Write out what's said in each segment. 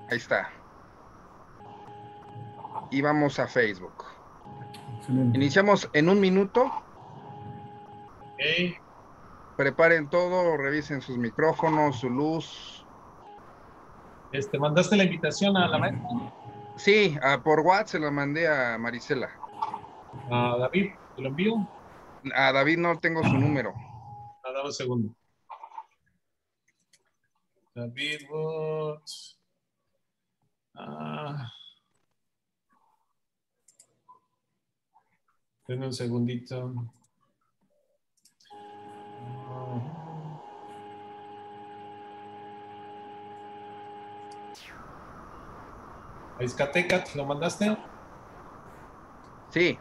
Ahí está. Y vamos a Facebook. Excelente. Iniciamos en un minuto. Ok. Preparen todo, revisen sus micrófonos, su luz. ¿Mandaste la invitación a la maestra? Sí, por WhatsApp se la mandé a Marisela. A David, ¿te lo envío? A David no tengo su número. Dame un segundo. David Wood. Ah, denme un segundito. A Izcatecat, ¿lo mandaste? Sí.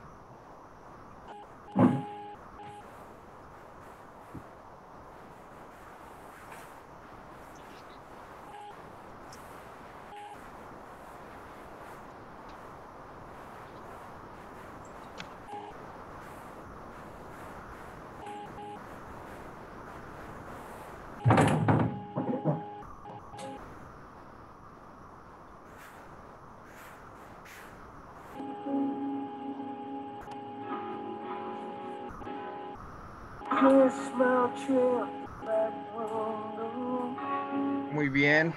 Muy bien.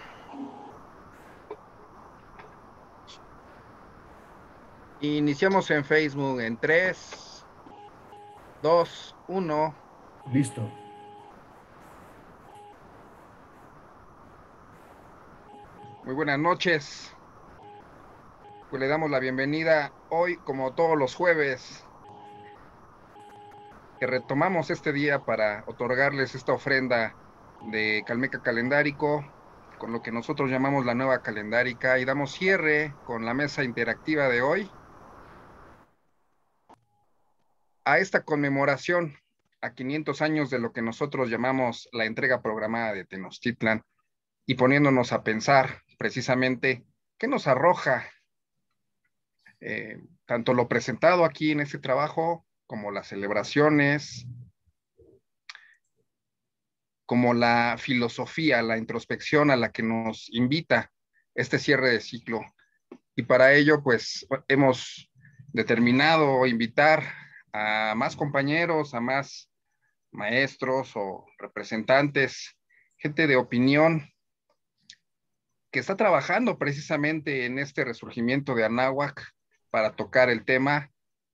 Iniciamos en Facebook en 3, 2, 1. Listo. Muy buenas noches. Pues le damos la bienvenida hoy, como todos los jueves, que retomamos este día para otorgarles esta ofrenda de Calmeca Calendárico, con lo que nosotros llamamos la nueva calendárica, y damos cierre con la mesa interactiva de hoy a esta conmemoración a 500 años de lo que nosotros llamamos la entrega programada de Tenochtitlan, y poniéndonos a pensar precisamente qué nos arroja tanto lo presentado aquí en este trabajo como las celebraciones, como la filosofía, la introspección a la que nos invita este cierre de ciclo. Y para ello, pues hemos determinado invitar a más compañeros, a más maestros o representantes, gente de opinión que está trabajando precisamente en este resurgimiento de Anáhuac para tocar el tema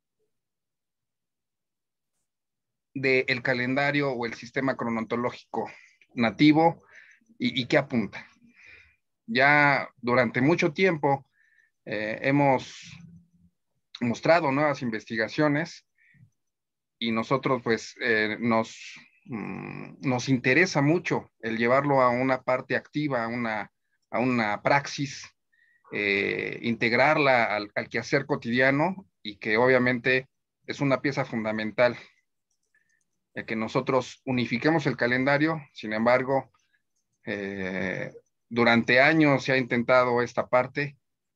del calendario o el sistema cronotológico nativo y qué apunta. Ya durante mucho tiempo hemos mostrado nuevas investigaciones y nosotros pues nos interesa mucho el llevarlo a una parte activa, a una praxis, integrarla al quehacer cotidiano y que obviamente es una pieza fundamental el que nosotros unifiquemos el calendario. Sin embargo, durante años se ha intentado esta parte.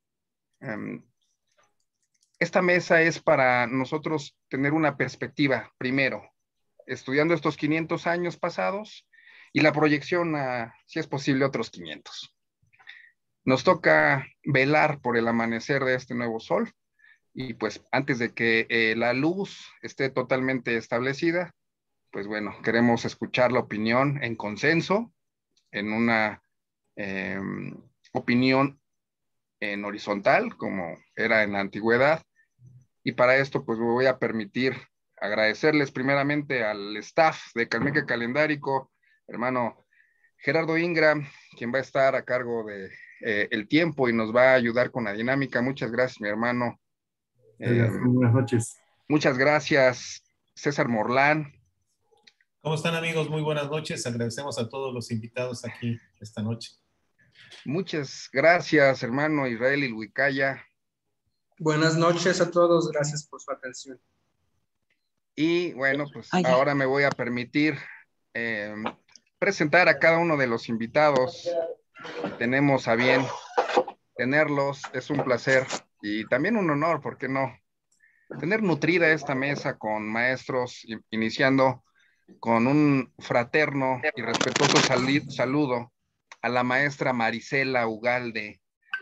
Esta mesa es para nosotros tener una perspectiva, primero, estudiando estos 500 años pasados y la proyección a, si es posible, otros 500. Nos toca velar por el amanecer de este nuevo sol y pues antes de que la luz esté totalmente establecida, pues bueno, queremos escuchar la opinión en consenso, en una eh, opinión en horizontal, como era en la antigüedad. Y para esto, pues me voy a permitir agradecerles primeramente al staff de Calmeca Calendárico, hermano Gerardo Ingram, quien va a estar a cargo de el tiempo y nos va a ayudar con la dinámica. Muchas gracias, mi hermano. Eh, Buenas noches. muchas gracias, César Morlán. ¿Cómo están, amigos? Muy buenas noches. Agradecemos a todos los invitados aquí esta noche. Muchas gracias, hermano Israel Ilhuicaya. Buenas noches a todos, gracias por su atención. Y bueno, pues ahora me voy a permitir presentar a cada uno de los invitados. Tenemos a bien tenerlos, es un placer y también un honor, ¿por qué no? Tener nutrida esta mesa con maestros, iniciando con un fraterno y respetuoso saludo a la maestra Marisela Ugalde,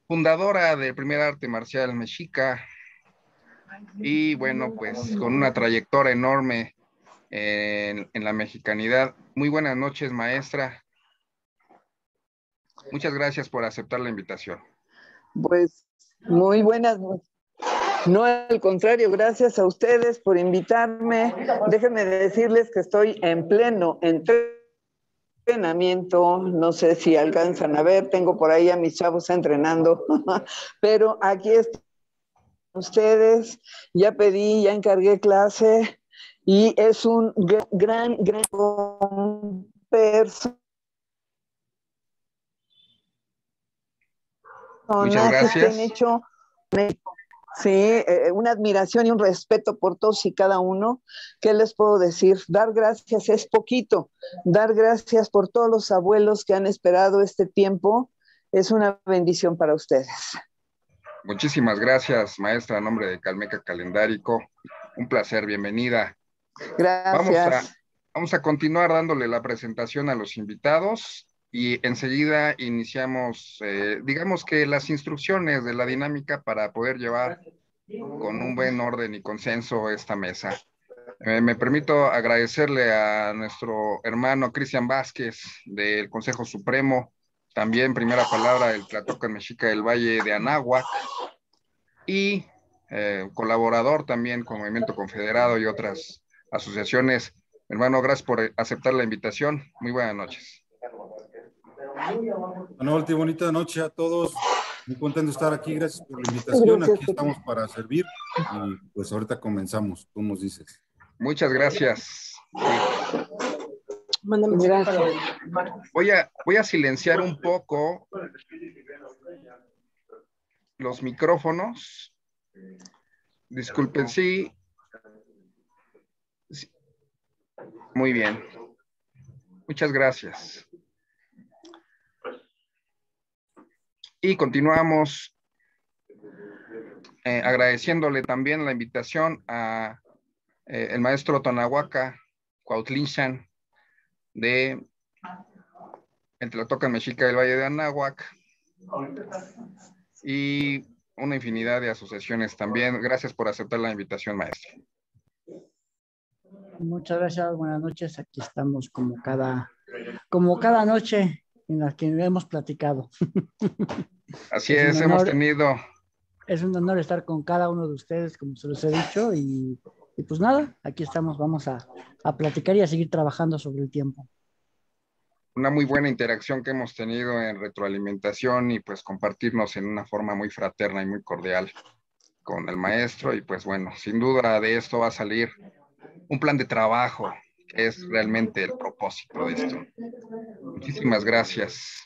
fundadora del primer arte marcial mexica y bueno, pues con una trayectoria enorme en la mexicanidad. Muy buenas noches, maestra. Muchas gracias por aceptar la invitación. Pues muy buenas noches. No, al contrario, gracias a ustedes por invitarme. Déjenme decirles que estoy en pleno entrenamiento. No sé si alcanzan a ver, tengo por ahí a mis chavos entrenando, pero aquí están ustedes. Ya pedí, ya encargué clase y es un gran personaje Muchas que han gracias. hecho. Sí, una admiración y un respeto por todos y cada uno. ¿Qué les puedo decir? Dar gracias es poquito. Dar gracias por todos los abuelos que han esperado este tiempo es una bendición para ustedes. Muchísimas gracias, maestra, en nombre de Calmeca Calendárico. Un placer, bienvenida. Gracias. Vamos a continuar dándole la presentación a los invitados y enseguida iniciamos, digamos que las instrucciones de la dinámica para poder llevar con un buen orden y consenso esta mesa. Me permito agradecerle a nuestro hermano Cristian Vázquez del Consejo Supremo, también primera palabra del Tlatocan Mexica del Valle de Anáhuac y colaborador también con Movimiento Confederado y otras asociaciones. Hermano, gracias por aceptar la invitación. Muy buenas noches. Bueno, bonita noche a todos. Muy contento de estar aquí. Gracias por la invitación. Gracias. Aquí estamos para servir y pues ahorita comenzamos. Tú nos dices. Muchas gracias. Gracias. Voy a silenciar un poco los micrófonos. Disculpen, sí. Muy bien. Muchas gracias. Y continuamos agradeciéndole también la invitación a el maestro Tonahuaca Cuautlinchan de el Tlatocan Mexica del Valle de Anáhuac y una infinidad de asociaciones también. Gracias por aceptar la invitación, maestro. Muchas gracias, buenas noches. Aquí estamos como cada noche en la que hemos platicado. Así es, hemos tenido. Es un honor estar con cada uno de ustedes, como se los he dicho, y pues nada, aquí estamos, vamos a platicar y a seguir trabajando sobre el tiempo. Una muy buena interacción que hemos tenido en retroalimentación y pues compartirnos en una forma muy fraterna y muy cordial con el maestro y pues bueno, sin duda de esto va a salir un plan de trabajo, que es realmente el propósito de esto. Muchísimas gracias.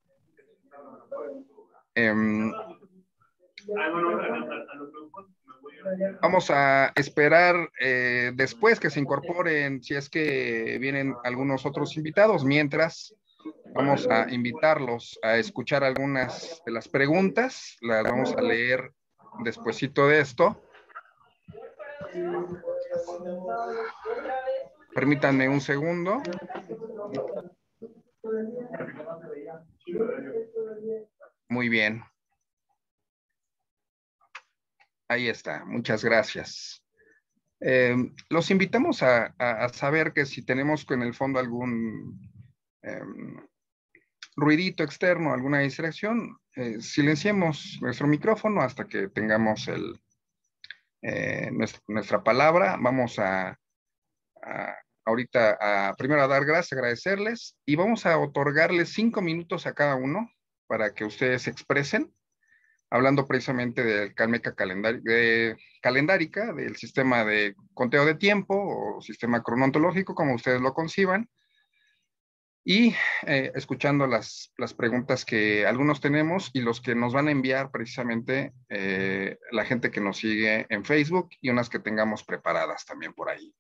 Vamos a esperar después que se incorporen, si es que vienen algunos otros invitados. Mientras, vamos a invitarlos a escuchar algunas de las preguntas. Las vamos a leer despuesito de esto. Permítanme un segundo. Muy bien. Ahí está, muchas gracias. Los invitamos a saber que si tenemos en el fondo algún ruidito externo, alguna distracción, silenciemos nuestro micrófono hasta que tengamos nuestra palabra. Vamos ahorita primero a dar gracias, agradecerles y vamos a otorgarles 5 minutos a cada uno para que ustedes se expresen, hablando precisamente del Calmeca Calendárica, del sistema de conteo de tiempo o sistema cronontológico, como ustedes lo conciban, y escuchando las preguntas que algunos tenemos y los que nos van a enviar precisamente la gente que nos sigue en Facebook y unas que tengamos preparadas también por ahí.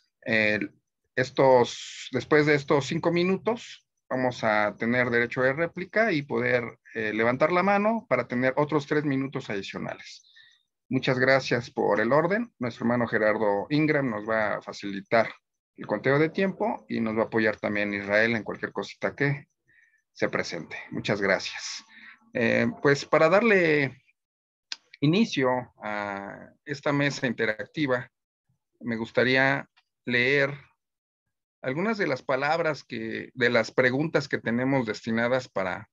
Después de estos 5 minutos, vamos a tener derecho de réplica y poder levantar la mano para tener otros 3 minutos adicionales. Muchas gracias por el orden. Nuestro hermano Gerardo Ingram nos va a facilitar el conteo de tiempo y nos va a apoyar también Israel en cualquier cosita que se presente. Muchas gracias. Pues para darle inicio a esta mesa interactiva, me gustaría leer algunas de las palabras de las preguntas que tenemos destinadas para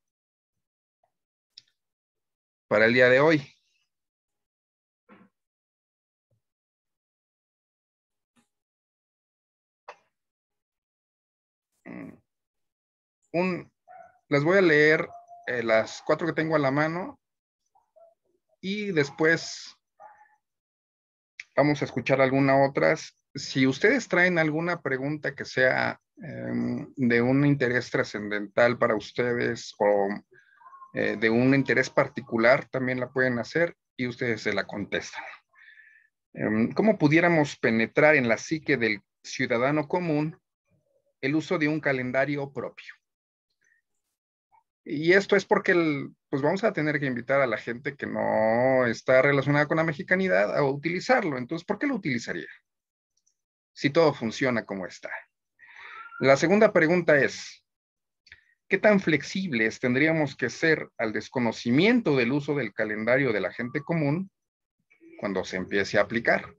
el día de hoy. Les voy a leer las 4 que tengo a la mano y después vamos a escuchar algunas otras. Si ustedes traen alguna pregunta que sea de un interés trascendental para ustedes o de un interés particular, también la pueden hacer y ustedes se la contestan. ¿Cómo pudiéramos penetrar en la psique del ciudadano común el uso de un calendario propio? Y esto es porque pues vamos a tener que invitar a la gente que no está relacionada con la mexicanidad a utilizarlo. Entonces, ¿por qué lo utilizaría? Si todo funciona como está. La segunda pregunta es, ¿qué tan flexibles tendríamos que ser al desconocimiento del uso del calendario de la gente común cuando se empiece a aplicar?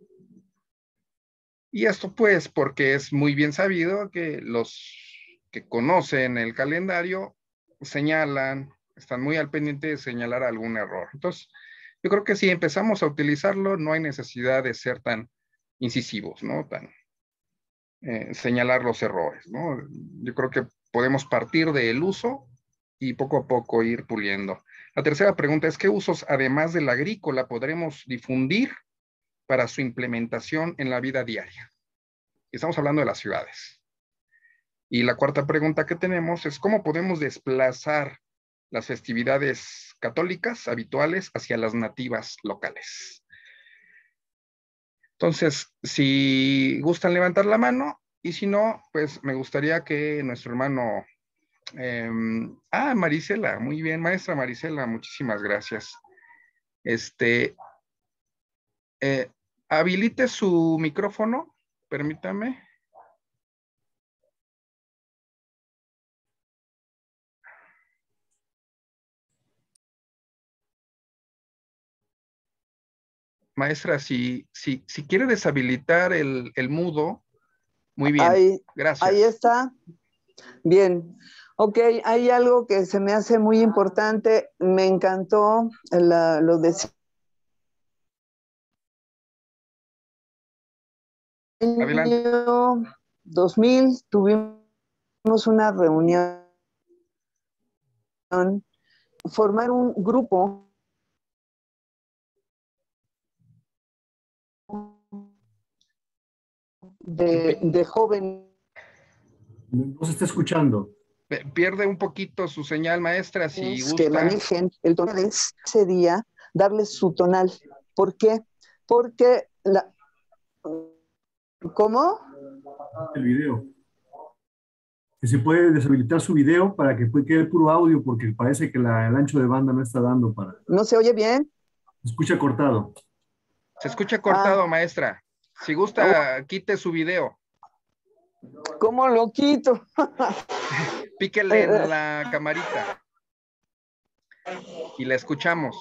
Y esto pues porque es muy bien sabido que los que conocen el calendario señalan, están muy al pendiente de señalar algún error. Entonces, yo creo que si empezamos a utilizarlo, no hay necesidad de ser tan incisivos, ¿no? Señalar los errores, ¿no? Yo creo que podemos partir del uso y poco a poco ir puliendo. La tercera pregunta es, ¿qué usos, además del agrícola, podremos difundir para su implementación en la vida diaria? Estamos hablando de las ciudades. Y la cuarta pregunta que tenemos es, ¿cómo podemos desplazar las festividades católicas habituales hacia las nativas locales? Entonces, si gustan levantar la mano, y si no, pues me gustaría que nuestro hermano, Marisela, muy bien, maestra Marisela, muchísimas gracias. Habilite su micrófono, permítame. Maestra, si quiere deshabilitar el mudo, muy bien, gracias. Ahí está. Bien. Ok, hay algo que se me hace muy importante. Me encantó lo de... Adelante. En el año 2000 tuvimos una reunión, formar un grupo de jóvenes. No se está escuchando. Pierde un poquito su señal, maestra, si gusta. Que manejen el tonal ese día, darles su tonal. ¿Por qué? Porque ¿Cómo? El video. Que se puede deshabilitar su video para que quede puro audio, porque parece que el ancho de banda no está dando para... ¿No se oye bien? Se escucha cortado. Se escucha cortado, maestra. Si gusta, quite su video. ¿Cómo lo quito? Píquele en la camarita. Y la escuchamos.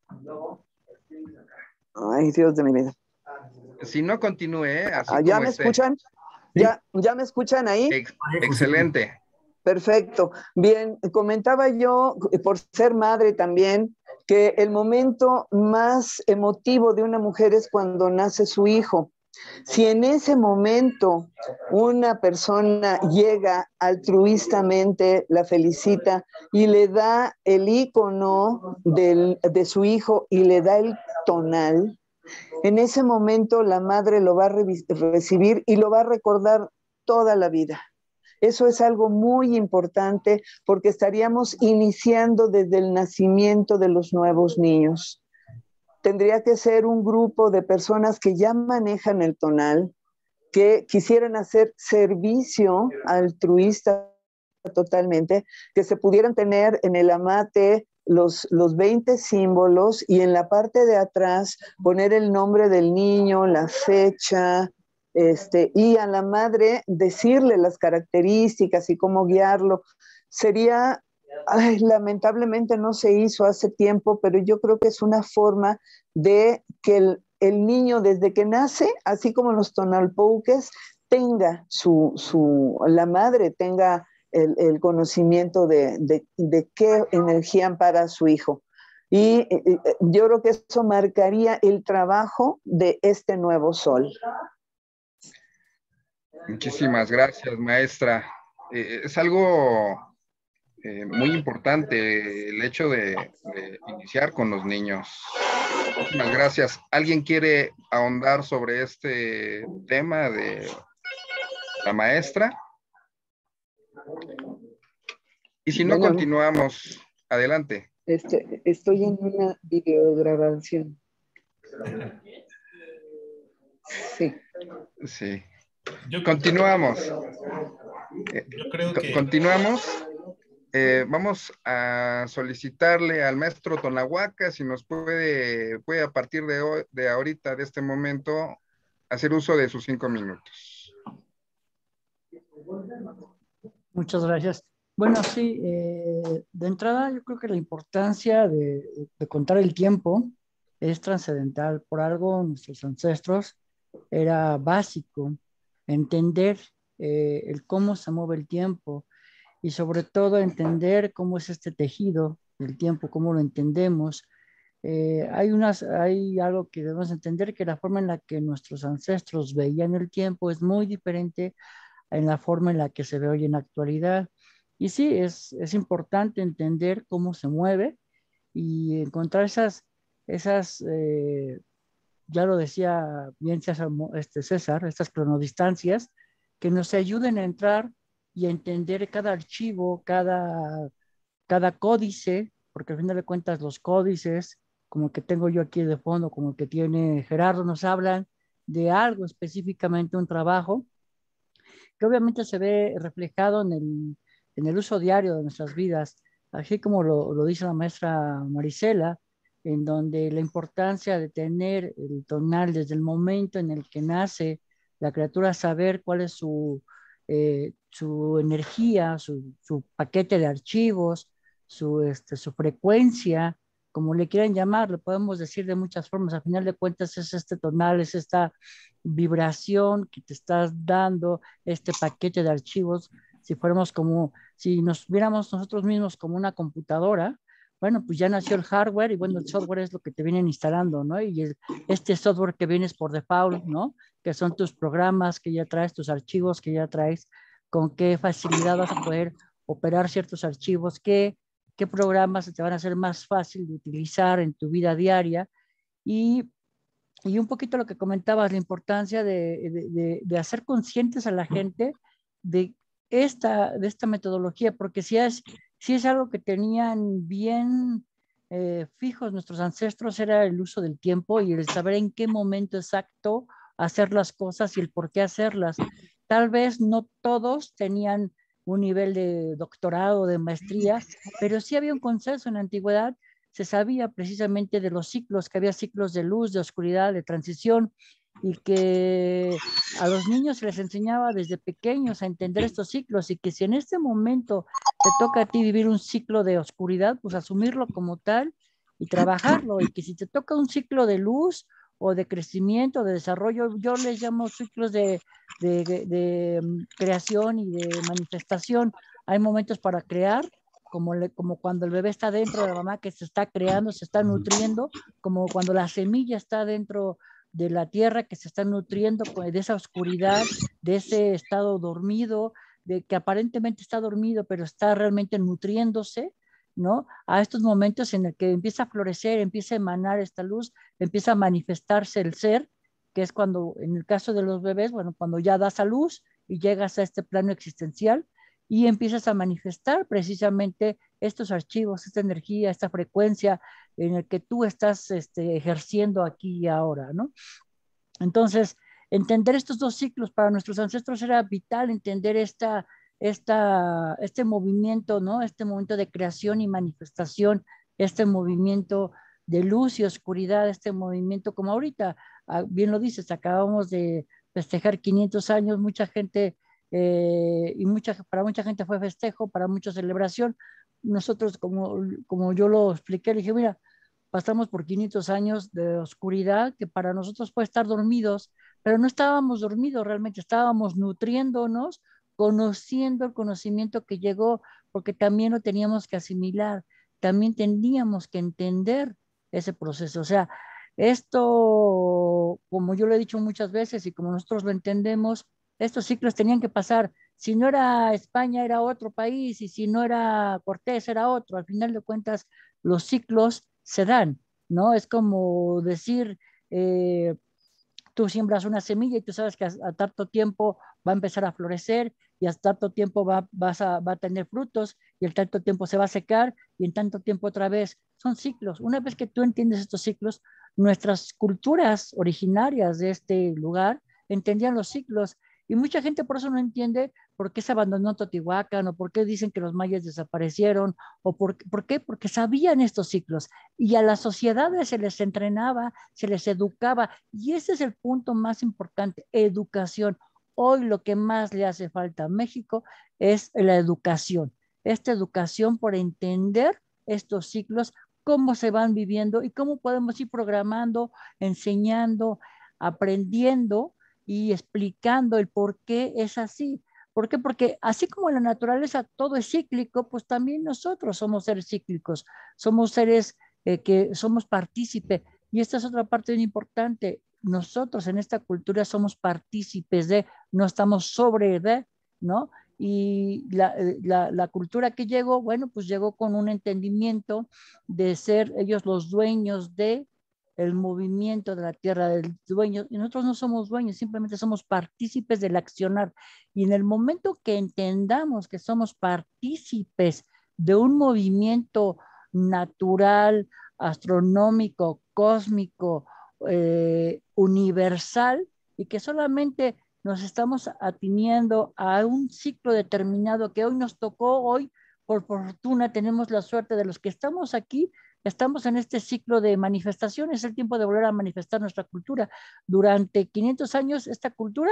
Ay, Dios de mi vida. Si no, continúe, así ¿Ya como me esté. escuchan? ¿Sí? ¿Ya me escuchan ahí? Excelente. Perfecto. Bien, comentaba yo, por ser madre también, que el momento más emotivo de una mujer es cuando nace su hijo. Si en ese momento una persona llega altruistamente, la felicita y le da el icono de su hijo y le da el tonal, en ese momento la madre lo va a recibir y lo va a recordar toda la vida. Eso es algo muy importante porque estaríamos iniciando desde el nacimiento de los nuevos niños. Tendría que ser un grupo de personas que ya manejan el tonal, que quisieran hacer servicio altruista totalmente, que se pudieran tener en el amate los 20 símbolos y en la parte de atrás poner el nombre del niño, la fecha, y a la madre decirle las características y cómo guiarlo. Sería Ay, lamentablemente no se hizo hace tiempo, pero yo creo que es una forma de que el niño desde que nace, así como los tonalpouques, tenga la madre tenga el conocimiento de qué energía para su hijo. Y yo creo que eso marcaría el trabajo de este nuevo sol. Muchísimas gracias, maestra. Es algo muy importante el hecho de iniciar con los niños. Muchísimas gracias. ¿Alguien quiere ahondar sobre este tema de la maestra? Y si no, Bueno, continuamos. Adelante. estoy en una videograbación. Sí. Sí. Continuamos. Continuamos. Vamos a solicitarle al maestro Tonahuaca si nos puede a partir de ahorita, de este momento, hacer uso de sus 5 minutos. Muchas gracias. Bueno, sí, de entrada yo creo que la importancia de contar el tiempo es trascendental. Por algo nuestros ancestros era básico entender el cómo se mueve el tiempo y sobre todo entender cómo es este tejido del tiempo, cómo lo entendemos. Hay algo que debemos entender, que la forma en la que nuestros ancestros veían el tiempo es muy diferente en la forma en la que se ve hoy en la actualidad. Y sí, es importante entender cómo se mueve y encontrar ya lo decía bien César, estas cronodistancias que nos ayuden a entrar y a entender cada archivo, cada códice, porque al final de cuentas los códices, como el que tengo yo aquí de fondo, como el que tiene Gerardo, nos hablan de algo específicamente, un trabajo, que obviamente se ve reflejado en el uso diario de nuestras vidas, así como lo dice la maestra Marisela, en donde la importancia de tener el tonal desde el momento en el que nace la criatura, saber cuál es su energía, su paquete de archivos, su frecuencia, como le quieran llamar, lo podemos decir de muchas formas. Al final de cuentas es este tonal, es esta vibración que te estás dando, este paquete de archivos. Si nos viéramos nosotros mismos como una computadora, bueno, pues ya nació el hardware y bueno, el software es lo que te vienen instalando, ¿no? Y este software que vienes por default, ¿no? Que son tus programas que ya traes, tus archivos que ya traes, con qué facilidad vas a poder operar ciertos archivos, qué programas te van a ser más fácil de utilizar en tu vida diaria. Y un poquito lo que comentabas, la importancia de hacer conscientes a la gente de esta metodología, porque si es algo que tenían bien fijos nuestros ancestros, era el uso del tiempo y el saber en qué momento exacto hacer las cosas y el por qué hacerlas. Tal vez no todos tenían un nivel de doctorado, de maestría, pero sí había un consenso en la antigüedad. Se sabía precisamente de los ciclos, que había ciclos de luz, de oscuridad, de transición, y que a los niños se les enseñaba desde pequeños a entender estos ciclos, y que si en este momento te toca a ti vivir un ciclo de oscuridad, pues asumirlo como tal y trabajarlo, y que si te toca un ciclo de luz o de crecimiento, de desarrollo, yo les llamo ciclos de creación y de manifestación. Hay momentos para crear, como cuando el bebé está dentro de la mamá que se está creando, se está nutriendo, como cuando la semilla está dentro de la tierra que se está nutriendo de esa oscuridad, de ese estado dormido, de que aparentemente está dormido, pero está realmente nutriéndose, ¿no? A estos momentos en el que empieza a florecer, empieza a emanar esta luz, empieza a manifestarse el ser, que es cuando, en el caso de los bebés, bueno, cuando ya das a luz y llegas a este plano existencial, y empiezas a manifestar precisamente estos archivos, esta energía, esta frecuencia en el que tú estás ejerciendo aquí y ahora, ¿no? Entonces, entender estos dos ciclos para nuestros ancestros era vital, entender este movimiento, ¿no? Este momento de creación y manifestación, este movimiento de luz y oscuridad, este movimiento como ahorita, bien lo dices, acabamos de festejar 500 años, mucha gente, para mucha gente fue festejo, para muchos celebración, nosotros, como yo lo expliqué, le dije, mira, pasamos por 500 años de oscuridad que para nosotros puede estar dormidos, pero no estábamos dormidos realmente, estábamos nutriéndonos, conociendo el conocimiento que llegó, porque también lo teníamos que asimilar, también teníamos que entender ese proceso. O sea, esto, como yo lo he dicho muchas veces y como nosotros lo entendemos, estos ciclos tenían que pasar. Si no era España, era otro país, y si no era Cortés, era otro. Al final de cuentas, los ciclos se dan, ¿no? Es como decir, tú siembras una semilla y tú sabes que a tanto tiempo va a empezar a florecer y a tanto tiempo va a tener frutos y en tanto tiempo se va a secar y en tanto tiempo otra vez. Son ciclos. Una vez que tú entiendes estos ciclos, nuestras culturas originarias de este lugar entendían los ciclos y mucha gente por eso no entiende por qué se abandonó Teotihuacán o por qué dicen que los mayas desaparecieron o por qué, porque sabían estos ciclos y a las sociedades se les entrenaba, se les educaba y ese es el punto más importante, educación. Hoy lo que más le hace falta a México es la educación, esta educación por entender estos ciclos, cómo se van viviendo y cómo podemos ir programando, enseñando, aprendiendo y explicando el por qué es así. ¿Por qué? Porque así como en la naturaleza todo es cíclico, pues también nosotros somos seres cíclicos, somos seres que somos partícipes. Y esta es otra parte muy importante. Nosotros en esta cultura somos partícipes de, no estamos sobre de, ¿no? Y la cultura que llegó, bueno, pues llegó con un entendimiento de ser ellos los dueños de el movimiento de la tierra, del dueño, y nosotros no somos dueños, simplemente somos partícipes del accionar. Y en el momento que entendamos que somos partícipes de un movimiento natural, astronómico, cósmico, universal, y que solamente nos estamos atiniendo a un ciclo determinado que hoy nos tocó, hoy por fortuna tenemos la suerte de los que estamos aquí, estamos en este ciclo de manifestación, es el tiempo de volver a manifestar nuestra cultura. Durante 500 años esta cultura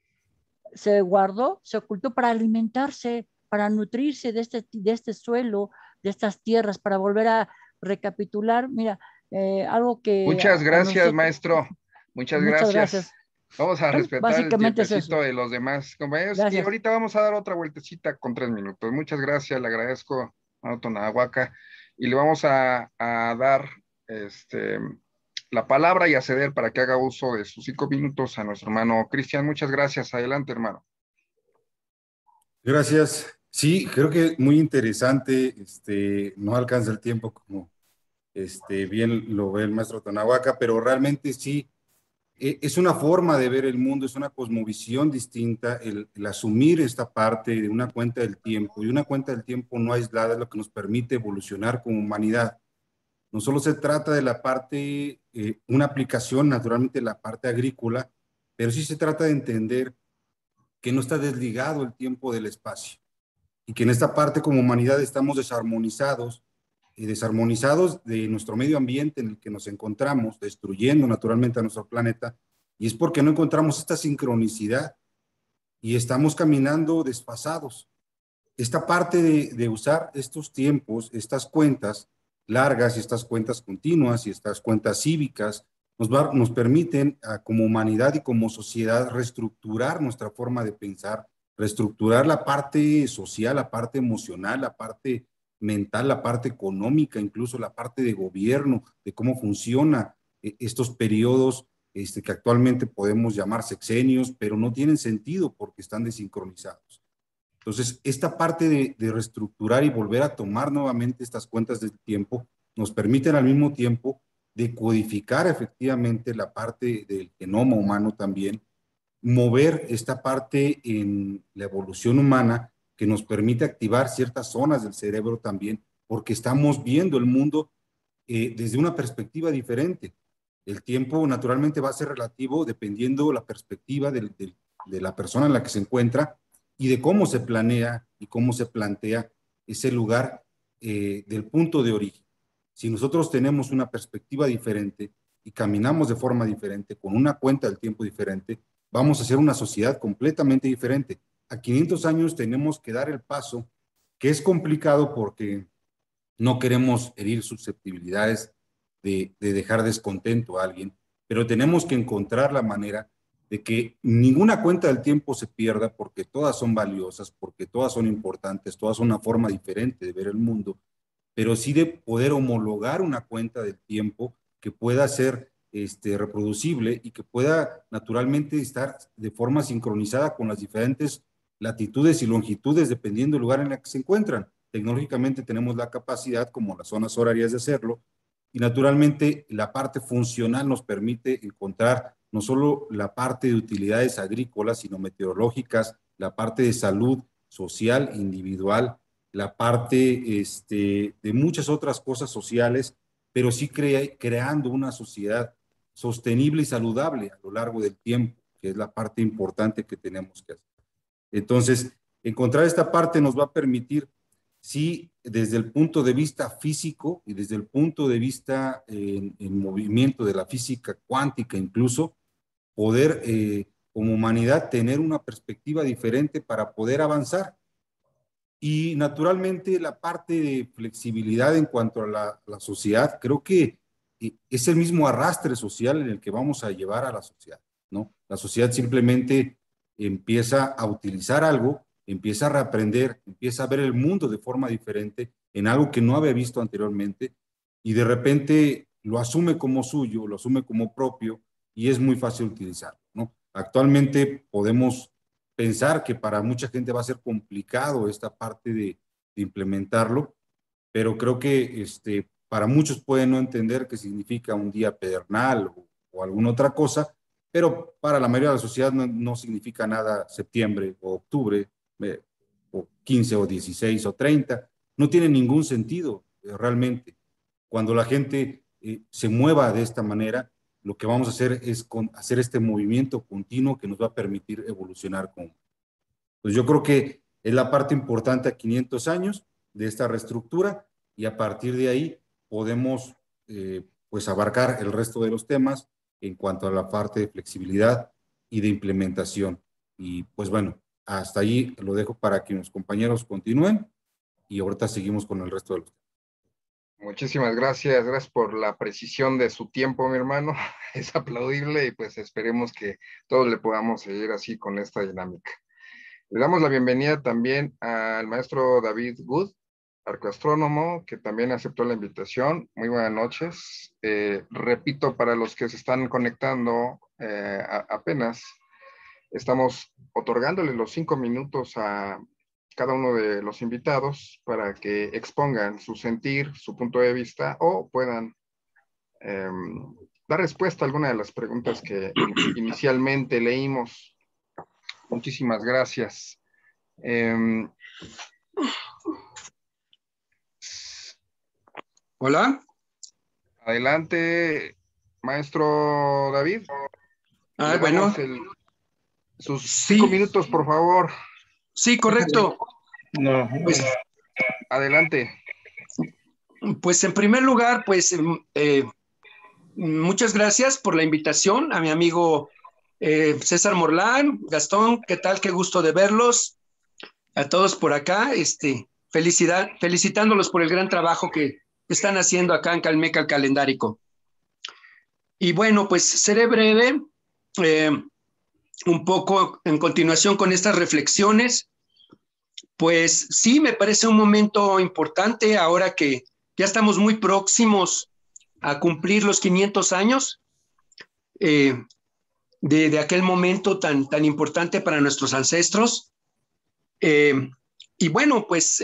se guardó, se ocultó para alimentarse, para nutrirse de este suelo, de estas tierras, para volver a recapitular. Mira, algo que Muchas a gracias, nosotros, maestro. Muchas muchas gracias. gracias. Vamos a Bueno, respetar el básicamente es tiempecito eso. de los demás compañeros y Gracias. ahorita vamos a dar otra vueltecita con 3 minutos. Muchas gracias, le agradezco a Tonahuaca y le vamos a dar la palabra y a ceder para que haga uso de sus 5 minutos a nuestro hermano Cristian. Muchas gracias. Adelante, hermano. Gracias. Sí, creo que muy interesante. No alcanza el tiempo como bien lo ve el maestro Tonahuaca, pero realmente sí, es una forma de ver el mundo, es una cosmovisión distinta, el asumir esta parte de una cuenta del tiempo, y una cuenta del tiempo no aislada es lo que nos permite evolucionar como humanidad. No solo se trata de la parte, una aplicación, naturalmente, la parte agrícola, pero sí se trata de entender que no está desligado el tiempo del espacio y que en esta parte como humanidad estamos desarmonizados de nuestro medio ambiente en el que nos encontramos, destruyendo naturalmente a nuestro planeta, y es porque no encontramos esta sincronicidad y estamos caminando desfasados. Esta parte de usar estos tiempos, estas cuentas largas y estas cuentas continuas y estas cuentas cívicas, nos permiten como humanidad y como sociedad reestructurar nuestra forma de pensar, reestructurar la parte social, la parte emocional, la parte mental, la parte económica, incluso la parte de gobierno, de cómo funciona estos periodos que actualmente podemos llamar sexenios, pero no tienen sentido porque están desincronizados. Entonces, esta parte de reestructurar y volver a tomar nuevamente estas cuentas del tiempo nos permiten al mismo tiempo decodificar efectivamente la parte del genoma humano también, mover esta parte en la evolución humana que nos permite activar ciertas zonas del cerebro también, porque estamos viendo el mundo desde una perspectiva diferente. El tiempo naturalmente va a ser relativo dependiendo la perspectiva de la persona en la que se encuentra y de cómo se planea y cómo se plantea ese lugar del punto de origen. Si nosotros tenemos una perspectiva diferente y caminamos de forma diferente, con una cuenta del tiempo diferente, vamos a ser una sociedad completamente diferente. A 500 años tenemos que dar el paso, que es complicado porque no queremos herir susceptibilidades de dejar descontento a alguien, pero tenemos que encontrar la manera de que ninguna cuenta del tiempo se pierda, porque todas son valiosas, porque todas son importantes, todas son una forma diferente de ver el mundo, pero sí de poder homologar una cuenta del tiempo que pueda ser reproducible y que pueda naturalmente estar de forma sincronizada con las diferentes latitudes y longitudes dependiendo del lugar en el que se encuentran. Tecnológicamente tenemos la capacidad, como las zonas horarias, de hacerlo, y naturalmente la parte funcional nos permite encontrar no solo la parte de utilidades agrícolas, sino meteorológicas, la parte de salud social, individual, la parte de muchas otras cosas sociales, pero sí creando una sociedad sostenible y saludable a lo largo del tiempo, que es la parte importante que tenemos que hacer. Entonces, encontrar esta parte nos va a permitir, sí, desde el punto de vista físico y desde el punto de vista en movimiento de la física cuántica incluso, poder como humanidad tener una perspectiva diferente para poder avanzar. Y naturalmente la parte de flexibilidad en cuanto a la sociedad, creo que es el mismo arrastre social en el que vamos a llevar a la sociedad, ¿no? La sociedad simplemente empieza a utilizar algo, empieza a reaprender, empieza a ver el mundo de forma diferente en algo que no había visto anteriormente y de repente lo asume como suyo, lo asume como propio y es muy fácil utilizarlo, ¿no? Actualmente podemos pensar que para mucha gente va a ser complicado esta parte de implementarlo, pero creo que para muchos pueden no entender qué significa un día pedernal o alguna otra cosa, pero para la mayoría de la sociedad no significa nada septiembre o octubre, o 15 o 16 o 30, no tiene ningún sentido realmente. Cuando la gente se mueva de esta manera, lo que vamos a hacer es hacer este movimiento continuo que nos va a permitir evolucionar. Pues yo creo que es la parte importante a 500 años de esta reestructura y a partir de ahí podemos pues abarcar el resto de los temas en cuanto a la parte de flexibilidad y de implementación. Y pues bueno, hasta ahí lo dejo para que los compañeros continúen y ahorita seguimos con el resto de los temas. Muchísimas gracias, gracias por la precisión de su tiempo, mi hermano. Es aplaudible y pues esperemos que todos le podamos seguir así con esta dinámica. Le damos la bienvenida también al maestro David Wood, arcoastrónomo, que también aceptó la invitación. Muy buenas noches. Repito, para los que se están conectando apenas, estamos otorgándole los 5 minutos a cada uno de los invitados para que expongan su sentir, su punto de vista o puedan dar respuesta a alguna de las preguntas que inicialmente leímos. Muchísimas gracias. Hola. Adelante, maestro David. Bueno. Sus 5 minutos, por favor. Sí, correcto. No. Pues, adelante. Pues en primer lugar, pues muchas gracias por la invitación a mi amigo César Morlán, Gastón, ¿qué tal? Qué gusto de verlos. A todos por acá, felicitándolos por el gran trabajo que están haciendo acá en Calmeca el Calendárico. Y bueno, pues seré breve, un poco en continuación con estas reflexiones. Pues sí, me parece un momento importante ahora que ya estamos muy próximos a cumplir los 500 años de aquel momento tan importante para nuestros ancestros. Y bueno, pues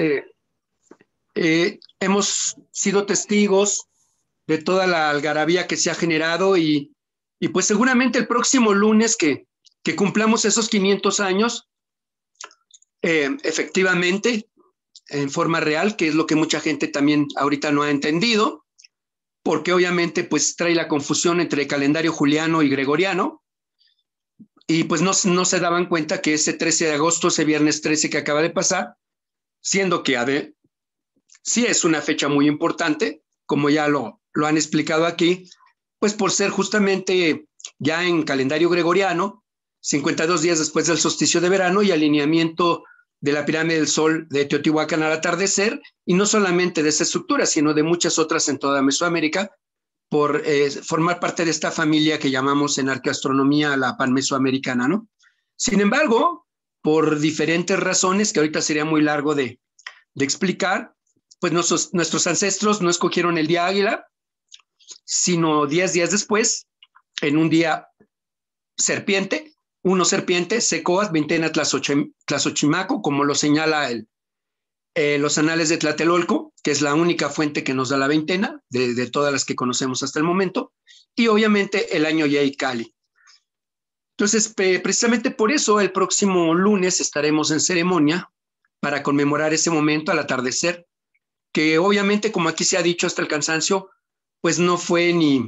hemos sido testigos de toda la algarabía que se ha generado y pues seguramente el próximo lunes que cumplamos esos 500 años, efectivamente, en forma real, que es lo que mucha gente también ahorita no ha entendido, porque obviamente pues trae la confusión entre calendario juliano y gregoriano, y pues no se daban cuenta que ese 13 de agosto, ese viernes 13 que acaba de pasar, siendo que sí es una fecha muy importante, como ya lo han explicado aquí, pues por ser justamente ya en calendario gregoriano, 52 días después del solsticio de verano y alineamiento de la pirámide del Sol de Teotihuacán al atardecer, y no solamente de esa estructura, sino de muchas otras en toda Mesoamérica, por formar parte de esta familia que llamamos en arqueoastronomía la panmesoamericana, ¿no? Sin embargo, por diferentes razones que ahorita sería muy largo de explicar, pues nuestros ancestros no escogieron el día águila, sino 10 días después, en un día serpiente, Secoat, Vintena Tlazochimaco, como lo señala los anales de Tlatelolco, que es la única fuente que nos da la veintena de todas las que conocemos hasta el momento, y obviamente el año Yei Cali. Entonces, precisamente por eso el próximo lunes estaremos en ceremonia para conmemorar ese momento al atardecer, que obviamente, como aquí se ha dicho hasta el cansancio, pues no fue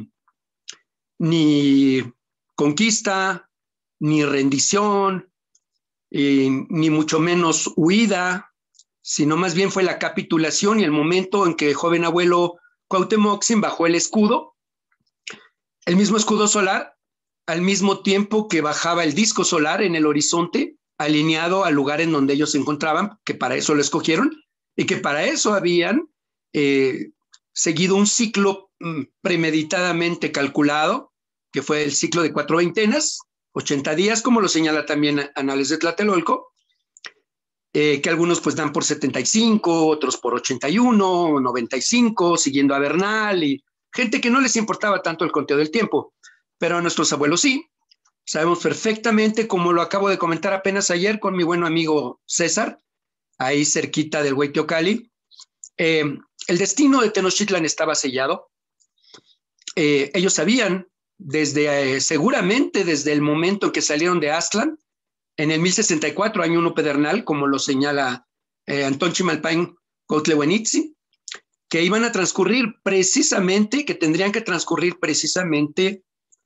ni conquista, ni rendición, ni mucho menos huida, sino más bien fue la capitulación y el momento en que el joven abuelo Cuauhtémoc bajó el escudo, el mismo escudo solar, al mismo tiempo que bajaba el disco solar en el horizonte, alineado al lugar en donde ellos se encontraban, que para eso lo escogieron, y que para eso habían seguido un ciclo premeditadamente calculado, que fue el ciclo de 4 veintenas, 80 días, como lo señala también Anales de Tlatelolco, que algunos pues dan por 75, otros por 81, 95, siguiendo a Bernal, y gente que no les importaba tanto el conteo del tiempo, pero a nuestros abuelos sí. Sabemos perfectamente, como lo acabo de comentar apenas ayer con mi buen amigo César, ahí cerquita del Hueyteocalli, el destino de Tenochtitlan estaba sellado. Ellos sabían seguramente desde el momento en que salieron de Aztlán, en el 1064, año 1 pedernal, como lo señala Antón Chimalpain Cuauhtlehuenitzi, que iban a transcurrir precisamente, que tendrían que transcurrir precisamente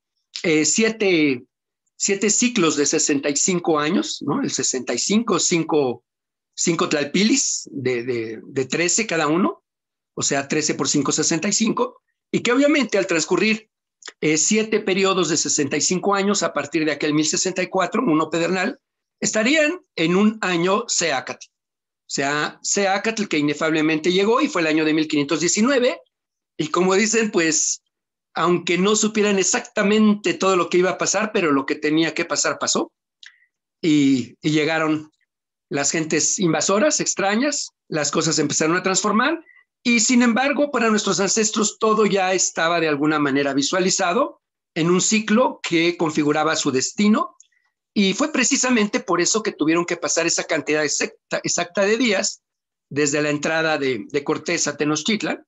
7 ciclos de 65 años, ¿no? El 65, 5 tlalpilis de 13 cada uno, o sea, 13 por 5, 65, y que obviamente al transcurrir 7 periodos de 65 años a partir de aquel 1064, uno pedernal, estarían en un año Seacatl. O sea, Seacatl que inefablemente llegó y fue el año de 1519, y como dicen, pues, aunque no supieran exactamente todo lo que iba a pasar, pero lo que tenía que pasar pasó, y llegaron las gentes invasoras, extrañas, las cosas empezaron a transformar, y sin embargo, para nuestros ancestros todo ya estaba de alguna manera visualizado en un ciclo que configuraba su destino, y fue precisamente por eso que tuvieron que pasar esa cantidad exacta de días desde la entrada de Cortés a Tenochtitlan,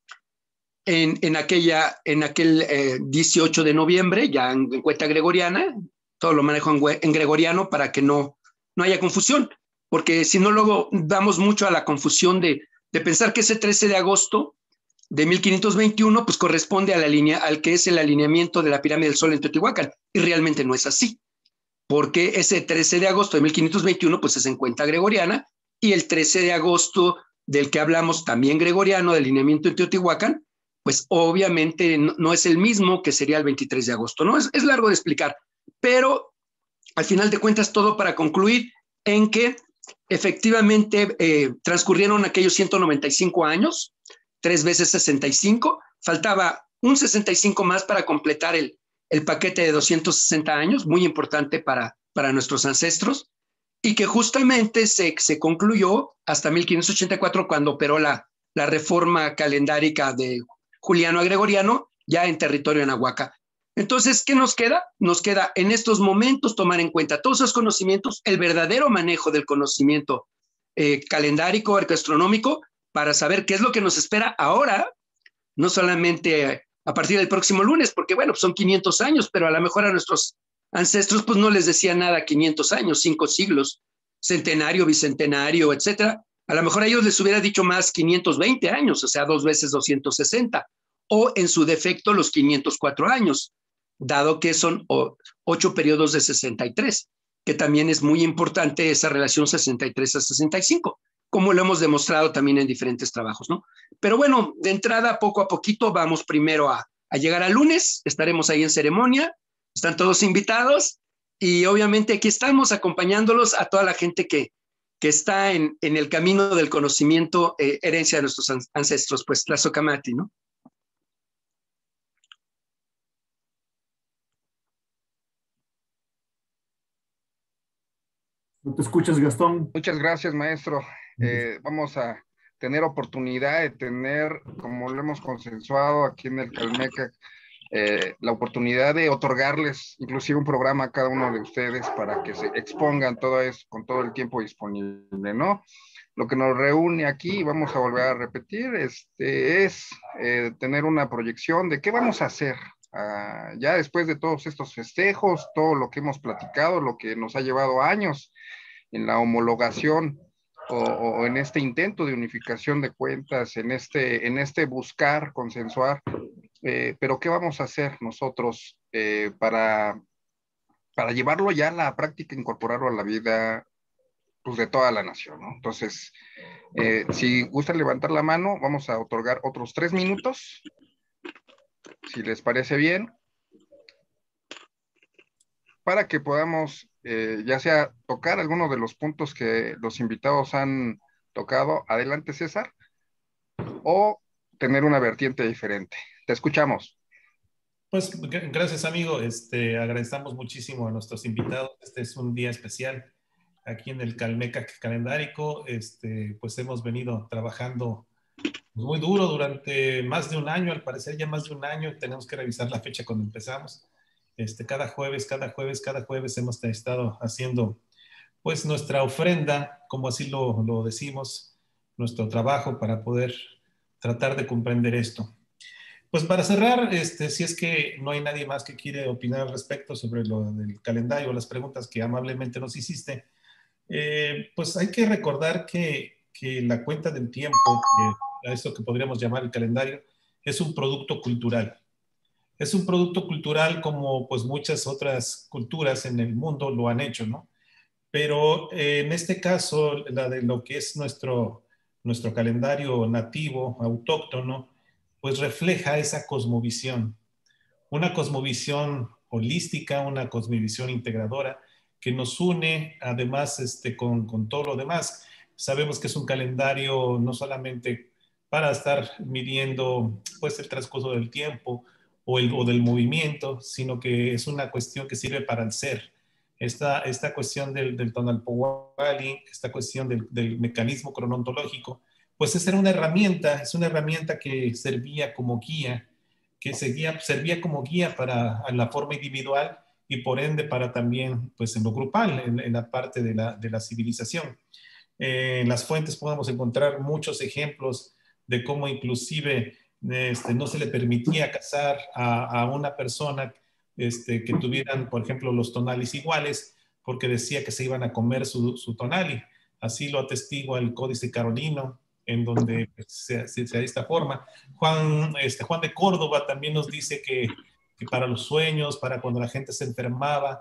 en aquel 18 de noviembre, ya en cuenta gregoriana. Todo lo manejo en gregoriano para que no haya confusión, porque si no luego damos mucho a la confusión de pensar que ese 13 de agosto de 1521 pues corresponde al que es el alineamiento de la pirámide del Sol en Teotihuacán, y realmente no es así, porque ese 13 de agosto de 1521 pues es en cuenta gregoriana, y el 13 de agosto del que hablamos también gregoriano, de alineamiento en Teotihuacán, pues obviamente no es el mismo que sería el 23 de agosto, ¿no? Es largo de explicar, pero al final de cuentas todo para concluir en que efectivamente transcurrieron aquellos 195 años, 3 veces 65, faltaba un 65 más para completar el paquete de 260 años, muy importante para nuestros ancestros, y que justamente se concluyó hasta 1584, cuando operó la reforma calendárica de Juliano a Gregoriano, ya en territorio anahuaca. Entonces, ¿qué nos queda? Nos queda en estos momentos tomar en cuenta todos esos conocimientos, el verdadero manejo del conocimiento calendárico, arqueoastronómico, para saber qué es lo que nos espera ahora, no solamente a partir del próximo lunes, porque bueno, son 500 años, pero a lo mejor a nuestros ancestros pues no les decía nada 500 años, 5 siglos, centenario, bicentenario, etcétera. A lo mejor a ellos les hubiera dicho más 520 años, o sea, 2 veces 260, o en su defecto los 504 años, dado que son 8 periodos de 63, que también es muy importante esa relación 63 a 65, como lo hemos demostrado también en diferentes trabajos, ¿no? Pero bueno, de entrada, poco a poquito, vamos primero a llegar al lunes, estaremos ahí en ceremonia, están todos invitados, y obviamente aquí estamos acompañándolos a toda la gente que que está en el camino del conocimiento, herencia de nuestros ancestros, pues Tlazocamati, ¿no? ¿No te escuchas, Gastón? Muchas gracias, maestro. Vamos a tener oportunidad de tener, como lo hemos consensuado aquí en el Calmecac, la oportunidad de otorgarles inclusive un programa a cada uno de ustedes para que se expongan todo eso con todo el tiempo disponible, ¿no? Lo que nos reúne aquí, vamos a volver a repetir, es tener una proyección de qué vamos a hacer ya después de todos estos festejos, todo lo que hemos platicado, lo que nos ha llevado años en la homologación o en este intento de unificación de cuentas, en este buscar, consensuar, pero ¿qué vamos a hacer nosotros para llevarlo ya a la práctica, incorporarlo a la vida pues, de toda la nación, ¿no? Entonces, si gustan levantar la mano, vamos a otorgar otros 3 minutos, si les parece bien, para que podamos ya sea tocar alguno de los puntos que los invitados han tocado. Adelante, César, o tener una vertiente diferente. Te escuchamos. Pues gracias, amigo. Agradecemos muchísimo a nuestros invitados. Este es un día especial aquí en el Calmecac Calendárico. Pues hemos venido trabajando muy duro durante más de un año, al parecer ya más de un año. Tenemos que revisar la fecha cuando empezamos. Cada jueves hemos estado haciendo pues nuestra ofrenda, como así lo decimos, nuestro trabajo para poder tratar de comprender esto. Pues para cerrar, si es que no hay nadie más que quiere opinar al respecto sobre lo del calendario, las preguntas que amablemente nos hiciste, pues hay que recordar que la cuenta del tiempo, a esto que podríamos llamar el calendario, es un producto cultural. Es un producto cultural como pues muchas otras culturas en el mundo lo han hecho, ¿no? Pero en este caso, la de lo que es nuestro calendario nativo, autóctono, pues refleja esa cosmovisión, una cosmovisión holística, una cosmovisión integradora que nos une además con todo lo demás. Sabemos que es un calendario no solamente para estar midiendo pues el transcurso del tiempo o del movimiento, sino que es una cuestión que sirve para el ser. Esta cuestión del Tonalpohualli, esta cuestión del mecanismo cronontológico, pues esa era una herramienta, es una herramienta que servía como guía, servía como guía para la forma individual y por ende para también, pues en lo grupal, en la parte de la civilización. En las fuentes podemos encontrar muchos ejemplos de cómo inclusive no se le permitía casar a una persona que tuvieran, por ejemplo, los tonales iguales, porque decía que se iban a comer su tonali. Así lo atestigua el Códice Carolino, en donde se da esta forma. Juan de Córdoba también nos dice que para los sueños, para cuando la gente se enfermaba,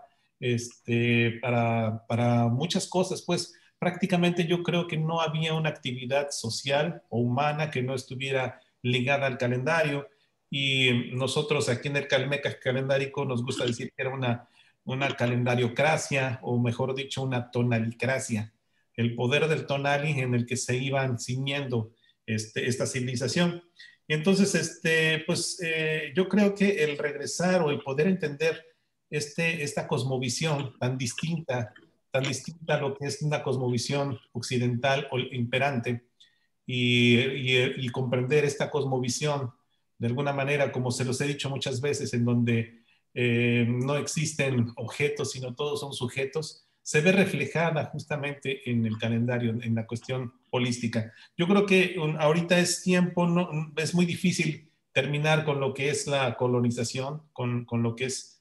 para muchas cosas, pues prácticamente yo creo que no había una actividad social o humana que no estuviera ligada al calendario. Y nosotros aquí en el Calmecac Calendárico nos gusta decir que era una calendariocracia, o mejor dicho, una tonalicracia. El poder del tonali en el que se iban ciñendo esta civilización. Y entonces, yo creo que el regresar o el poder entender esta cosmovisión tan distinta a lo que es una cosmovisión occidental o imperante, y comprender esta cosmovisión de alguna manera, como se los he dicho muchas veces, en donde no existen objetos, sino todos son sujetos, se ve reflejada justamente en el calendario, en la cuestión holística. Yo creo que ahorita es tiempo, es muy difícil terminar con lo que es la colonización, con lo que es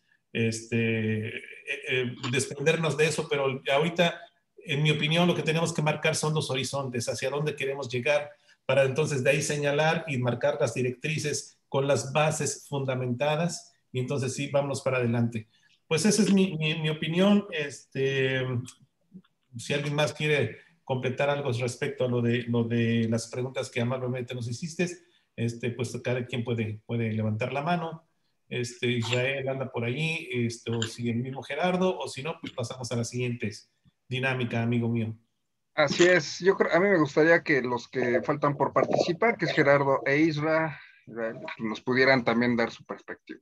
desprendernos de eso, pero ahorita, en mi opinión, lo que tenemos que marcar son los horizontes, hacia dónde queremos llegar, para entonces de ahí señalar y marcar las directrices con las bases fundamentadas, y entonces sí, vámonos para adelante. Pues esa es mi opinión. Si alguien más quiere completar algo respecto a lo de las preguntas que amablemente nos hiciste, pues cada quien puede levantar la mano. Israel anda por ahí, o si el mismo Gerardo, o si no, pues pasamos a la siguiente dinámica, amigo mío. Así es, a mí me gustaría que los que faltan por participar, que es Gerardo e Isra, nos pudieran también dar su perspectiva.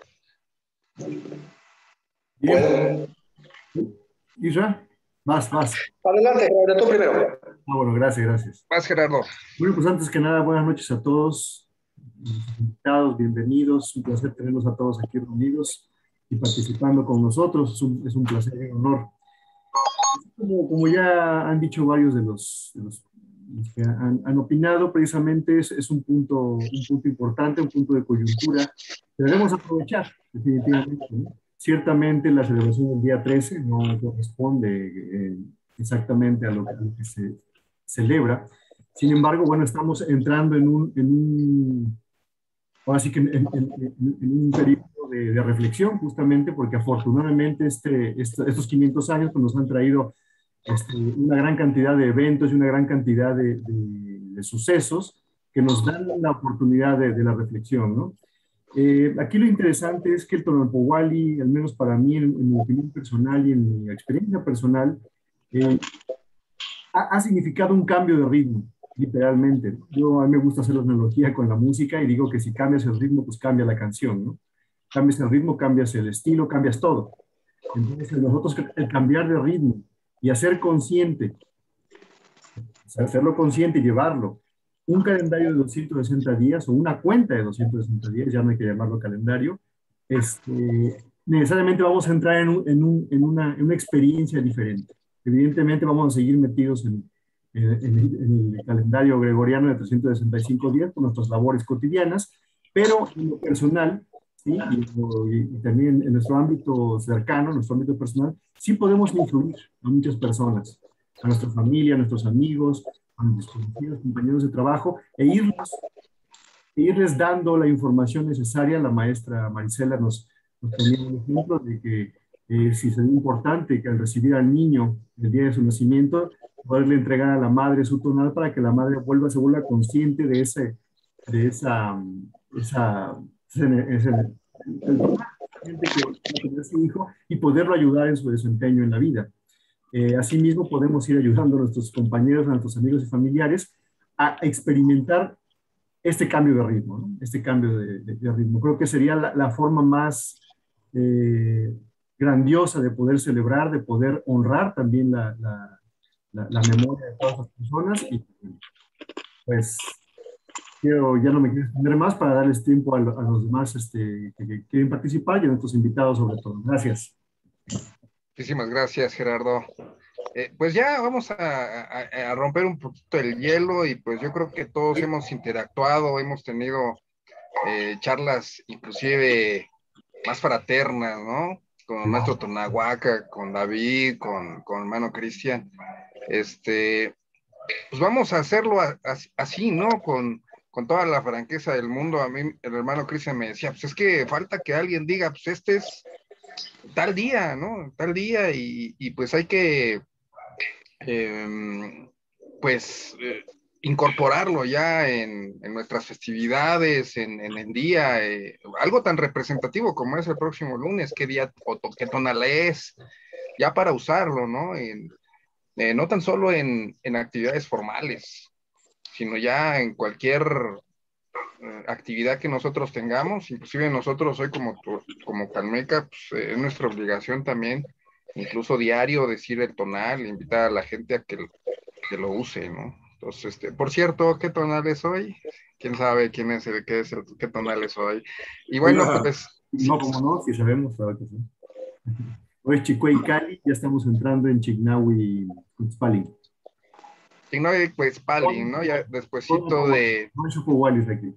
Bien. Isra, vas. Adelante, Gerardo, tú primero. Bueno, gracias. Vas, Gerardo. Bueno, pues antes que nada, buenas noches a todos, invitados, bienvenidos, un placer tenerlos a todos aquí reunidos y participando con nosotros, es un placer y un honor. Como ya han dicho varios de los que han opinado, precisamente es un punto importante, un punto de coyuntura que debemos aprovechar, definitivamente, ¿no? Ciertamente la celebración del día 13 no corresponde exactamente a lo que se celebra. Sin embargo, bueno, estamos entrando en un periodo de reflexión, justamente porque afortunadamente estos 500 años pues, nos han traído una gran cantidad de eventos y una gran cantidad de sucesos que nos dan la oportunidad de la reflexión, ¿no? Aquí lo interesante es que el Tonalpohualli, al menos para mí, en mi opinión personal y en mi experiencia personal, ha significado un cambio de ritmo, literalmente. A mí me gusta hacer la analogía con la música y digo que si cambias el ritmo, pues cambia la canción, ¿no? Cambias el ritmo, cambias el estilo, cambias todo. Entonces, nosotros el cambiar de ritmo y hacerlo consciente y llevarlo. Un calendario de 260 días o una cuenta de 260 días, ya no hay que llamarlo calendario, necesariamente vamos a entrar en una experiencia diferente. Evidentemente vamos a seguir metidos en el calendario gregoriano de 365 días con nuestras labores cotidianas, pero en lo personal, ¿sí? y también en nuestro ámbito cercano, nuestro ámbito personal, sí podemos influir a muchas personas, a nuestra familia, a nuestros amigos, a nuestros conocidos, compañeros de trabajo, e irles dando la información necesaria. La maestra Marisela nos ponía un ejemplo de que si sería importante que al recibir al niño el día de su nacimiento, poderle entregar a la madre su tonal para que la madre se vuelva consciente de ese hijo y poderlo ayudar en su desempeño en la vida. Asimismo, podemos ir ayudando a nuestros compañeros, a nuestros amigos y familiares a experimentar este cambio de ritmo, ¿no? Este cambio de ritmo. Creo que sería la forma más grandiosa de poder celebrar, de poder honrar también la memoria de todas las personas. Y pues ya no me quiero extender más para darles tiempo a los demás que quieren participar y a nuestros invitados sobre todo. Gracias. Muchísimas gracias, Gerardo. Pues ya vamos a romper un poquito el hielo y pues yo creo que todos hemos interactuado, hemos tenido charlas inclusive más fraternas, ¿no? Con el maestro Tonahuaca, con David, con hermano Cristian. Pues vamos a hacerlo así, ¿no? Con toda la franqueza del mundo. A mí el hermano Cristian me decía, pues es que falta que alguien diga, pues este es tal día, ¿no? Tal día y pues hay que incorporarlo ya en nuestras festividades, en el día, algo tan representativo como es el próximo lunes, qué día o qué tonal es, ya para usarlo, ¿no? No tan solo en actividades formales, sino ya en cualquier actividad que nosotros tengamos, inclusive nosotros hoy como Calmeca, pues, es nuestra obligación también, incluso diario, decir el tonal, invitar a la gente a que lo use, ¿no? Entonces, por cierto, ¿qué tonal es hoy? ¿Quién sabe quién es qué tonal es hoy? Y bueno, pues... No, como no, si sabemos, claro que sí. Hoy es Chicuey Cali, ya estamos entrando en Chignahui Cutzpali. Chignahui Cutzpali, ¿no? Ya despuesito de... aquí.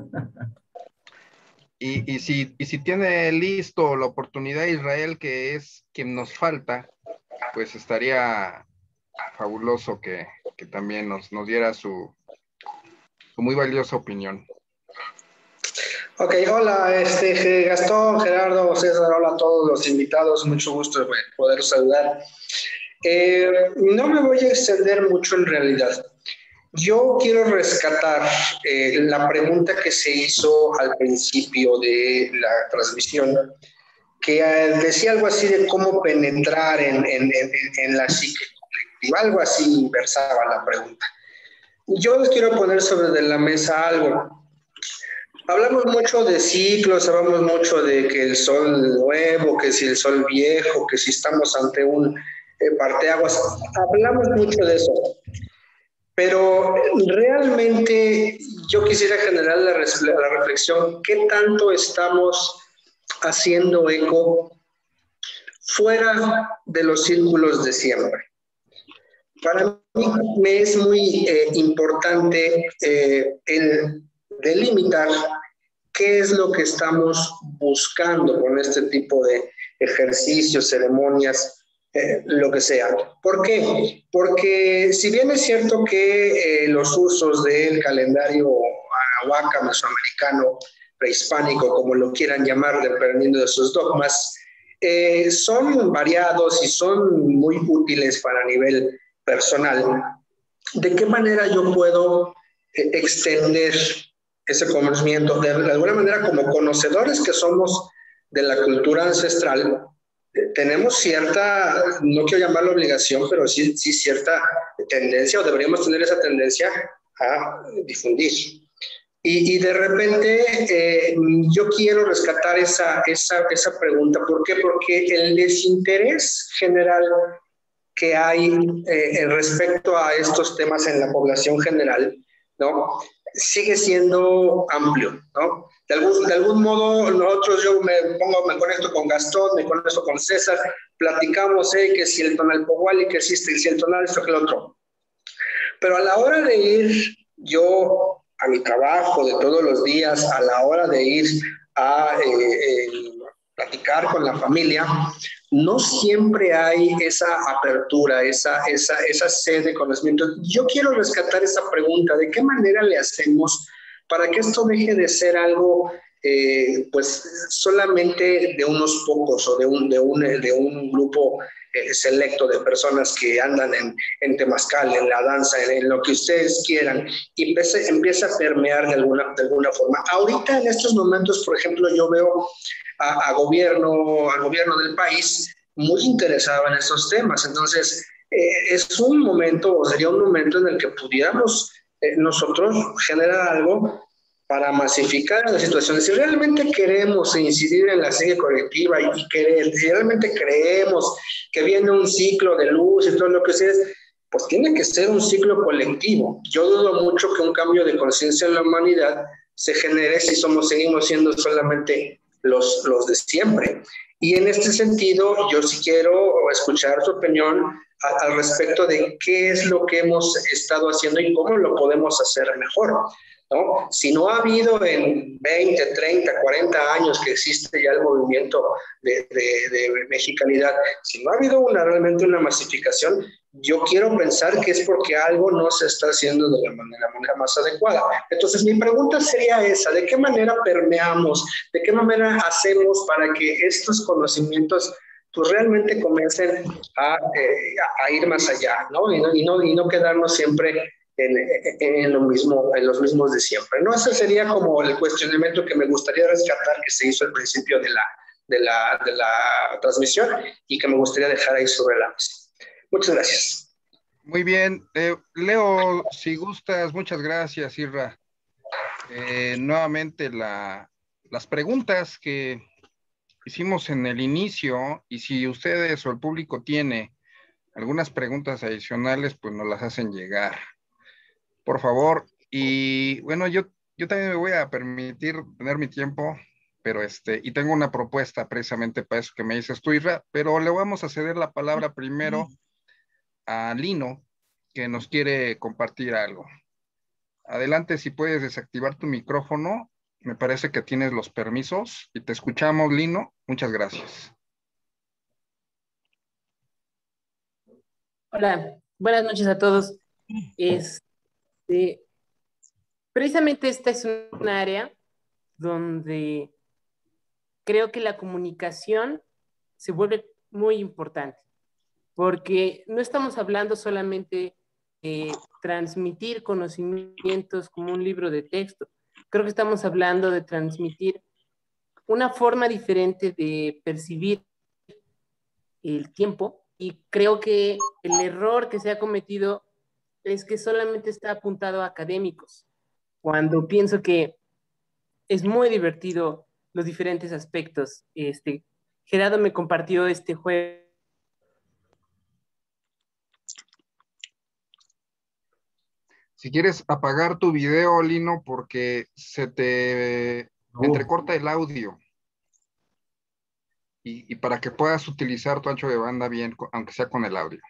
Y si tiene listo la oportunidad Israel, que es quien nos falta, pues estaría fabuloso que también nos diera su muy valiosa opinión. Ok, hola, Gastón, Gerardo, César, hola a todos los invitados, mucho gusto poder saludar. No me voy a extender mucho en realidad. Yo quiero rescatar la pregunta que se hizo al principio de la transmisión, que decía algo así de cómo penetrar en la psique. colectiva, algo así versaba la pregunta. Yo les quiero poner sobre la mesa algo. Hablamos mucho de ciclos, hablamos mucho de que el sol nuevo, que si el sol viejo, que si estamos ante un parteaguas, hablamos mucho de eso. Pero realmente yo quisiera generar la reflexión, ¿qué tanto estamos haciendo eco fuera de los círculos de siempre? Para mí me es muy importante el delimitar qué es lo que estamos buscando con este tipo de ejercicios, ceremonias, lo que sea. ¿Por qué? Porque si bien es cierto que los usos del calendario Anahuaca, mesoamericano, prehispánico, como lo quieran llamar, dependiendo de sus dogmas, son variados y son muy útiles para nivel personal. ¿De qué manera yo puedo extender ese conocimiento? De alguna manera, como conocedores que somos de la cultura ancestral, tenemos cierta, no quiero llamarlo obligación, pero sí cierta tendencia, o deberíamos tener esa tendencia a difundir. Y de repente yo quiero rescatar esa pregunta. ¿Por qué? Porque el desinterés general que hay respecto a estos temas en la población general, ¿no?, sigue siendo amplio, ¿no? De algún modo, nosotros, yo me conecto con Gastón, me conecto con César, platicamos que si el Tonalpohualli, que existe, si el tonal, esto, que el otro. Pero a la hora de ir yo a mi trabajo de todos los días, a la hora de ir a platicar con la familia, no siempre hay esa apertura, esa sed de conocimiento. Yo quiero rescatar esa pregunta, ¿de qué manera le hacemos para que esto deje de ser algo pues solamente de unos pocos o de un grupo selecto de personas que andan en temazcal, en la danza, en lo que ustedes quieran, y empieza a permear de alguna forma? Ahorita en estos momentos, por ejemplo, yo veo al gobierno del país muy interesado en estos temas. Entonces, es un momento, o sería un momento en el que pudiéramos nosotros generar algo para masificar las situaciones. Si realmente queremos incidir en la psique colectiva si realmente creemos que viene un ciclo de luz y todo lo que sea, pues tiene que ser un ciclo colectivo. Yo dudo mucho que un cambio de conciencia en la humanidad se genere si seguimos siendo solamente los de siempre. Y en este sentido, yo sí quiero escuchar su opinión al respecto de qué es lo que hemos estado haciendo y cómo lo podemos hacer mejor, ¿no? Si no ha habido en 20, 30, 40 años que existe ya el movimiento de mexicanidad, si no ha habido realmente una masificación, yo quiero pensar que es porque algo no se está haciendo de la manera más adecuada. Entonces, mi pregunta sería esa: ¿de qué manera permeamos? ¿De qué manera hacemos para que estos conocimientos pues realmente comiencen a ir más allá, ¿no? Y no quedarnos siempre en los mismos de siempre, ¿no? Ese sería como el cuestionamiento que me gustaría rescatar, que se hizo al principio de la transmisión, y que me gustaría dejar ahí sobre la mesa. Muchas gracias. Muy bien. Leo, si gustas, muchas gracias, Irra. Nuevamente las preguntas que hicimos en el inicio, y si ustedes o el público tiene algunas preguntas adicionales, pues nos las hacen llegar, por favor. Y bueno, yo también me voy a permitir tener mi tiempo, pero y tengo una propuesta precisamente para eso que me dices tú, Irra, pero le vamos a ceder la palabra primero a Lino, que nos quiere compartir algo. Adelante, si puedes desactivar tu micrófono, me parece que tienes los permisos y te escuchamos, Lino. Muchas gracias. Hola, buenas noches a todos. Precisamente esta es un área donde creo que la comunicación se vuelve muy importante, porque no estamos hablando solamente de transmitir conocimientos como un libro de texto. Creo que estamos hablando de transmitir una forma diferente de percibir el tiempo, y creo que el error que se ha cometido es que solamente está apuntado a académicos, cuando pienso que es muy divertido los diferentes aspectos. Gerardo me compartió este juego. Si quieres apagar tu video, Lino, porque se te entrecorta el audio. Y para que puedas utilizar tu ancho de banda bien, aunque sea con el audio.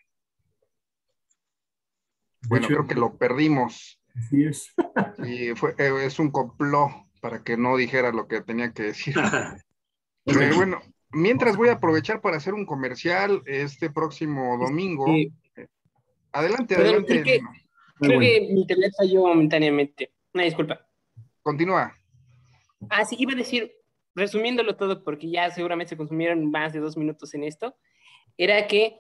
Bueno, creo que lo perdimos. Así es. Y es un complot para que no dijera lo que tenía que decir. Pero bueno, mientras voy a aprovechar para hacer un comercial este próximo domingo. Adelante, Perdón, adelante. Creo que mi internet falló momentáneamente. Una disculpa. Continúa. Sí, iba a decir, resumiéndolo todo, porque ya seguramente se consumieron más de 2 minutos en esto, era que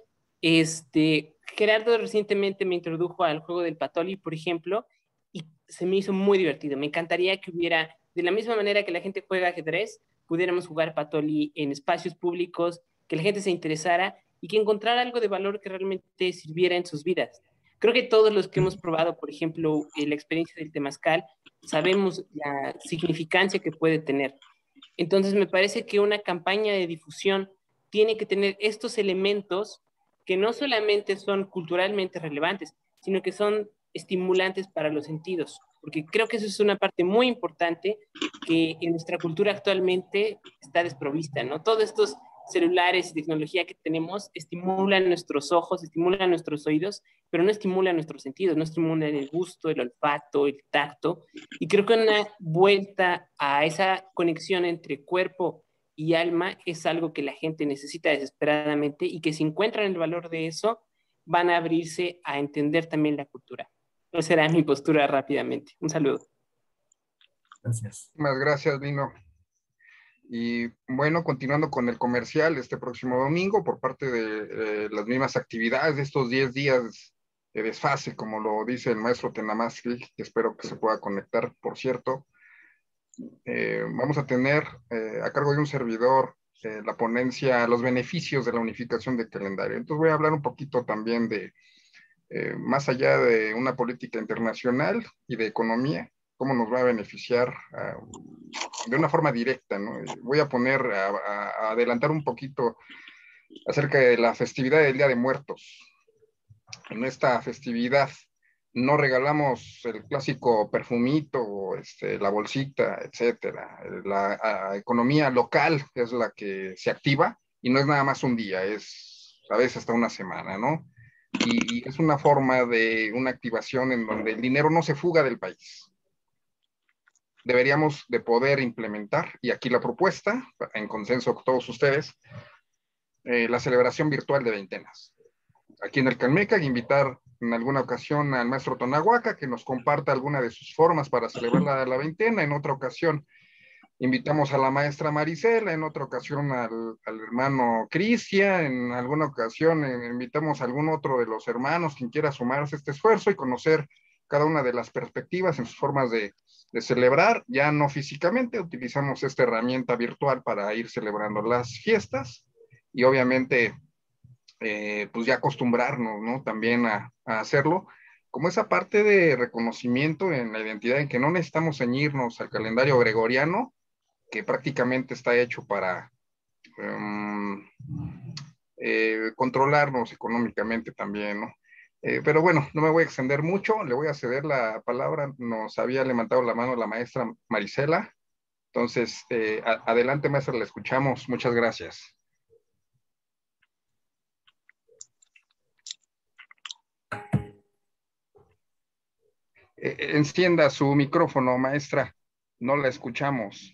Gerardo recientemente me introdujo al juego del Patoli, por ejemplo, y se me hizo muy divertido. Me encantaría que hubiera, de la misma manera que la gente juega ajedrez, pudiéramos jugar Patoli en espacios públicos, que la gente se interesara y que encontrara algo de valor que realmente sirviera en sus vidas. Creo que todos los que hemos probado, por ejemplo, la experiencia del temazcal, sabemos la significancia que puede tener. Entonces me parece que una campaña de difusión tiene que tener estos elementos que no solamente son culturalmente relevantes, sino que son estimulantes para los sentidos, porque creo que eso es una parte muy importante que en nuestra cultura actualmente está desprovista, ¿no? Todos estos celulares y tecnología que tenemos estimulan nuestros ojos, estimulan nuestros oídos, pero no estimulan nuestros sentidos, no estimulan el gusto, el olfato, el tacto, y creo que una vuelta a esa conexión entre cuerpo y alma es algo que la gente necesita desesperadamente y que si encuentran el valor de eso, van a abrirse a entender también la cultura. Esa era mi postura rápidamente. Un saludo. Gracias. Muchas gracias, Lino. Y bueno, continuando con el comercial este próximo domingo, por parte de las mismas actividades de estos 10 días de desfase, como lo dice el maestro Tenamazli, que espero que se pueda conectar, por cierto. Vamos a tener a cargo de un servidor la ponencia, los beneficios de la unificación del calendario. Entonces voy a hablar un poquito también de, más allá de una política internacional y de economía, cómo nos va a beneficiar de una forma directa, ¿no? Voy a poner, a adelantar un poquito acerca de la festividad del Día de Muertos. En esta festividad no regalamos el clásico perfumito, la bolsita, etcétera. La economía local es la que se activa y no es nada más un día, es a veces hasta una semana, ¿no? Y es una forma de una activación en donde el dinero no se fuga del país. Deberíamos de poder implementar, y aquí la propuesta, en consenso con todos ustedes, la celebración virtual de veintenas. Aquí en el Calmeca, invitar en alguna ocasión al maestro Tonahuaca que nos comparta alguna de sus formas para celebrar la veintena. En otra ocasión invitamos a la maestra Marisela, en otra ocasión al hermano Cristian, en alguna ocasión invitamos a algún otro de los hermanos quien quiera sumarse a este esfuerzo y conocer cada una de las perspectivas en sus formas de celebrar, ya no físicamente, utilizamos esta herramienta virtual para ir celebrando las fiestas y obviamente pues ya acostumbrarnos, ¿no? También a hacerlo, como esa parte de reconocimiento en la identidad, en que no necesitamos ceñirnos al calendario gregoriano, que prácticamente está hecho para controlarnos económicamente también, ¿no? Pero bueno, no me voy a extender mucho, le voy a ceder la palabra, nos había levantado la mano la maestra Marisela, entonces, adelante maestra, la escuchamos, muchas gracias. Encienda su micrófono, maestra, no la escuchamos.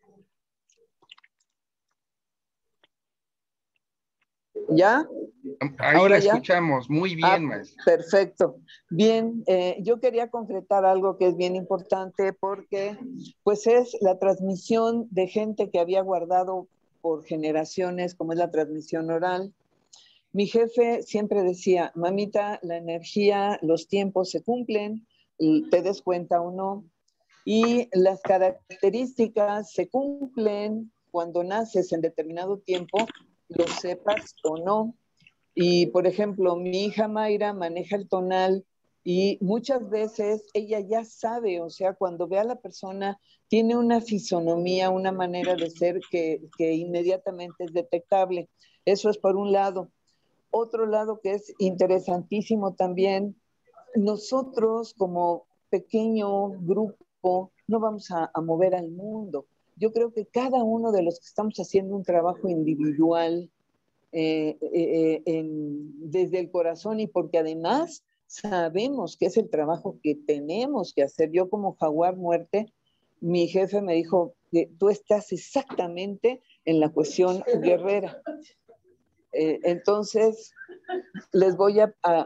¿Ya? Ahí ¿Ahora la ya? escuchamos, muy bien, maestra. Perfecto. Bien, yo quería concretar algo que es bien importante porque pues es la transmisión de gente que había guardado por generaciones, como es la transmisión oral. Mi jefe siempre decía, mamita, la energía, los tiempos se cumplen, te des cuenta o no, y las características se cumplen cuando naces en determinado tiempo, lo sepas o no. Y, por ejemplo, mi hija Mayra maneja el tonal y muchas veces ella ya sabe, o sea, cuando ve a la persona, tiene una fisonomía, una manera de ser que inmediatamente es detectable. Eso es por un lado. Otro lado que es interesantísimo también, nosotros como pequeño grupo no vamos a mover al mundo. Yo creo que cada uno de los que estamos haciendo un trabajo individual desde el corazón y porque además sabemos que es el trabajo que tenemos que hacer. Yo como Jaguar Muerte, mi jefe me dijo que tú estás exactamente en la cuestión guerrera. Entonces, les voy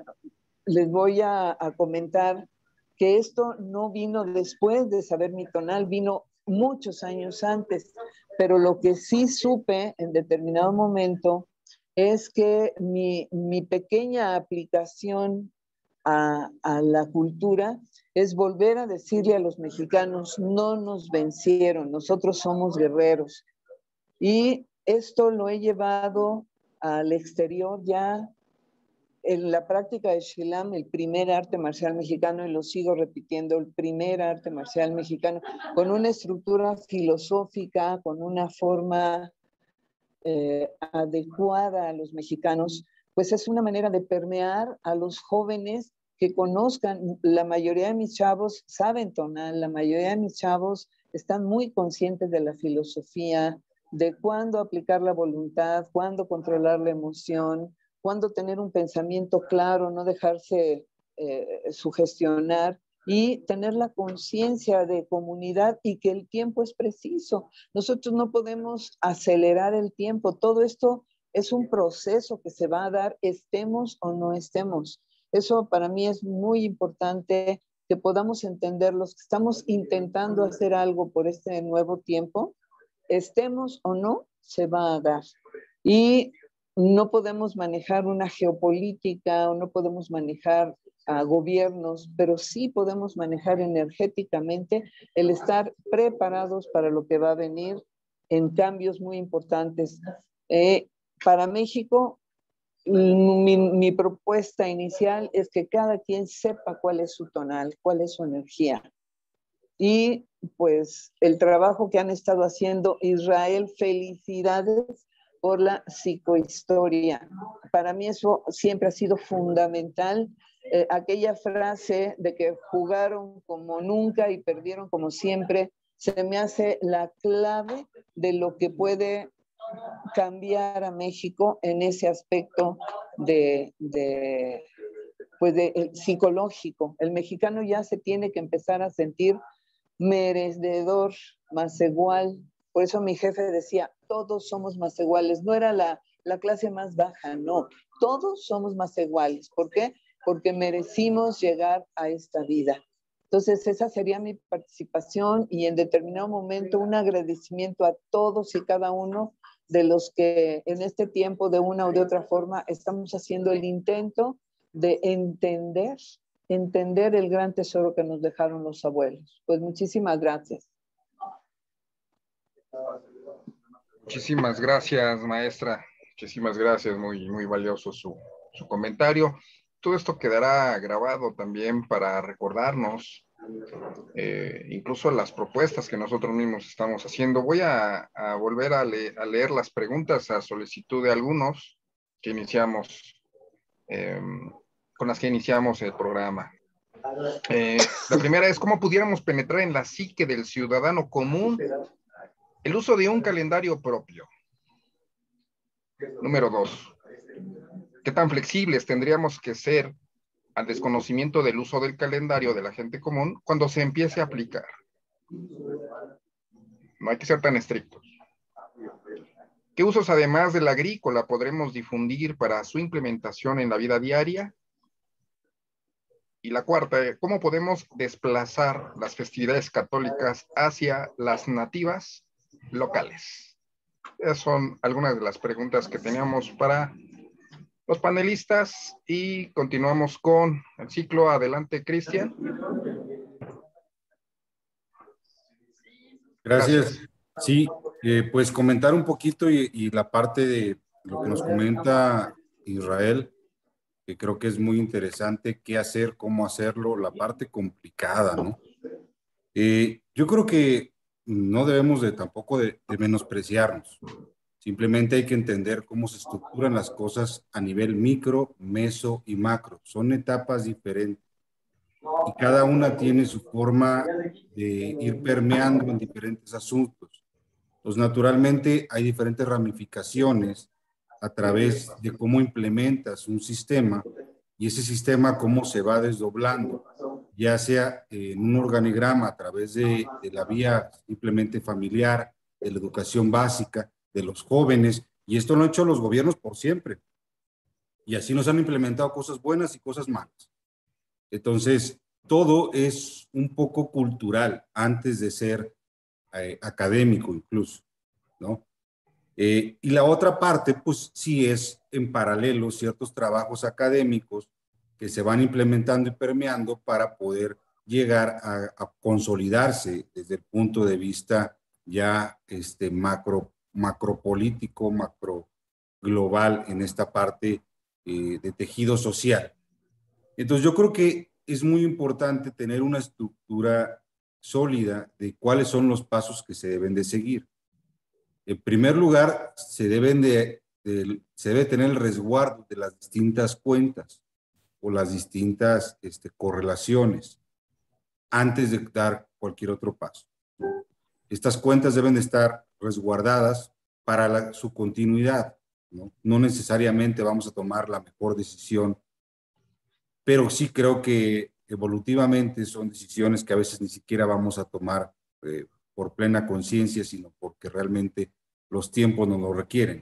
a comentar que esto no vino después de saber mi tonal, vino muchos años antes, pero lo que sí supe en determinado momento es que mi pequeña aplicación a la cultura es volver a decirle a los mexicanos, no nos vencieron, nosotros somos guerreros. Y esto lo he llevado al exterior ya en la práctica de Shilam, el primer arte marcial mexicano, y lo sigo repitiendo, el primer arte marcial mexicano, con una estructura filosófica, con una forma adecuada a los mexicanos, pues es una manera de permear a los jóvenes que conozcan. La mayoría de mis chavos saben tonal, la mayoría de mis chavos están muy conscientes de la filosofía, de cuándo aplicar la voluntad, cuándo controlar la emoción, cuándo tener un pensamiento claro, no dejarse sugestionar y tener la conciencia de comunidad y que el tiempo es preciso. Nosotros no podemos acelerar el tiempo. Todo esto es un proceso que se va a dar, estemos o no estemos. Eso para mí es muy importante, que podamos entender los que estamos intentando hacer algo por este nuevo tiempo, estemos o no, se va a dar. Y no podemos manejar una geopolítica o no podemos manejar a gobiernos, pero sí podemos manejar energéticamente el estar preparados para lo que va a venir en cambios muy importantes. Para México, mi propuesta inicial es que cada quien sepa cuál es su tonal, cuál es su energía. Y pues el trabajo que han estado haciendo, Israel, felicidades por la psicohistoria. Para mí eso siempre ha sido fundamental. Aquella frase de que jugaron como nunca y perdieron como siempre, se me hace la clave de lo que puede cambiar a México en ese aspecto psicológico. El mexicano ya se tiene que empezar a sentir merecedor, más igual. Por eso mi jefe decía, todos somos más iguales. No era la clase más baja, no. Todos somos más iguales. ¿Por qué? Porque merecimos llegar a esta vida. Entonces, esa sería mi participación y en determinado momento un agradecimiento a todos y cada uno de los que en este tiempo, de una o de otra forma, estamos haciendo el intento de entender el gran tesoro que nos dejaron los abuelos. Pues muchísimas gracias. Muchísimas gracias, maestra. Muchísimas gracias, muy, muy valioso su comentario. Todo esto quedará grabado también para recordarnos incluso las propuestas que nosotros mismos estamos haciendo. Voy a volver a leer las preguntas a solicitud de algunos que iniciamos, con las que iniciamos el programa. La primera es, ¿cómo pudiéramos penetrar en la psique del ciudadano común el uso de un calendario propio? Número 2, ¿qué tan flexibles tendríamos que ser al desconocimiento del uso del calendario de la gente común cuando se empiece a aplicar? No hay que ser tan estrictos. ¿Qué usos además del agrícola podremos difundir para su implementación en la vida diaria? Y la cuarta, ¿cómo podemos desplazar las festividades católicas hacia las nativas locales? Esas son algunas de las preguntas que teníamos para los panelistas y continuamos con el ciclo. Adelante, Cristian. Gracias. Sí, pues comentar un poquito y la parte de lo que nos comenta Israel, que creo que es muy interesante qué hacer, cómo hacerlo, la parte complicada, ¿no? Yo creo que no debemos tampoco de menospreciarnos. Simplemente hay que entender cómo se estructuran las cosas a nivel micro, meso y macro. Son etapas diferentes y cada una tiene su forma de ir permeando en diferentes asuntos. Pues naturalmente hay diferentes ramificaciones a través de cómo implementas un sistema y ese sistema cómo se va desdoblando, ya sea en un organigrama a través de la vía simplemente familiar, de la educación básica, de los jóvenes, y esto lo han hecho los gobiernos por siempre. Y así nos han implementado cosas buenas y cosas malas. Entonces, todo es un poco cultural antes de ser académico incluso, ¿no? Y la otra parte, pues sí es en paralelo ciertos trabajos académicos que se van implementando y permeando para poder llegar a consolidarse desde el punto de vista ya macropolítico, macro global en esta parte de tejido social. Entonces yo creo que es muy importante tener una estructura sólida de cuáles son los pasos que se deben de seguir. En primer lugar, se debe tener el resguardo de las distintas cuentas o las distintas correlaciones antes de dar cualquier otro paso. Estas cuentas deben de estar resguardadas para su continuidad, ¿no? No necesariamente vamos a tomar la mejor decisión, pero sí creo que evolutivamente son decisiones que a veces ni siquiera vamos a tomar por plena conciencia, sino porque realmente los tiempos nos lo requieren.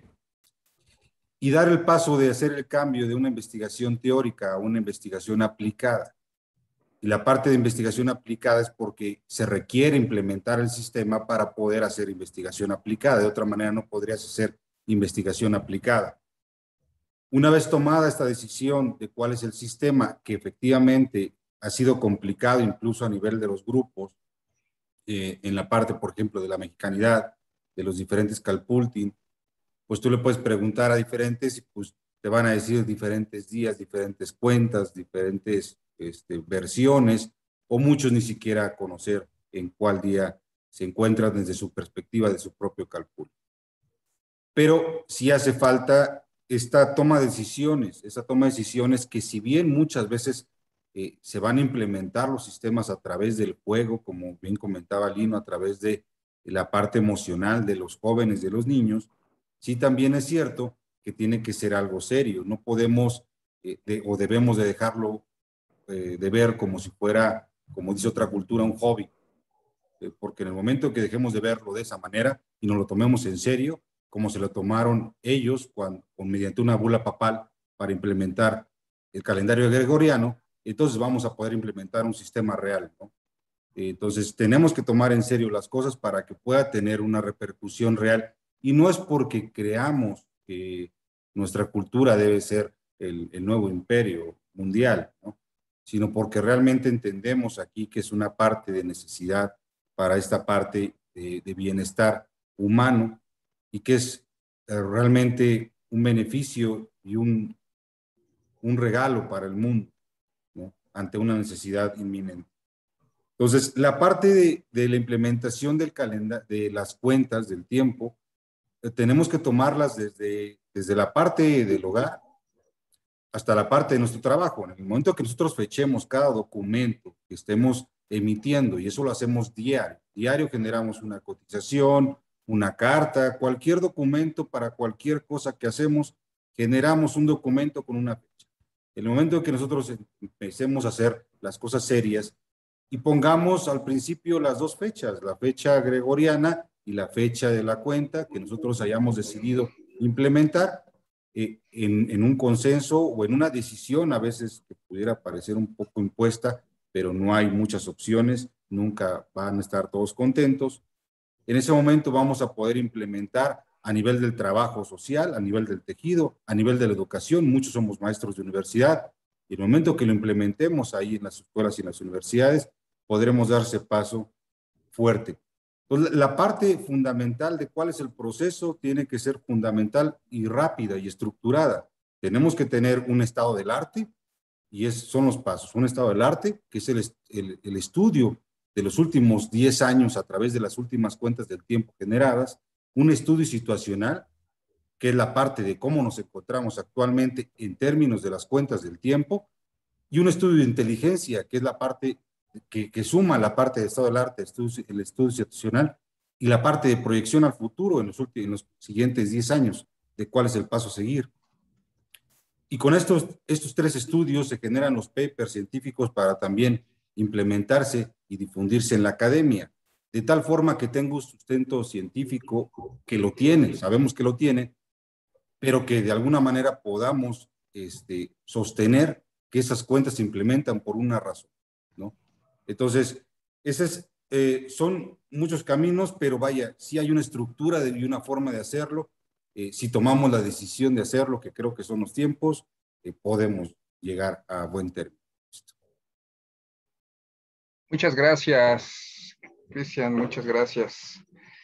Y dar el paso de hacer el cambio de una investigación teórica a una investigación aplicada. Y la parte de investigación aplicada es porque se requiere implementar el sistema para poder hacer investigación aplicada. De otra manera no podrías hacer investigación aplicada. Una vez tomada esta decisión de cuál es el sistema, que efectivamente ha sido complicado incluso a nivel de los grupos, en la parte, por ejemplo, de la mexicanidad, de los diferentes Calpultin, pues tú le puedes preguntar a diferentes y pues te van a decir diferentes días, diferentes cuentas, diferentes versiones, o muchos ni siquiera conocer en cuál día se encuentran desde su perspectiva de su propio cálculo. Pero sí hace falta esta toma de decisiones, esa toma de decisiones que si bien muchas veces se van a implementar los sistemas a través del juego, como bien comentaba Lino, a través de la parte emocional de los jóvenes, de los niños, sí también es cierto que tiene que ser algo serio. No podemos o debemos de dejarlo de ver como si fuera, como dice otra cultura, un hobby. Porque en el momento que dejemos de verlo de esa manera y nos lo tomemos en serio, como se lo tomaron ellos mediante una bula papal para implementar el calendario gregoriano, entonces vamos a poder implementar un sistema real, ¿no? Entonces tenemos que tomar en serio las cosas para que pueda tener una repercusión real, y no es porque creamos que nuestra cultura debe ser el nuevo imperio mundial, ¿no? Sino porque realmente entendemos aquí que es una parte de necesidad para esta parte de bienestar humano, y que es realmente un beneficio y un regalo para el mundo, ¿no? Ante una necesidad inminente. Entonces, la parte de la implementación del calendario, de las cuentas del tiempo, tenemos que tomarlas desde la parte del hogar hasta la parte de nuestro trabajo. En el momento que nosotros fechemos cada documento que estemos emitiendo, y eso lo hacemos diario generamos una cotización, una carta, cualquier documento para cualquier cosa que hacemos, generamos un documento con una fecha. En el momento que nosotros empecemos a hacer las cosas serias y pongamos al principio las dos fechas, la fecha gregoriana y la fecha de la cuenta que nosotros hayamos decidido implementar, en un consenso o en una decisión a veces que pudiera parecer un poco impuesta, pero no hay muchas opciones, nunca van a estar todos contentos. En ese momento vamos a poder implementar a nivel del trabajo social, a nivel del tejido, a nivel de la educación. Muchos somos maestros de universidad, y en el momento que lo implementemos ahí en las escuelas y en las universidades, podremos darse paso fuerte. Entonces, la parte fundamental de cuál es el proceso tiene que ser fundamental y rápida y estructurada. Tenemos que tener un estado del arte, y son los pasos. Un estado del arte, que es el estudio de los últimos 10 años a través de las últimas cuentas del tiempo generadas. Un estudio situacional, que es la parte de cómo nos encontramos actualmente en términos de las cuentas del tiempo. Y un estudio de inteligencia, que es la parte que suma la parte de estado del arte, el estudio situacional, y la parte de proyección al futuro en los siguientes 10 años, de cuál es el paso a seguir. Y con estos 3 estudios se generan los papers científicos para también implementarse y difundirse en la academia, de tal forma que tenga un sustento científico que lo tiene, sabemos que lo tiene, pero que de alguna manera podamos sostener que esas cuentas se implementan por una razón, ¿no? Entonces, son muchos caminos, pero vaya, sí hay una estructura y una forma de hacerlo. Si tomamos la decisión de hacerlo, que creo que son los tiempos, podemos llegar a buen término. Muchas gracias, Cristian, muchas gracias.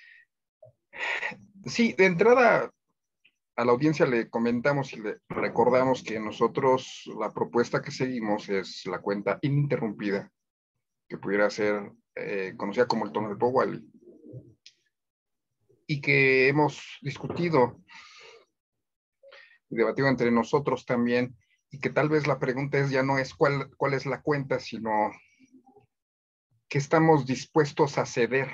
Sí, de entrada a la audiencia le comentamos y le recordamos que nosotros la propuesta que seguimos es la cuenta ininterrumpida, que pudiera ser conocida como el túnel Powell, y que hemos discutido y debatido entre nosotros también, y que tal vez la pregunta ya no es cuál es la cuenta, sino qué estamos dispuestos a ceder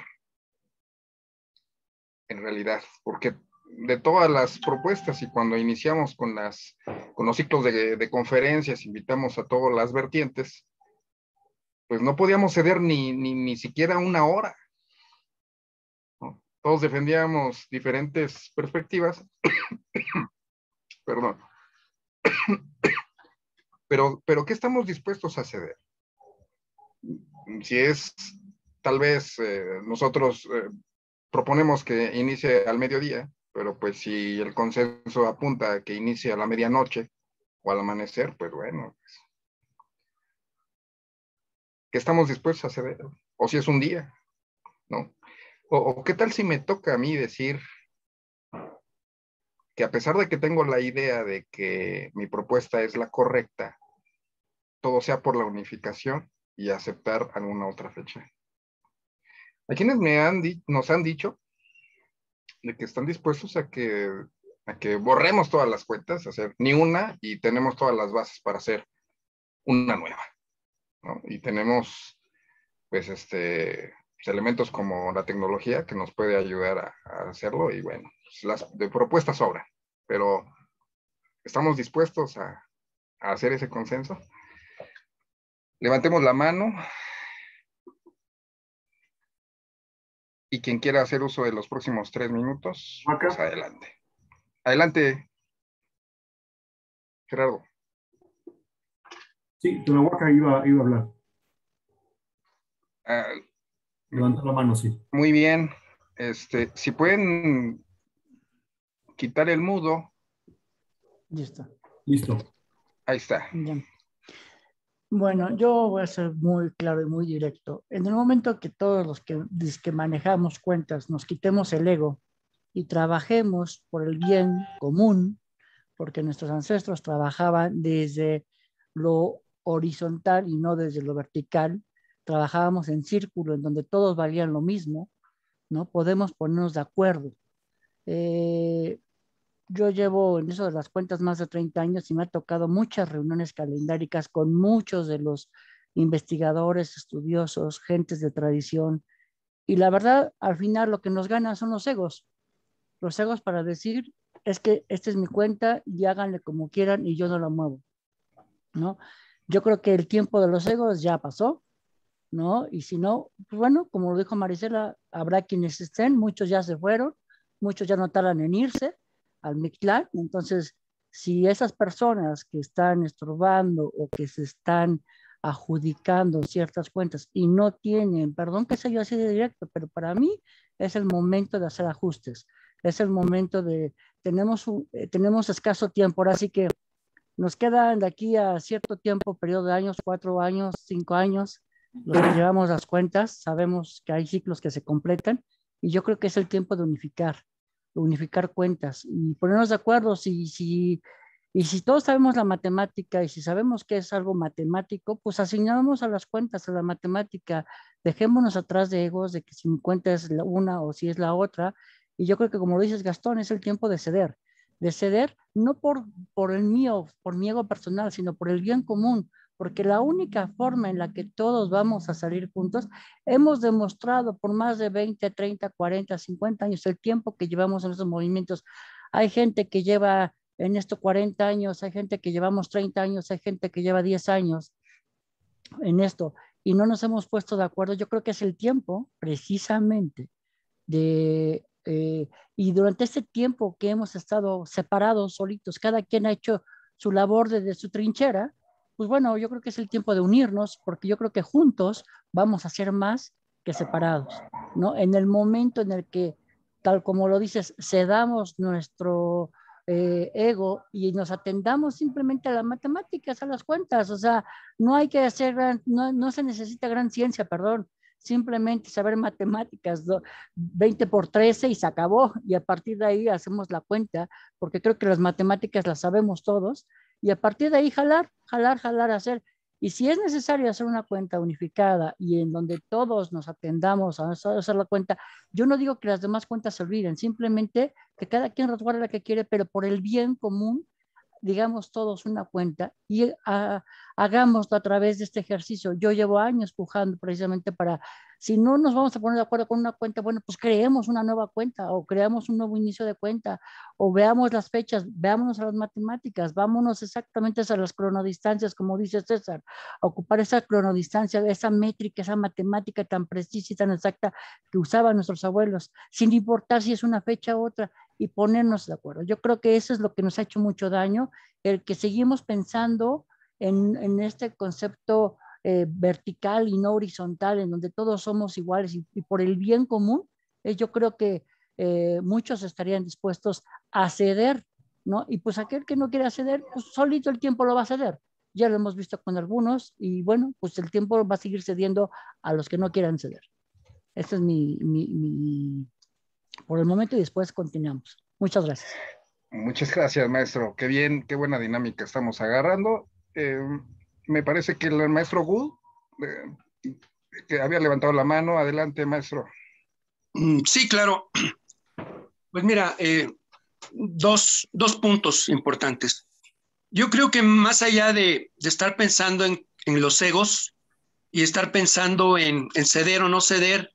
en realidad, porque de todas las propuestas, y cuando iniciamos con los ciclos de conferencias, invitamos a todas las vertientes, pues no podíamos ceder ni siquiera una hora, ¿no? Todos defendíamos diferentes perspectivas, perdón, pero ¿qué estamos dispuestos a ceder? Si es, tal vez nosotros proponemos que inicie al mediodía, pero pues si el consenso apunta a que inicie a la medianoche o al amanecer, pues bueno, pues, ¿qué estamos dispuestos a ceder? O si es un día, ¿no? O qué tal si me toca a mí decir que a pesar de que tengo la idea de que mi propuesta es la correcta, todo sea por la unificación y aceptar alguna otra fecha. Hay quienes nos han dicho de que están dispuestos a que borremos todas las cuentas, hacer ni una, y tenemos todas las bases para hacer una nueva, ¿no? Y tenemos, pues, elementos como la tecnología que nos puede ayudar a hacerlo, y bueno, pues las de propuestas sobran, pero estamos dispuestos a hacer ese consenso. Levantemos la mano. Y quien quiera hacer uso de los próximos 3 minutos, pues adelante. Adelante, Gerardo. Sí, Tonahuaca iba a hablar. Levantó la mano, sí. Muy bien. Si pueden quitar el mudo. Ya está. Listo. Ahí está. Bien. Bueno, yo voy a ser muy claro y muy directo. En el momento que todos los que manejamos cuentas nos quitemos el ego y trabajemos por el bien común, porque nuestros ancestros trabajaban desde lo horizontal y no desde lo vertical, trabajábamos en círculo en donde todos valían lo mismo, ¿no? Podemos ponernos de acuerdo. Yo llevo en eso de las cuentas más de 30 años y me ha tocado muchas reuniones calendáricas con muchos de los investigadores, estudiosos, gentes de tradición. Y la verdad, al final lo que nos gana son los egos. Los egos para decir, es que esta es mi cuenta y háganle como quieran y yo no la muevo, ¿no? Yo creo que el tiempo de los egos ya pasó, ¿no? Y si no, pues bueno, como lo dijo Marisela, habrá quienes estén, muchos ya se fueron, muchos ya no tardan en irse al Mictlán. Entonces, si esas personas que están estorbando o que se están adjudicando ciertas cuentas y no tienen, perdón que sea yo así de directo, pero para mí es el momento de hacer ajustes, es el momento de, tenemos escaso tiempo, ahora sí que nos quedan de aquí a cierto tiempo, periodo de años, 4 años, 5 años, los que llevamos las cuentas, sabemos que hay ciclos que se completan y yo creo que es el tiempo de unificar cuentas y ponernos de acuerdo si Y si todos sabemos la matemática y si sabemos que es algo matemático, pues asignamos a las cuentas, a la matemática. Dejémonos atrás de egos, de que si mi cuenta es la una o si es la otra. Y yo creo que, como lo dices, Gastón, es el tiempo de ceder no por el mío, por mi ego personal, sino por el bien común, porque la única forma en la que todos vamos a salir juntos, hemos demostrado por más de 20, 30, 40, 50 años, el tiempo que llevamos en esos movimientos. Hay gente que lleva en esto 40 años, hay gente que llevamos 30 años, hay gente que lleva 10 años en esto y no nos hemos puesto de acuerdo. Yo creo que es el tiempo precisamente y durante este tiempo que hemos estado separados, solitos, cada quien ha hecho su labor desde su trinchera, pues bueno, yo creo que es el tiempo de unirnos, porque yo creo que juntos vamos a ser más que separados, ¿no? En el momento en el que, tal como lo dices, cedamos nuestro ego y nos atendamos simplemente a las matemáticas, a las cuentas, o sea, no hay que hacer no se necesita gran ciencia, perdón, simplemente saber matemáticas, 20 por 13 y se acabó, y a partir de ahí hacemos la cuenta, porque creo que las matemáticas las sabemos todos, y a partir de ahí jalar, hacer, y si es necesario hacer una cuenta unificada y en donde todos nos atendamos a hacer la cuenta, yo no digo que las demás cuentas se olviden, simplemente que cada quien resguarde la que quiere, pero por el bien común, digamos todos una cuenta y hagámoslo a través de este ejercicio. Yo llevo años pujando precisamente para, si no nos vamos a poner de acuerdo con una cuenta, bueno, pues creemos una nueva cuenta o creamos un nuevo inicio de cuenta o veamos las fechas, veámonos a las matemáticas, vámonos exactamente a las cronodistancias, como dice César, a ocupar esa cronodistancia, esa métrica, esa matemática tan precisa y tan exacta que usaban nuestros abuelos, sin importar si es una fecha u otra, y ponernos de acuerdo. Yo creo que eso es lo que nos ha hecho mucho daño, el que seguimos pensando en este concepto vertical y no horizontal, en donde todos somos iguales y por el bien común, yo creo que muchos estarían dispuestos a ceder, ¿no? Y pues aquel que no quiera ceder, pues solito el tiempo lo va a ceder. Ya lo hemos visto con algunos y bueno, pues el tiempo va a seguir cediendo a los que no quieran ceder. Este es por el momento y después continuamos. Muchas gracias. Muchas gracias, maestro. Qué bien, qué buena dinámica estamos agarrando. Me parece que el maestro Gould, que había levantado la mano. Adelante, maestro. Sí, claro. Pues mira, dos puntos importantes. Yo creo que más allá de estar pensando en los egos y estar pensando en ceder o no ceder,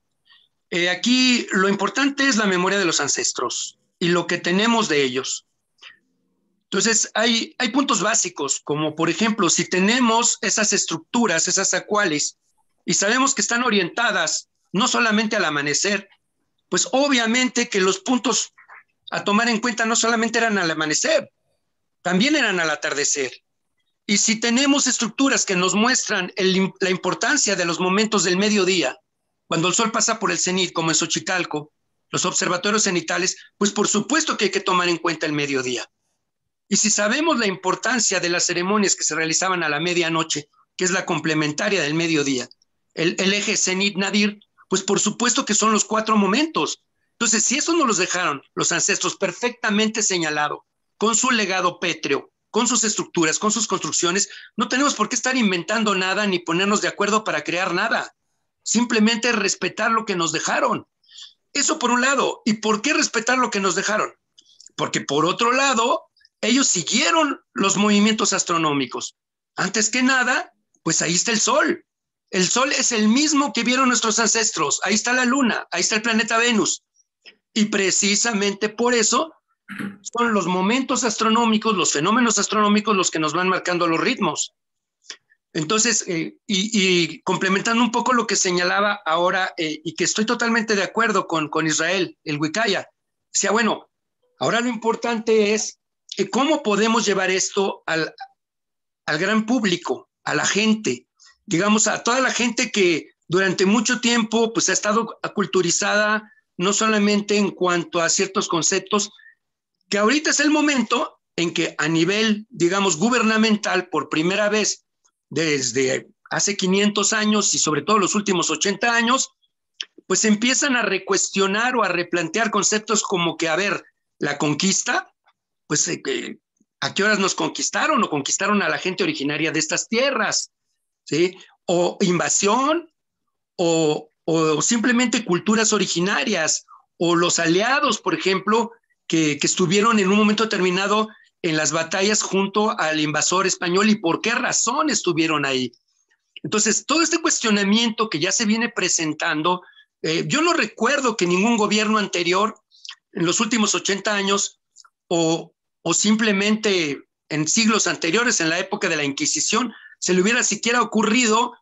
aquí lo importante es la memoria de los ancestros y lo que tenemos de ellos. Entonces, hay puntos básicos, como por ejemplo, si tenemos esas estructuras, esas acuales, y sabemos que están orientadas no solamente al amanecer, pues obviamente que los puntos a tomar en cuenta no solamente eran al amanecer, también eran al atardecer. Y si tenemos estructuras que nos muestran la importancia de los momentos del mediodía, cuando el sol pasa por el cenit, como en Xochicalco, los observatorios cenitales, pues por supuesto que hay que tomar en cuenta el mediodía. Y si sabemos la importancia de las ceremonias que se realizaban a la medianoche, que es la complementaria del mediodía, el eje cenit-nadir, pues por supuesto que son los 4 momentos. Entonces, si eso nos los dejaron los ancestros perfectamente señalado, con su legado pétreo, con sus estructuras, con sus construcciones, no tenemos por qué estar inventando nada ni ponernos de acuerdo para crear nada. Simplemente respetar lo que nos dejaron. Eso por un lado. ¿Y por qué respetar lo que nos dejaron? Porque por otro lado, ellos siguieron los movimientos astronómicos. Antes que nada, pues ahí está el Sol. El Sol es el mismo que vieron nuestros ancestros. Ahí está la Luna, ahí está el planeta Venus. Y precisamente por eso son los momentos astronómicos, los fenómenos astronómicos los que nos van marcando los ritmos. Entonces, y complementando un poco lo que señalaba ahora, y que estoy totalmente de acuerdo con Israel, el Wicaya, decía, bueno, ahora lo importante es cómo podemos llevar esto al gran público, a la gente, digamos, a toda la gente que durante mucho tiempo pues, ha estado aculturizada, no solamente en cuanto a ciertos conceptos, que ahorita es el momento en que a nivel, digamos, gubernamental, por primera vez desde hace 500 años y sobre todo los últimos 80 años, pues empiezan a recuestionar o a replantear conceptos como que, a ver, la conquista, pues ¿A qué horas nos conquistaron o conquistaron a la gente originaria de estas tierras? ¿Sí? O invasión, o simplemente culturas originarias, o los aliados, por ejemplo, que estuvieron en un momento determinado en las batallas junto al invasor español y por qué razón estuvieron ahí. Entonces, todo este cuestionamiento que ya se viene presentando, yo no recuerdo que ningún gobierno anterior en los últimos 80 años o simplemente en siglos anteriores, en la época de la Inquisición, se le hubiera siquiera ocurrido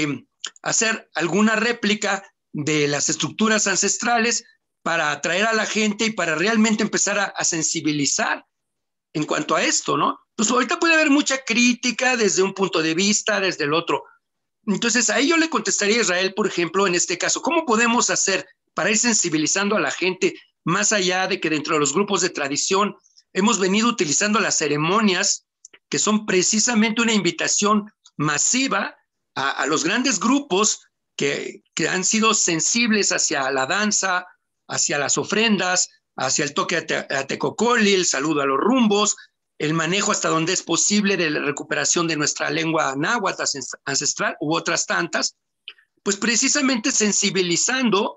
hacer alguna réplica de las estructuras ancestrales para atraer a la gente y para realmente empezar a sensibilizar en cuanto a esto, ¿no? Pues ahorita puede haber mucha crítica desde un punto de vista, desde el otro. Entonces ahí yo le contestaría a Israel, por ejemplo, en este caso, ¿cómo podemos hacer para ir sensibilizando a la gente más allá de que dentro de los grupos de tradición hemos venido utilizando las ceremonias que son precisamente una invitación masiva a los grandes grupos que han sido sensibles hacia la danza, hacia las ofrendas, hacia el toque a Tecocoli, el saludo a los rumbos, el manejo hasta donde es posible de la recuperación de nuestra lengua náhuatl ancestral u otras tantas, pues precisamente sensibilizando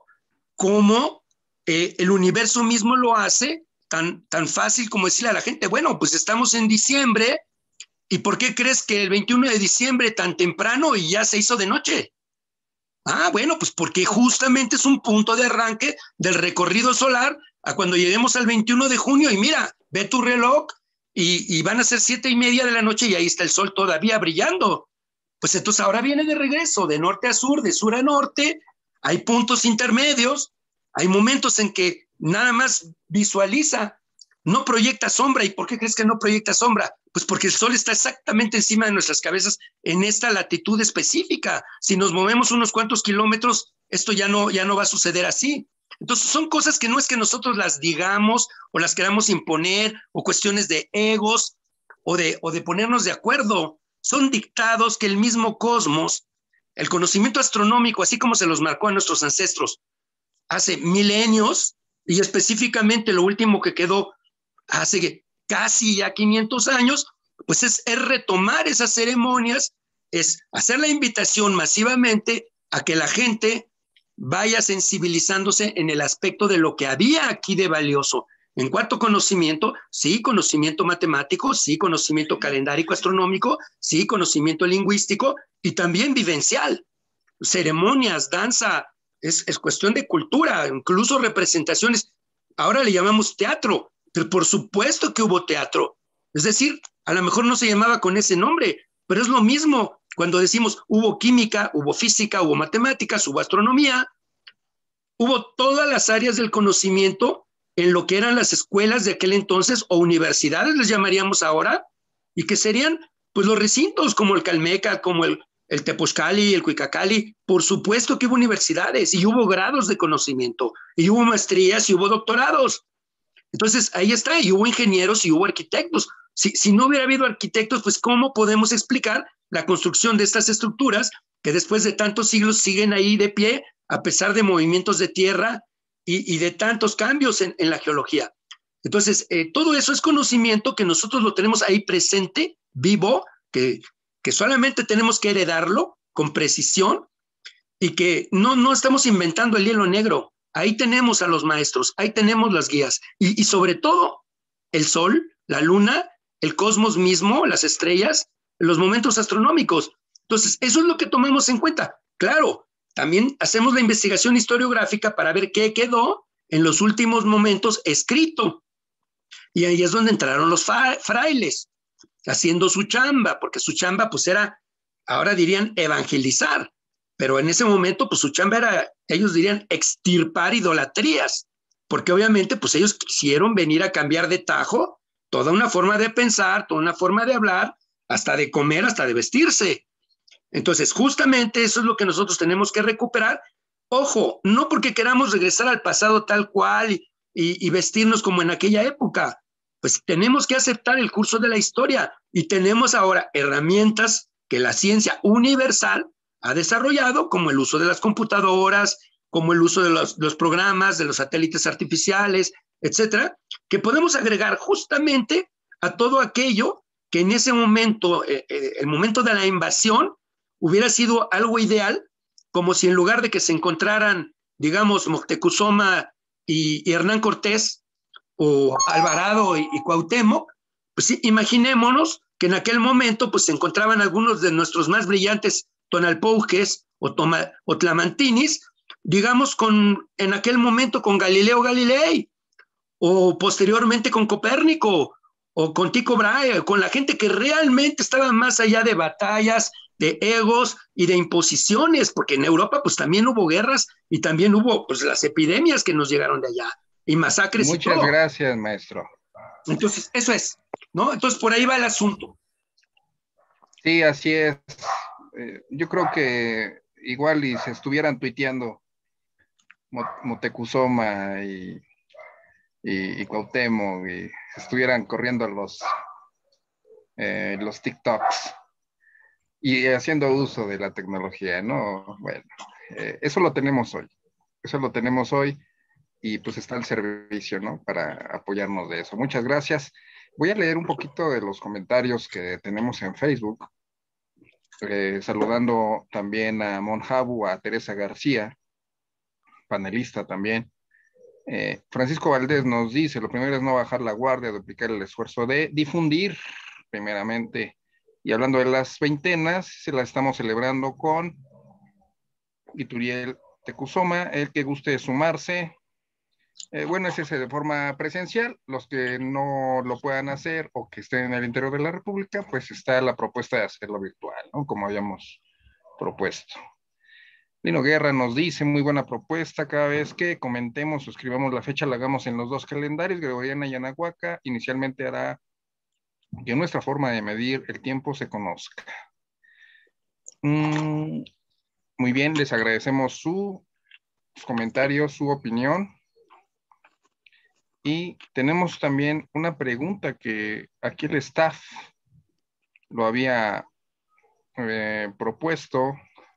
cómo el universo mismo lo hace tan fácil como decirle a la gente, bueno, pues estamos en diciembre, ¿y por qué crees que el 21 de diciembre tan temprano y ya se hizo de noche? Ah, bueno, pues porque justamente es un punto de arranque del recorrido solar a cuando lleguemos al 21 de junio y mira, ve tu reloj y van a ser 7:30 de la noche y ahí está el sol todavía brillando. Pues entonces ahora viene de regreso, de norte a sur, de sur a norte, hay puntos intermedios, hay momentos en que nada más visualiza, no proyecta sombra. ¿Y por qué crees que no proyecta sombra? Pues porque el sol está exactamente encima de nuestras cabezas en esta latitud específica. Si nos movemos unos cuantos kilómetros, esto ya no va a suceder así. Entonces son cosas que no es que nosotros las digamos o las queramos imponer o cuestiones de egos o de ponernos de acuerdo. Son dictados que el mismo cosmos, el conocimiento astronómico, así como se los marcó a nuestros ancestros hace milenios, y específicamente lo último que quedó hace casi ya 500 años, pues es retomar esas ceremonias, es hacer la invitación masivamente a que la gente vaya sensibilizándose en el aspecto de lo que había aquí de valioso. En cuanto a conocimiento, sí, conocimiento matemático, sí, conocimiento calendárico astronómico, sí, conocimiento lingüístico y también vivencial. Ceremonias, danza, es cuestión de cultura, incluso representaciones. Ahora le llamamos teatro, pero por supuesto que hubo teatro. Es decir, a lo mejor no se llamaba con ese nombre, pero es lo mismo cuando decimos hubo química, hubo física, hubo matemáticas, hubo astronomía, hubo todas las áreas del conocimiento en lo que eran las escuelas de aquel entonces o universidades les llamaríamos ahora, y que serían pues los recintos como el Calmeca, como el Tepozcali, el Cuicacali. Por supuesto que hubo universidades y hubo grados de conocimiento y hubo maestrías y hubo doctorados. Entonces ahí está, y hubo ingenieros y hubo arquitectos. Si no hubiera habido arquitectos, pues ¿cómo podemos explicar la construcción de estas estructuras que después de tantos siglos siguen ahí de pie a pesar de movimientos de tierra y de tantos cambios en la geología? Entonces, todo eso es conocimiento que nosotros lo tenemos ahí presente, vivo, que solamente tenemos que heredarlo con precisión y que no estamos inventando el hielo negro. Ahí tenemos a los maestros, ahí tenemos las guías y sobre todo el sol, la luna, el cosmos mismo, las estrellas, los momentos astronómicos. Entonces, eso es lo que tomamos en cuenta. Claro, también hacemos la investigación historiográfica para ver qué quedó en los últimos momentos escrito. Y ahí es donde entraron los frailes, haciendo su chamba, porque su chamba pues era, ahora dirían evangelizar, pero en ese momento pues su chamba era, ellos dirían extirpar idolatrías, porque obviamente pues ellos quisieron venir a cambiar de tajo toda una forma de pensar, toda una forma de hablar, hasta de comer, hasta de vestirse. Entonces justamente eso es lo que nosotros tenemos que recuperar. Ojo, no porque queramos regresar al pasado tal cual y vestirnos como en aquella época, pues tenemos que aceptar el curso de la historia y tenemos ahora herramientas que la ciencia universal ha desarrollado, como el uso de las computadoras, como el uso de los programas, de los satélites artificiales, etcétera, que podemos agregar justamente a todo aquello que en ese momento, el momento de la invasión, hubiera sido algo ideal, como si en lugar de que se encontraran, digamos, Moctezuma y Hernán Cortés, o Alvarado y Cuauhtémoc, pues sí, imaginémonos que en aquel momento pues se encontraban algunos de nuestros más brillantes tonalpouques o tlamantinis, digamos, en aquel momento con Galileo Galilei, o posteriormente con Copérnico, o con Tycho Brahe, con la gente que realmente estaba más allá de batallas, de egos y de imposiciones, porque en Europa pues también hubo guerras y también hubo pues las epidemias que nos llegaron de allá, y masacres y todo. Muchas gracias, maestro. Entonces, eso es, ¿no? Entonces, por ahí va el asunto. Sí, así es. Yo creo que igual y se estuvieran tuiteando Moctezuma y Cuauhtémoc, y estuvieran corriendo los TikToks y haciendo uso de la tecnología, ¿no? Bueno, eso lo tenemos hoy. Eso lo tenemos hoy. Y pues está el servicio, ¿no? Para apoyarnos de eso. Muchas gracias. Voy a leer un poquito de los comentarios que tenemos en Facebook, saludando también a Monjabu, a Teresa García, panelista también. Francisco Valdés nos dice, lo primero es no bajar la guardia, duplicar el esfuerzo de difundir, primeramente. Y hablando de las veintenas, se la estamos celebrando con Ituriel Tecuzoma, el que guste sumarse. Bueno, ese es de forma presencial. Los que no lo puedan hacer o que estén en el interior de la República, pues está la propuesta de hacerlo virtual, ¿no? Como habíamos propuesto. Lino Guerra nos dice, muy buena propuesta, cada vez que comentemos o escribamos la fecha, la hagamos en los dos calendarios, Gregoriana y Anahuaca, inicialmente hará que nuestra forma de medir el tiempo se conozca. Muy bien, les agradecemos sus comentarios, su opinión. Y tenemos también una pregunta que aquí el staff lo había propuesto.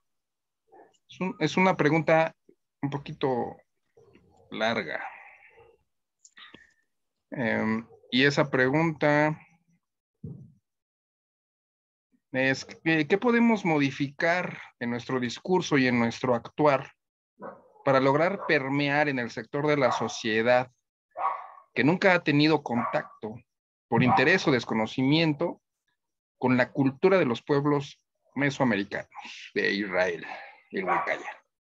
Es una pregunta un poquito larga. Y esa pregunta es, ¿qué podemos modificar en nuestro discurso y en nuestro actuar para lograr permear en el sector de la sociedad que nunca ha tenido contacto, por interés o desconocimiento, con la cultura de los pueblos mesoamericanos de Israel y el Huacaya?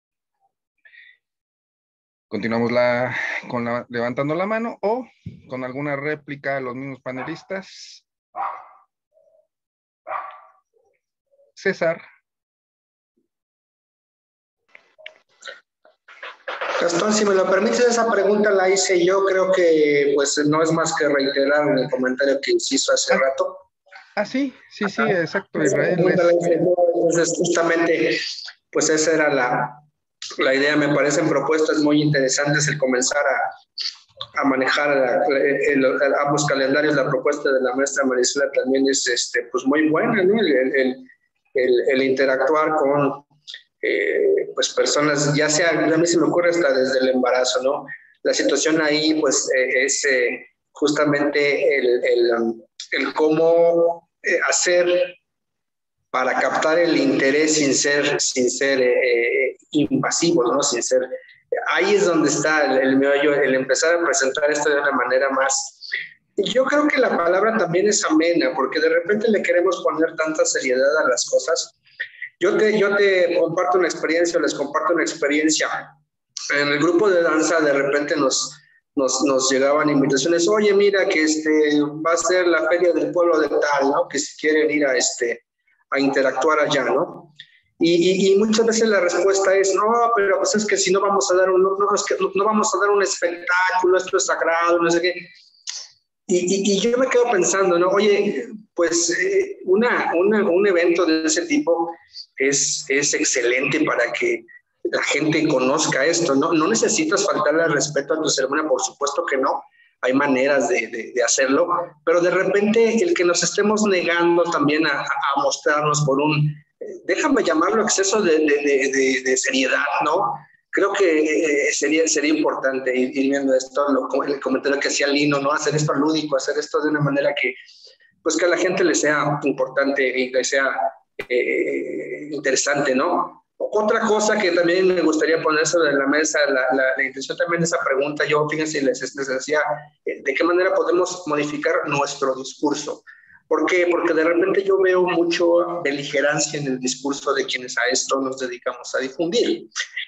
Continuamos levantando la mano o con alguna réplica a los mismos panelistas. César. Gastón, si me lo permites, esa pregunta la hice yo, creo que pues no es más que reiterar en el comentario que hizo hace rato. Sí, exacto, Israel. Entonces, justamente, pues esa era la idea. Me parecen propuestas muy interesantes el comenzar a manejar ambos calendarios. La propuesta de la maestra Marisela también es pues muy buena, ¿no? El interactuar con pues personas, ya sea, a mí se me ocurre hasta desde el embarazo, ¿no? La situación ahí pues es justamente el cómo hacer para captar el interés sin ser invasivos, ¿no? Ahí es donde está el meollo, el empezar a presentar esto de una manera más. Yo creo que la palabra también es amena, porque de repente le queremos poner tanta seriedad a las cosas. Yo te comparto una experiencia, les comparto una experiencia. En el grupo de danza de repente nos llegaban invitaciones, oye, mira que va a ser la feria del pueblo de tal, ¿no? Que si quieren ir a interactuar allá, ¿no? Y muchas veces la respuesta es, no, pero pues es que si no vamos a dar no vamos a dar un espectáculo, esto es sagrado, no sé qué. Y yo me quedo pensando, ¿no? Oye, pues un evento de ese tipo es excelente para que la gente conozca esto, ¿no? No necesitas faltarle al respeto a tu ceremonia, por supuesto que no. Hay maneras de hacerlo, pero de repente el que nos estemos negando también a mostrarnos por déjame llamarlo exceso de seriedad, ¿no? Creo que sería importante ir viendo esto, el comentario que hacía Lino, ¿no? Hacer esto lúdico, hacer esto de una manera que, pues, que a la gente le sea importante y le sea interesante, ¿no? Otra cosa que también me gustaría poner sobre la mesa, la intención también de esa pregunta, yo, fíjense, les decía, ¿de qué manera podemos modificar nuestro discurso? ¿Por qué? Porque de repente yo veo mucho beligerancia en el discurso de quienes a esto nos dedicamos a difundir.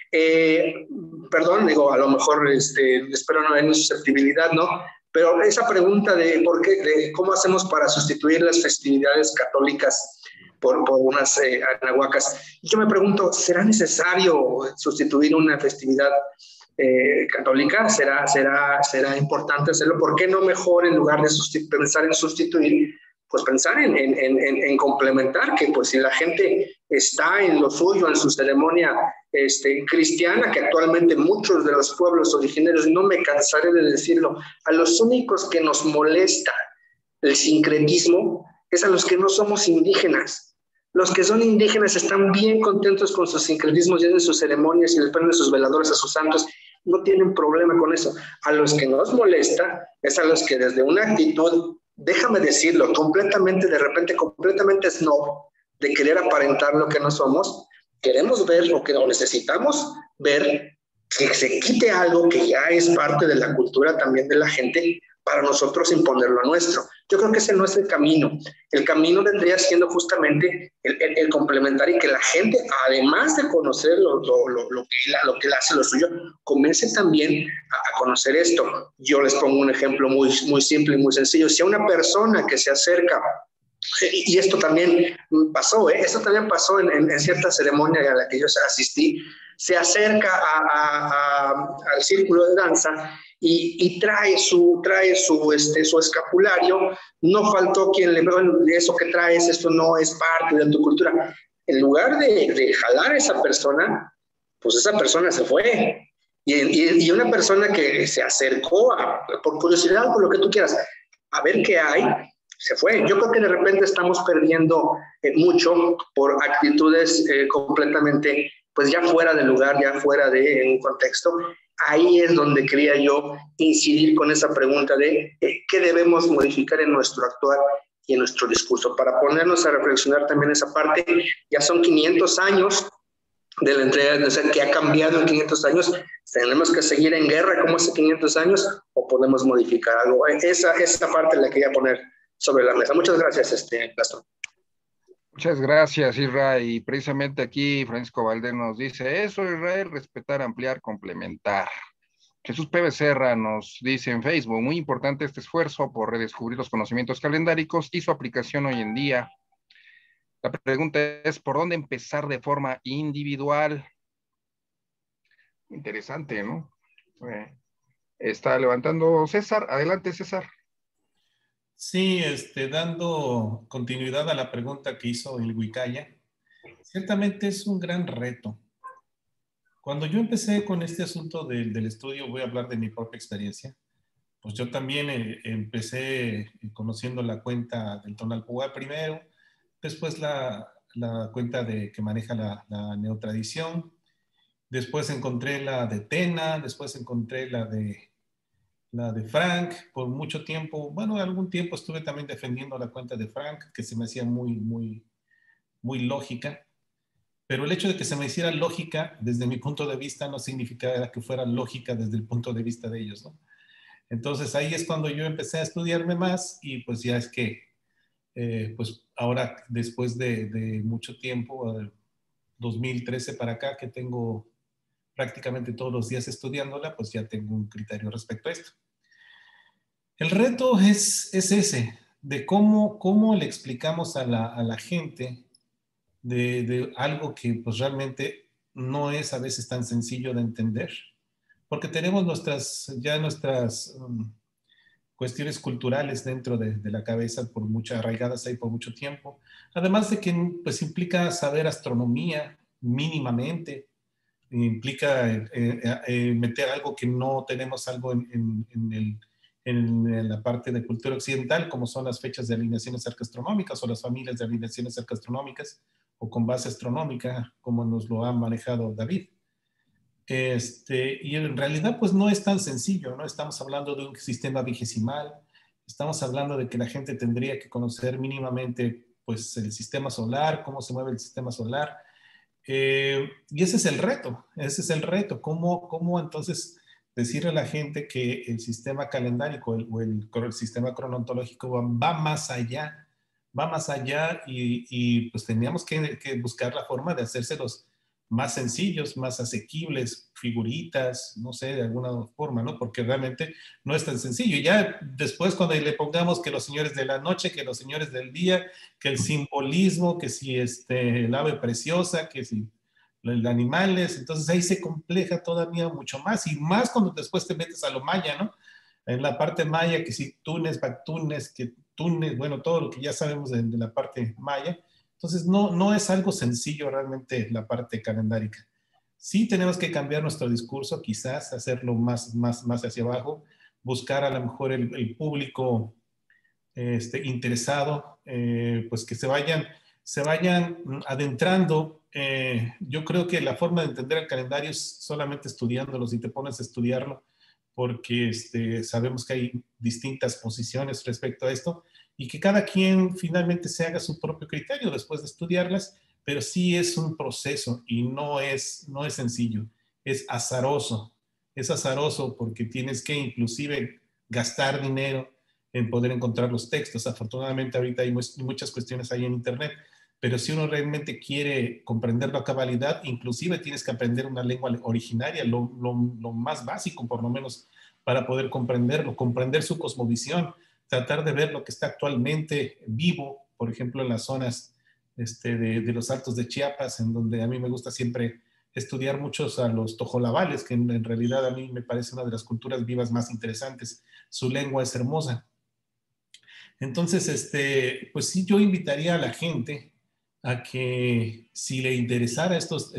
Perdón, digo, a lo mejor espero no haber susceptibilidad, ¿no? Pero esa pregunta de por qué, de cómo hacemos para sustituir las festividades católicas por unas anahuacas, yo me pregunto, ¿será necesario sustituir una festividad católica? ¿Será importante hacerlo? ¿Por qué no mejor, en lugar de pensar en sustituir, pues pensar en complementar, que pues si la gente está en lo suyo, en su ceremonia cristiana, que actualmente muchos de los pueblos originarios, no me cansaré de decirlo, a los únicos que nos molesta el sincretismo es a los que no somos indígenas. Los que son indígenas están bien contentos con sus sincretismos y hacen sus ceremonias y les ponen sus veladores a sus santos, no tienen problema con eso. A los que nos molesta es a los que desde una actitud, déjame decirlo, de repente completamente snob, de querer aparentar lo que no somos, queremos ver o necesitamos ver que se quite algo que ya es parte de la cultura también de la gente para nosotros imponerlo a nuestro. Yo creo que ese no es el camino. El camino vendría siendo justamente el complementar y que la gente, además de conocer lo que le hace lo suyo, comience también a conocer esto. Yo les pongo un ejemplo muy, muy simple y muy sencillo. Si a una persona que se acerca, y esto también pasó, esto también pasó en cierta ceremonia a la que yo asistí, se acerca al círculo de danza y trae su escapulario, no faltó quien le diga, eso que traes, esto no es parte de tu cultura. En lugar de jalar a esa persona, pues esa persona se fue. Y una persona que se acercó por curiosidad, por lo que tú quieras, a ver qué hay, se fue. Yo creo que de repente estamos perdiendo mucho por actitudes completamente, pues ya fuera de lugar, ya fuera de un contexto. Ahí es donde quería yo incidir con esa pregunta de qué debemos modificar en nuestro actuar y en nuestro discurso, para ponernos a reflexionar también esa parte. Ya son 500 años de la entrega, de ser que ha cambiado en 500 años. ¿Tenemos que seguir en guerra como hace 500 años o podemos modificar algo? Esa parte la quería poner sobre la mesa. Muchas gracias, Gastón. Muchas gracias, Israel. Y precisamente aquí Francisco Valdés nos dice eso, Israel, respetar, ampliar, complementar. Jesús P. Becerra nos dice en Facebook, muy importante este esfuerzo por redescubrir los conocimientos calendáricos y su aplicación hoy en día. La pregunta es, ¿por dónde empezar de forma individual? Interesante, ¿no? Está levantando César. Adelante, César. Sí, dando continuidad a la pregunta que hizo el Wicaya, ciertamente es un gran reto. Cuando yo empecé con este asunto del estudio, voy a hablar de mi propia experiencia, pues yo también empecé conociendo la cuenta del Tonalpuhua primero, después la cuenta que maneja la neotradición, después encontré la de Tena, después encontré la de Frank por mucho tiempo. Bueno, algún tiempo estuve también defendiendo la cuenta de Frank, que se me hacía muy, muy, muy lógica. Pero el hecho de que se me hiciera lógica desde mi punto de vista no significaba que fuera lógica desde el punto de vista de ellos, ¿no? Entonces ahí es cuando yo empecé a estudiarme más y pues ya es que, pues ahora después de mucho tiempo, 2013 para acá, que tengo prácticamente todos los días estudiándola, pues ya tengo un criterio respecto a esto. El reto es ese, de cómo le explicamos a la gente de algo que pues realmente no es a veces tan sencillo de entender, porque tenemos nuestras cuestiones culturales dentro de la cabeza por muchas arraigadas ahí por mucho tiempo, además de que pues implica saber astronomía mínimamente, implica meter algo que no tenemos algo en la parte de cultura occidental, como son las fechas de alineaciones arcastronómicas o las familias de alineaciones arcastronómicas o con base astronómica, como nos lo ha manejado David. Y en realidad pues no es tan sencillo, ¿no? Estamos hablando de un sistema vigesimal, estamos hablando de que la gente tendría que conocer mínimamente pues el sistema solar, cómo se mueve el sistema solar. Y ese es el reto, cómo entonces decirle a la gente que el sistema calendárico o el sistema cronológico va más allá y pues teníamos que buscar la forma de hacérselos más sencillos, más asequibles, figuritas, no sé, de alguna forma, ¿no? Porque realmente no es tan sencillo. Y ya después cuando le pongamos que los señores de la noche, que los señores del día, que el simbolismo, que si el ave preciosa, que si los animales, entonces ahí se compleja todavía mucho más, y más cuando después te metes a lo maya, ¿no? En la parte maya, que si Túnez, Bactúnez, que Túnez, bueno, todo lo que ya sabemos de la parte maya. Entonces, no es algo sencillo realmente la parte calendárica. Sí tenemos que cambiar nuestro discurso, quizás hacerlo más hacia abajo, buscar a lo mejor el público interesado, pues que se vayan adentrando. Yo creo que la forma de entender el calendario es solamente estudiándolo, si te pones a estudiarlo, porque sabemos que hay distintas posiciones respecto a esto, y que cada quien finalmente se haga su propio criterio después de estudiarlas, pero sí es un proceso y no es sencillo, es azaroso porque tienes que inclusive gastar dinero en poder encontrar los textos. Afortunadamente ahorita hay muchas cuestiones ahí en internet, pero si uno realmente quiere comprenderlo a cabalidad, inclusive tienes que aprender una lengua originaria, lo más básico por lo menos, para poder comprenderlo, comprender su cosmovisión, tratar de ver lo que está actualmente vivo, por ejemplo, en las zonas de los Altos de Chiapas, en donde a mí me gusta siempre estudiar muchos a los tojolabales, que en realidad a mí me parece una de las culturas vivas más interesantes. Su lengua es hermosa. Entonces, pues sí, yo invitaría a la gente a que si le interesara estos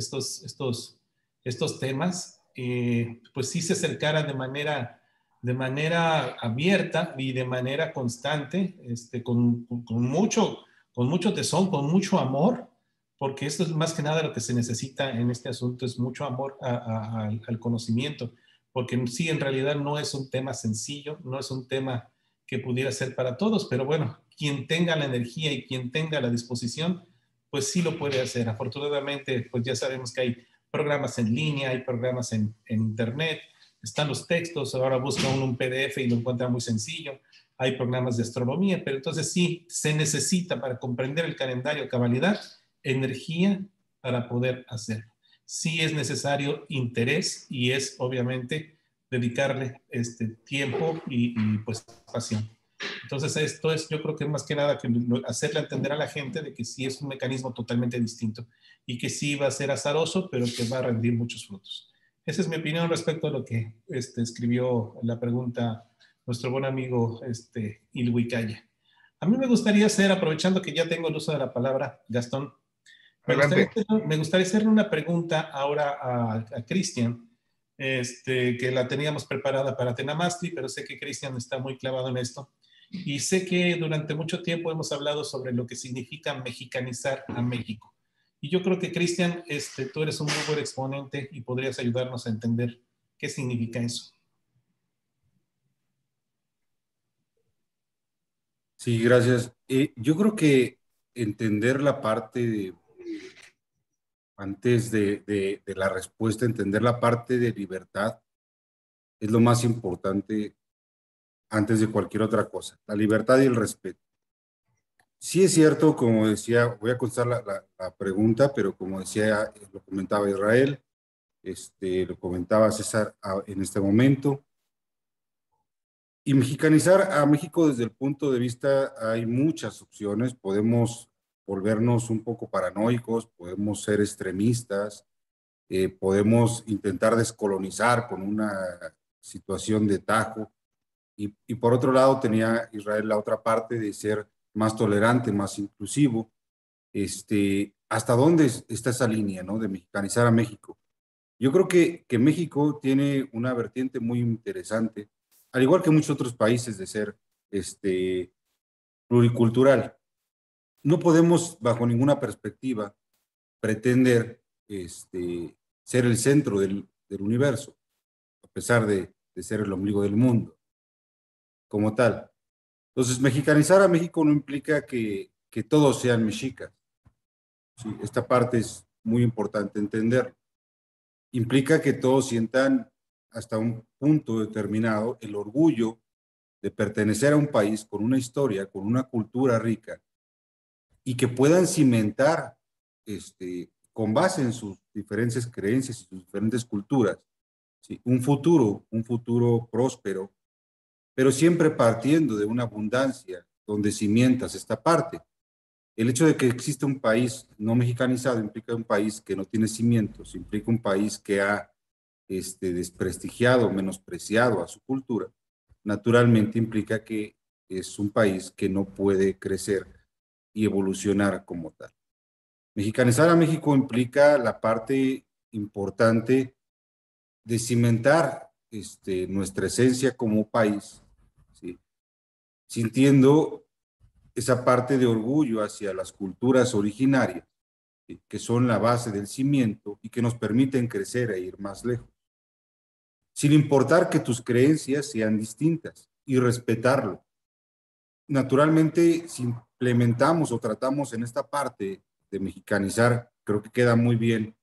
temas, pues sí se acercara de manera abierta y de manera constante, con mucho tesón, con mucho amor, porque esto es más que nada lo que se necesita en este asunto, es mucho amor al conocimiento, porque sí, en realidad no es un tema sencillo, no es un tema que pudiera ser para todos, pero bueno, quien tenga la energía y quien tenga la disposición, pues sí lo puede hacer. Afortunadamente, pues ya sabemos que hay programas en línea, hay programas en internet, están los textos, ahora busca uno un PDF y lo encuentra muy sencillo, hay programas de astronomía, pero entonces sí se necesita para comprender el calendario a cabalidad, energía para poder hacerlo. Sí es necesario interés y es obviamente dedicarle tiempo y pues pasión. Entonces esto es, yo creo que más que nada que hacerle entender a la gente de que sí es un mecanismo totalmente distinto y que sí va a ser azaroso, pero que va a rendir muchos frutos. Esa es mi opinión respecto a lo que escribió en la pregunta nuestro buen amigo Ilhuicaya. A mí me gustaría hacer, aprovechando que ya tengo el uso de la palabra, Gastón, me gustaría hacerle una pregunta ahora a Cristian, que la teníamos preparada para Tenamastri, pero sé que Cristian está muy clavado en esto. Y sé que durante mucho tiempo hemos hablado sobre lo que significa mexicanizar a México. Y yo creo que, Cristian, tú eres un muy buen exponente y podrías ayudarnos a entender qué significa eso. Sí, gracias. Yo creo que entender la parte antes de la respuesta, entender la parte de libertad es lo más importante antes de cualquier otra cosa, la libertad y el respeto. Sí es cierto, como decía, voy a contestar la pregunta, pero como decía, lo comentaba Israel, lo comentaba César en este momento, y mexicanizar a México desde el punto de vista, hay muchas opciones, podemos volvernos un poco paranoicos, podemos ser extremistas, podemos intentar descolonizar con una situación de tajo, y por otro lado tenía Israel la otra parte de ser más tolerante, más inclusivo. ¿Hasta dónde está esa línea, ¿no? De mexicanizar a México? Yo creo que México tiene una vertiente muy interesante, al igual que muchos otros países, de ser pluricultural. No podemos, bajo ninguna perspectiva, pretender ser el centro de del universo, a pesar de ser el ombligo del mundo, como tal. Entonces, mexicanizar a México no implica que todos sean mexicas. Sí, esta parte es muy importante entender. Implica que todos sientan hasta un punto determinado el orgullo de pertenecer a un país con una historia, con una cultura rica, y que puedan cimentar, con base en sus diferentes creencias y sus diferentes culturas, ¿sí? un futuro próspero, pero siempre partiendo de una abundancia donde cimientas esta parte. El hecho de que exista un país no mexicanizado implica un país que no tiene cimientos, implica un país que ha desprestigiado, menospreciado a su cultura. Naturalmente implica que es un país que no puede crecer y evolucionar como tal. Mexicanizar a México implica la parte importante de cimentar nuestra esencia como país, ¿sí? Sintiendo esa parte de orgullo hacia las culturas originarias, ¿sí? Que son la base del cimiento y que nos permiten crecer e ir más lejos. Sin importar que tus creencias sean distintas y respetarlo. Naturalmente, si implementamos o tratamos en esta parte de mexicanizar, creo que queda muy bien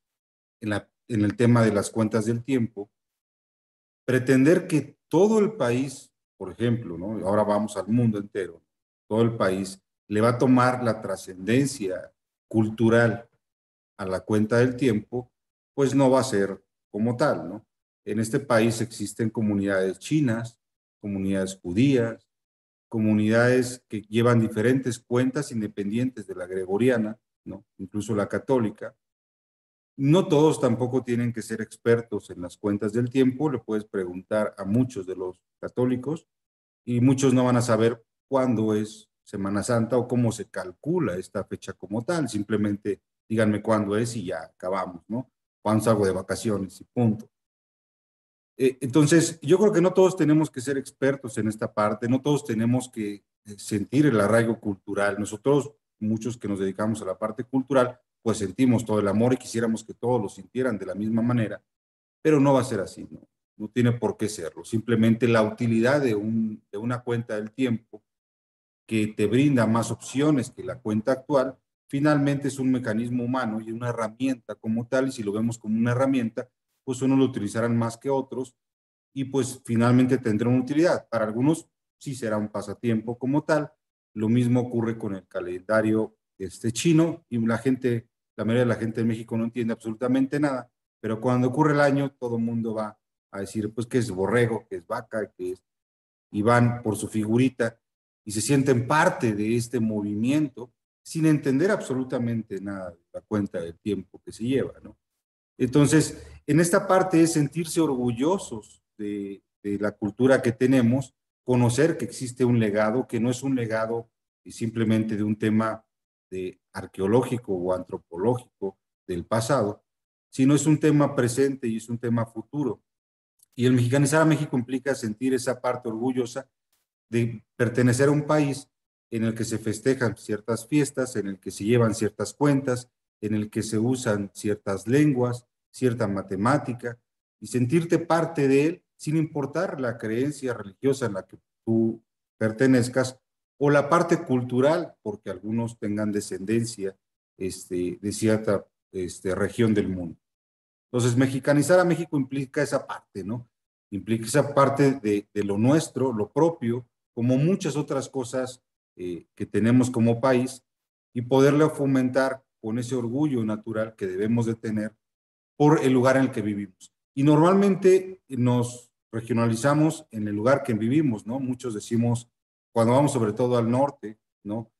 en el tema de las cuentas del tiempo, pretender que todo el país, por ejemplo, ¿no? Ahora vamos al mundo entero, todo el país le va a tomar la trascendencia cultural a la cuenta del tiempo, pues no va a ser como tal, ¿no? En este país existen comunidades chinas, comunidades judías, comunidades que llevan diferentes cuentas independientes de la gregoriana, ¿no? Incluso la católica. No todos tampoco tienen que ser expertos en las cuentas del tiempo, le puedes preguntar a muchos de los católicos y muchos no van a saber cuándo es Semana Santa o cómo se calcula esta fecha como tal, simplemente díganme cuándo es y ya acabamos, ¿no? Cuándo salgo de vacaciones y punto. Entonces, yo creo que no todos tenemos que ser expertos en esta parte, no todos tenemos que sentir el arraigo cultural. Nosotros, muchos que nos dedicamos a la parte cultural, pues sentimos todo el amor y quisiéramos que todos lo sintieran de la misma manera, pero no va a ser así, ¿no? No tiene por qué serlo. Simplemente la utilidad de una cuenta del tiempo que te brinda más opciones que la cuenta actual, finalmente es un mecanismo humano y una herramienta como tal, y si lo vemos como una herramienta, pues unos lo utilizarán más que otros y pues finalmente tendrá una utilidad. Para algunos sí será un pasatiempo como tal. Lo mismo ocurre con el calendario chino y la mayoría de la gente en México no entiende absolutamente nada, pero cuando ocurre el año todo el mundo va a decir pues que es borrego, que es vaca, que es, y van por su figurita y se sienten parte de este movimiento sin entender absolutamente nada de la cuenta del tiempo que se lleva, ¿no? Entonces, en esta parte es sentirse orgullosos de la cultura que tenemos, conocer que existe un legado, que no es un legado simplemente de un tema arqueológico o antropológico del pasado, sino es un tema presente y es un tema futuro. Y el mexicanizar a México implica sentir esa parte orgullosa de pertenecer a un país en el que se festejan ciertas fiestas, en el que se llevan ciertas cuentas, en el que se usan ciertas lenguas, cierta matemática, y sentirte parte de él sin importar la creencia religiosa en la que tú pertenezcas o la parte cultural, porque algunos tengan descendencia de cierta región del mundo. Entonces, mexicanizar a México implica esa parte, ¿no? Implica esa parte de lo nuestro, lo propio, como muchas otras cosas que tenemos como país, y poderle fomentar con ese orgullo natural que debemos de tener por el lugar en el que vivimos. Y normalmente nos regionalizamos en el lugar que vivimos, ¿no? Muchos decimos, cuando vamos sobre todo al norte, ¿no?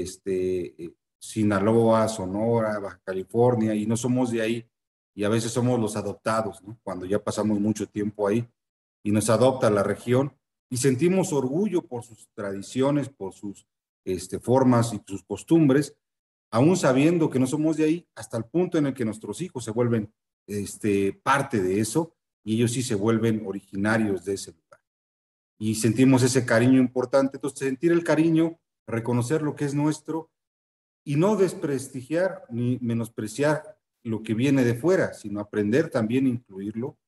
Sinaloa, Sonora, Baja California, y no somos de ahí, y a veces somos los adoptados, ¿no? Cuando ya pasamos mucho tiempo ahí, y nos adopta la región, y sentimos orgullo por sus tradiciones, por sus formas y sus costumbres, aún sabiendo que no somos de ahí, hasta el punto en el que nuestros hijos se vuelven parte de eso, y ellos sí se vuelven originarios de ese lugar. Y sentimos ese cariño importante. Entonces, sentir el cariño, reconocer lo que es nuestro, y no desprestigiar ni menospreciar lo que viene de fuera, sino aprender también a incluirlo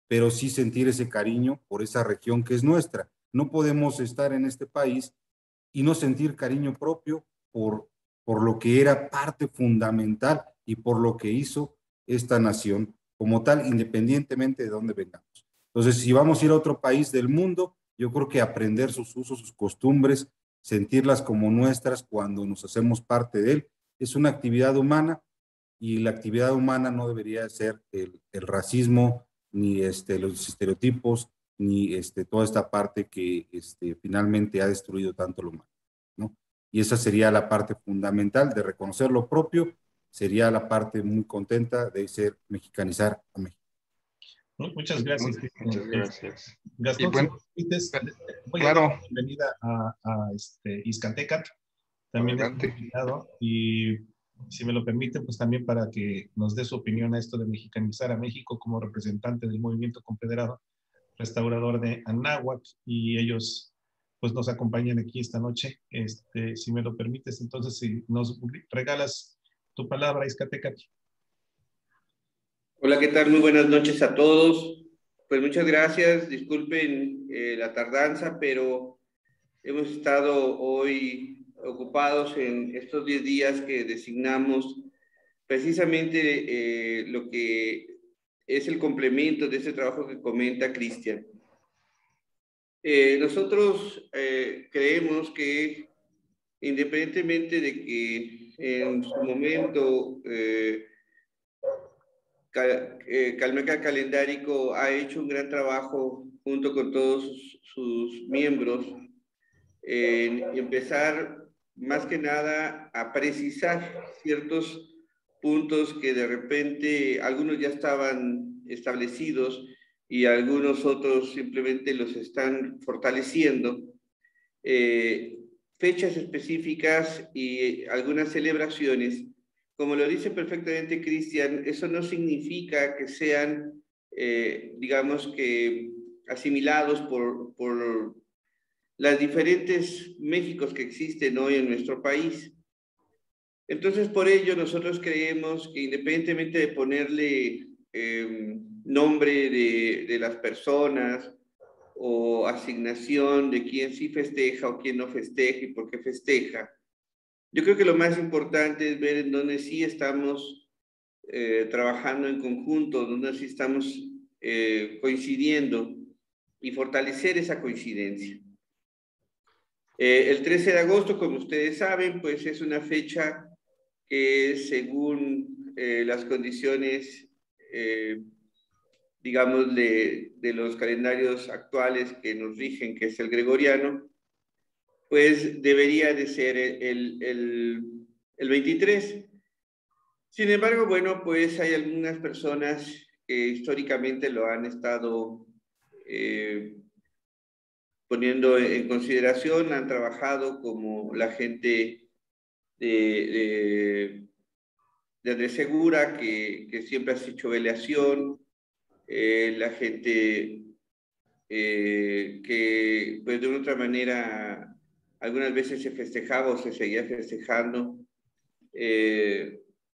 pero sí sentir ese cariño por esa región que es nuestra. No podemos estar en este país y no sentir cariño propio por lo que era parte fundamental y por lo que hizo esta nación como tal, independientemente de dónde vengamos. Entonces, si vamos a ir a otro país del mundo, yo creo que aprender sus usos, sus costumbres, sentirlas como nuestras cuando nos hacemos parte de él, es una actividad humana, y la actividad humana no debería ser el racismo, ni los estereotipos, ni toda esta parte que finalmente ha destruido tanto lo humano, ¿no? Y esa sería la parte fundamental de reconocer lo propio, sería la parte muy contenta de ser mexicanizar a México. Muchas gracias. Muchas gracias. Gastón, bueno, si me permites, voy a claro, dar la bienvenida a Izcaltecat, también es invitado, y si me lo permiten, pues también para que nos dé su opinión a esto de mexicanizar a México como representante del movimiento confederado restaurador de Anáhuac, y ellos pues nos acompañan aquí esta noche. Si me lo permites, entonces si nos regalas tu palabra, Izcaltecat. Hola, ¿qué tal? Muy buenas noches a todos. Pues muchas gracias, disculpen la tardanza, pero hemos estado hoy ocupados en estos 10 días que designamos precisamente lo que es el complemento de ese trabajo que comenta Cristian. Nosotros creemos que independientemente de que en su momento Calmeca Calendárico ha hecho un gran trabajo junto con todos sus miembros en empezar más que nada a precisar ciertos puntos que de repente algunos ya estaban establecidos y algunos otros simplemente los están fortaleciendo, fechas específicas y algunas celebraciones. Como lo dice perfectamente Cristian, eso no significa que sean, digamos que, asimilados por las diferentes Méxicos que existen hoy en nuestro país. Entonces, por ello, nosotros creemos que independientemente de ponerle nombre de las personas o asignación de quién sí festeja o quién no festeja y por qué festeja, yo creo que lo más importante es ver en dónde sí estamos trabajando en conjunto, dónde sí estamos coincidiendo y fortalecer esa coincidencia. El 13 de agosto, como ustedes saben, pues es una fecha que según las condiciones, digamos, de los calendarios actuales que nos rigen, que es el gregoriano, pues debería de ser el 23. Sin embargo, bueno, pues hay algunas personas que históricamente lo han estado poniendo en consideración, han trabajado como la gente de Andrés Segura, que siempre ha hecho velación, la gente que pues de una otra manera algunas veces se festejaba o se seguía festejando, de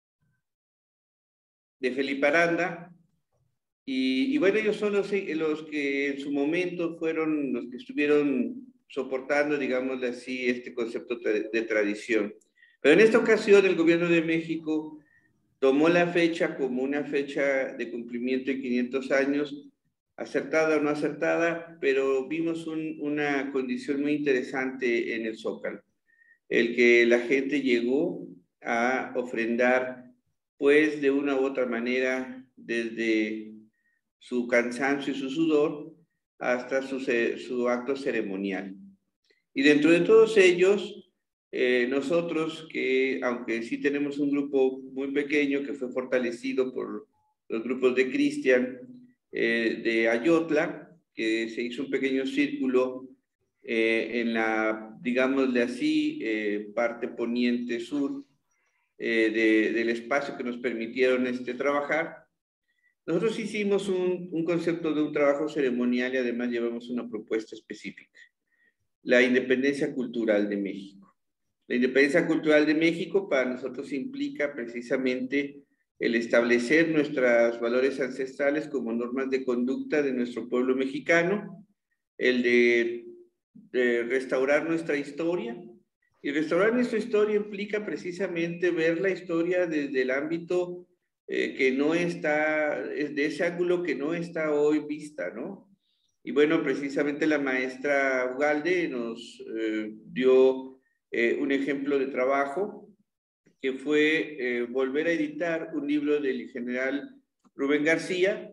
Felipe Aranda, y bueno, ellos son los que en su momento fueron los que estuvieron soportando, digámosle así, este concepto de tradición. Pero en esta ocasión el gobierno de México tomó la fecha como una fecha de cumplimiento de 500 años, acertada o no acertada, pero vimos una condición muy interesante en el Zócalo, el que la gente llegó a ofrendar, pues de una u otra manera, desde su cansancio y su sudor hasta su acto ceremonial. Y dentro de todos ellos, nosotros que, aunque sí tenemos un grupo muy pequeño que fue fortalecido por los grupos de Cristian, de Ayotla, que se hizo un pequeño círculo en la, digámosle así, parte poniente sur del espacio que nos permitieron trabajar. Nosotros hicimos un concepto de un trabajo ceremonial y además llevamos una propuesta específica: la independencia cultural de México. La independencia cultural de México para nosotros implica precisamente el establecer nuestros valores ancestrales como normas de conducta de nuestro pueblo mexicano, el de restaurar nuestra historia. Y restaurar nuestra historia implica precisamente ver la historia desde el ámbito que no está, de ese ángulo que no está hoy vista, ¿no? Y bueno, precisamente la maestra Ugalde nos dio un ejemplo de trabajo, que fue volver a editar un libro del general Rubén García,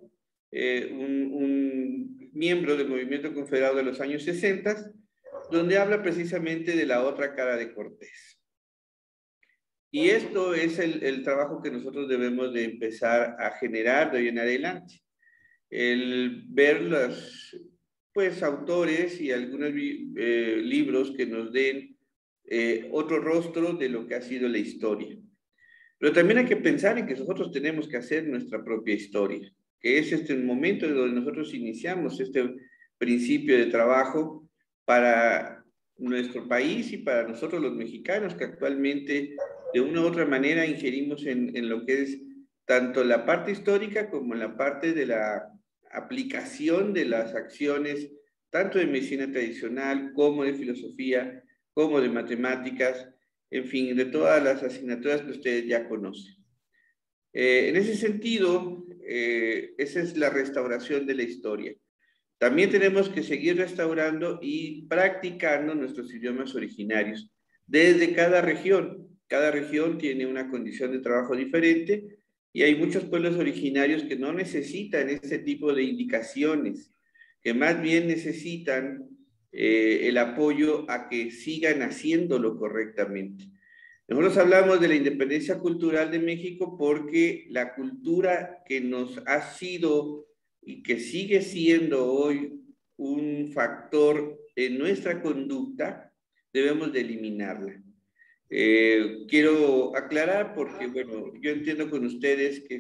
un miembro del movimiento confederado de los años 60, donde habla precisamente de la otra cara de Cortés. Y esto es el trabajo que nosotros debemos de empezar a generar de hoy en adelante. El ver los autores y algunos libros que nos den otro rostro de lo que ha sido la historia. Pero también hay que pensar en que nosotros tenemos que hacer nuestra propia historia, que es este momento donde nosotros iniciamos este principio de trabajo para nuestro país y para nosotros los mexicanos, que actualmente de una u otra manera ingerimos en lo que es tanto la parte histórica como la parte de la aplicación de las acciones, tanto de medicina tradicional como de filosofía, como de matemáticas, en fin, de todas las asignaturas que ustedes ya conocen. En ese sentido, esa es la restauración de la historia. También tenemos que seguir restaurando y practicando nuestros idiomas originarios desde cada región. Cada región tiene una condición de trabajo diferente y hay muchos pueblos originarios que no necesitan este tipo de indicaciones, que más bien necesitan el apoyo a que sigan haciéndolo correctamente. Nosotros hablamos de la independencia cultural de México porque la cultura que nos ha sido y que sigue siendo hoy un factor en nuestra conducta, debemos de eliminarla. Quiero aclarar porque, bueno, yo entiendo con ustedes que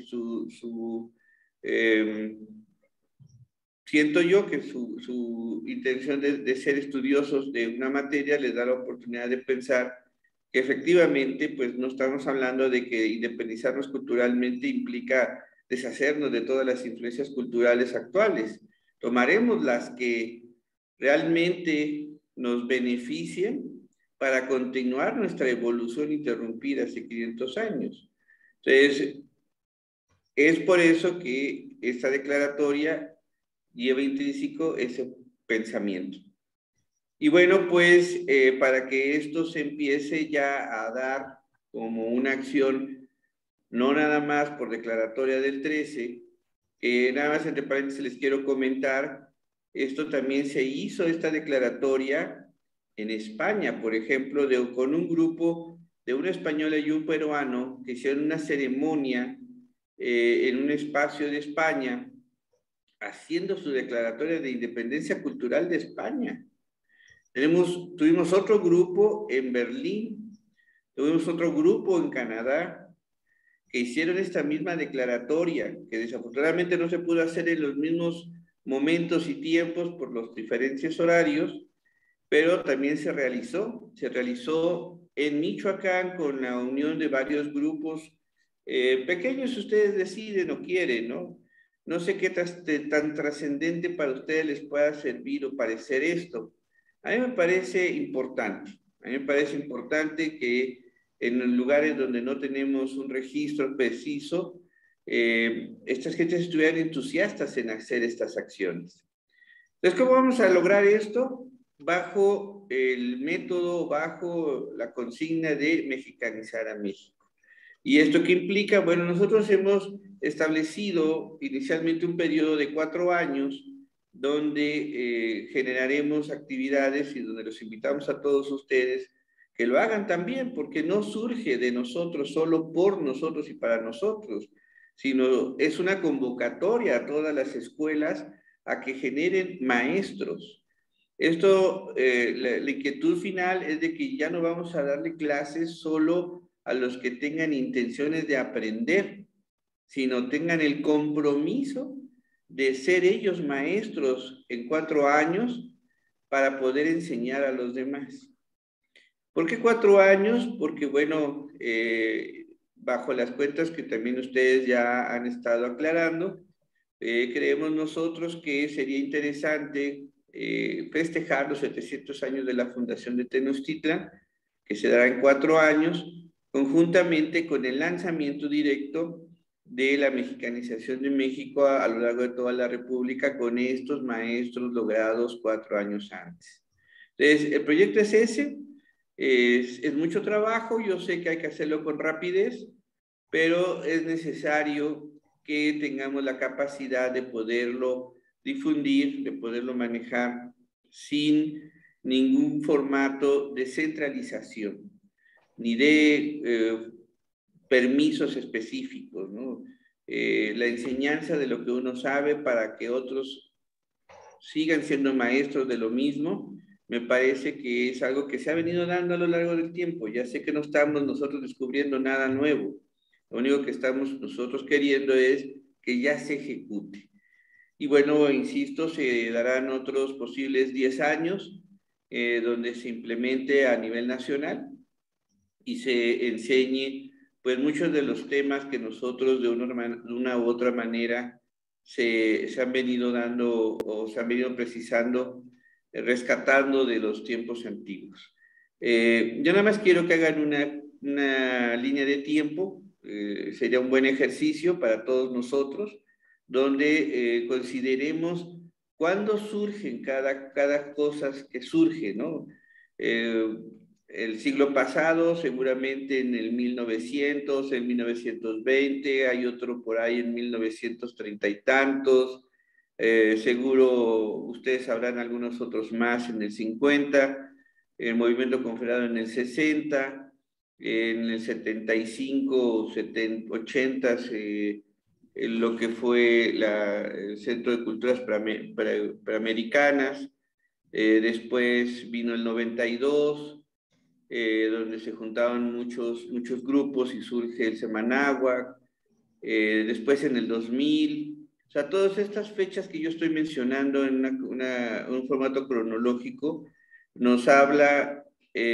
siento yo que su intención de ser estudiosos de una materia les da la oportunidad de pensar que efectivamente, pues no estamos hablando de que independizarnos culturalmente implica deshacernos de todas las influencias culturales actuales. Tomaremos las que realmente nos beneficien para continuar nuestra evolución interrumpida hace 500 años. Entonces, es por eso que esta declaratoria lleva intrínseco ese pensamiento. Y bueno, pues para que esto se empiece ya a dar como una acción, no nada más por declaratoria del 13, nada más entre paréntesis les quiero comentar, esto también se hizo, esta declaratoria en España, por ejemplo, con un grupo de una española y un peruano que hicieron una ceremonia en un espacio de España, haciendo su declaratoria de independencia cultural de España. Tuvimos otro grupo en Berlín, tuvimos otro grupo en Canadá, que hicieron esta misma declaratoria, que desafortunadamente no se pudo hacer en los mismos momentos y tiempos por los diferentes horarios, pero también se realizó en Michoacán con la unión de varios grupos pequeños, ustedes deciden o quieren, ¿no? No sé qué tan trascendente para ustedes les pueda servir o parecer esto. A mí me parece importante. A mí me parece importante que en los lugares donde no tenemos un registro preciso, estas gentes estuvieran entusiastas en hacer estas acciones. Entonces, ¿cómo vamos a lograr esto? Bajo el método, bajo la consigna de mexicanizar a México. ¿Y esto qué implica? Bueno, nosotros hemos establecido inicialmente un periodo de 4 años donde generaremos actividades y donde los invitamos a todos ustedes que lo hagan también, porque no surge de nosotros solo por nosotros y para nosotros, sino es una convocatoria a todas las escuelas a que generen maestros. Esto, la inquietud final es de que ya no vamos a darle clases solo a los que tengan intenciones de aprender, sino tengan el compromiso de ser ellos maestros en 4 años para poder enseñar a los demás. ¿Por qué 4 años? Porque, bueno, bajo las cuentas que también ustedes ya han estado aclarando, creemos nosotros que sería interesante festejar los 700 años de la fundación de Tenochtitlan, que se dará en 4 años, conjuntamente con el lanzamiento directo de la mexicanización de México a lo largo de toda la República con estos maestros logrados 4 años antes. Entonces, el proyecto es ese, es mucho trabajo, yo sé que hay que hacerlo con rapidez, pero es necesario que tengamos la capacidad de poderlo difundir, de poderlo manejar sin ningún formato de centralización, ni de permisos específicos, ¿no? La enseñanza de lo que uno sabe para que otros sigan siendo maestros de lo mismo, me parece que es algo que se ha venido dando a lo largo del tiempo. Ya sé que no estamos nosotros descubriendo nada nuevo. Lo único que estamos nosotros queriendo es que ya se ejecute. Y bueno, insisto, se darán otros posibles 10 años donde se implemente a nivel nacional y se enseñe pues muchos de los temas que nosotros de una u otra manera se han venido dando o se han venido precisando, rescatando de los tiempos antiguos. Yo nada más quiero que hagan una línea de tiempo, sería un buen ejercicio para todos nosotros, donde consideremos cuándo surgen cada cosa que surge, ¿no? El siglo pasado, seguramente en el 1900, en 1920, hay otro por ahí en 1930 y tantos, seguro ustedes sabrán algunos otros más en el 50, el movimiento confederado en el 60, en el 75, 70, 80, lo que fue el Centro de Culturas Panamericanas, después vino el 92, donde se juntaban muchos grupos y surge el Semanáhuac, después en el 2000, o sea, todas estas fechas que yo estoy mencionando en un formato cronológico, nos habla,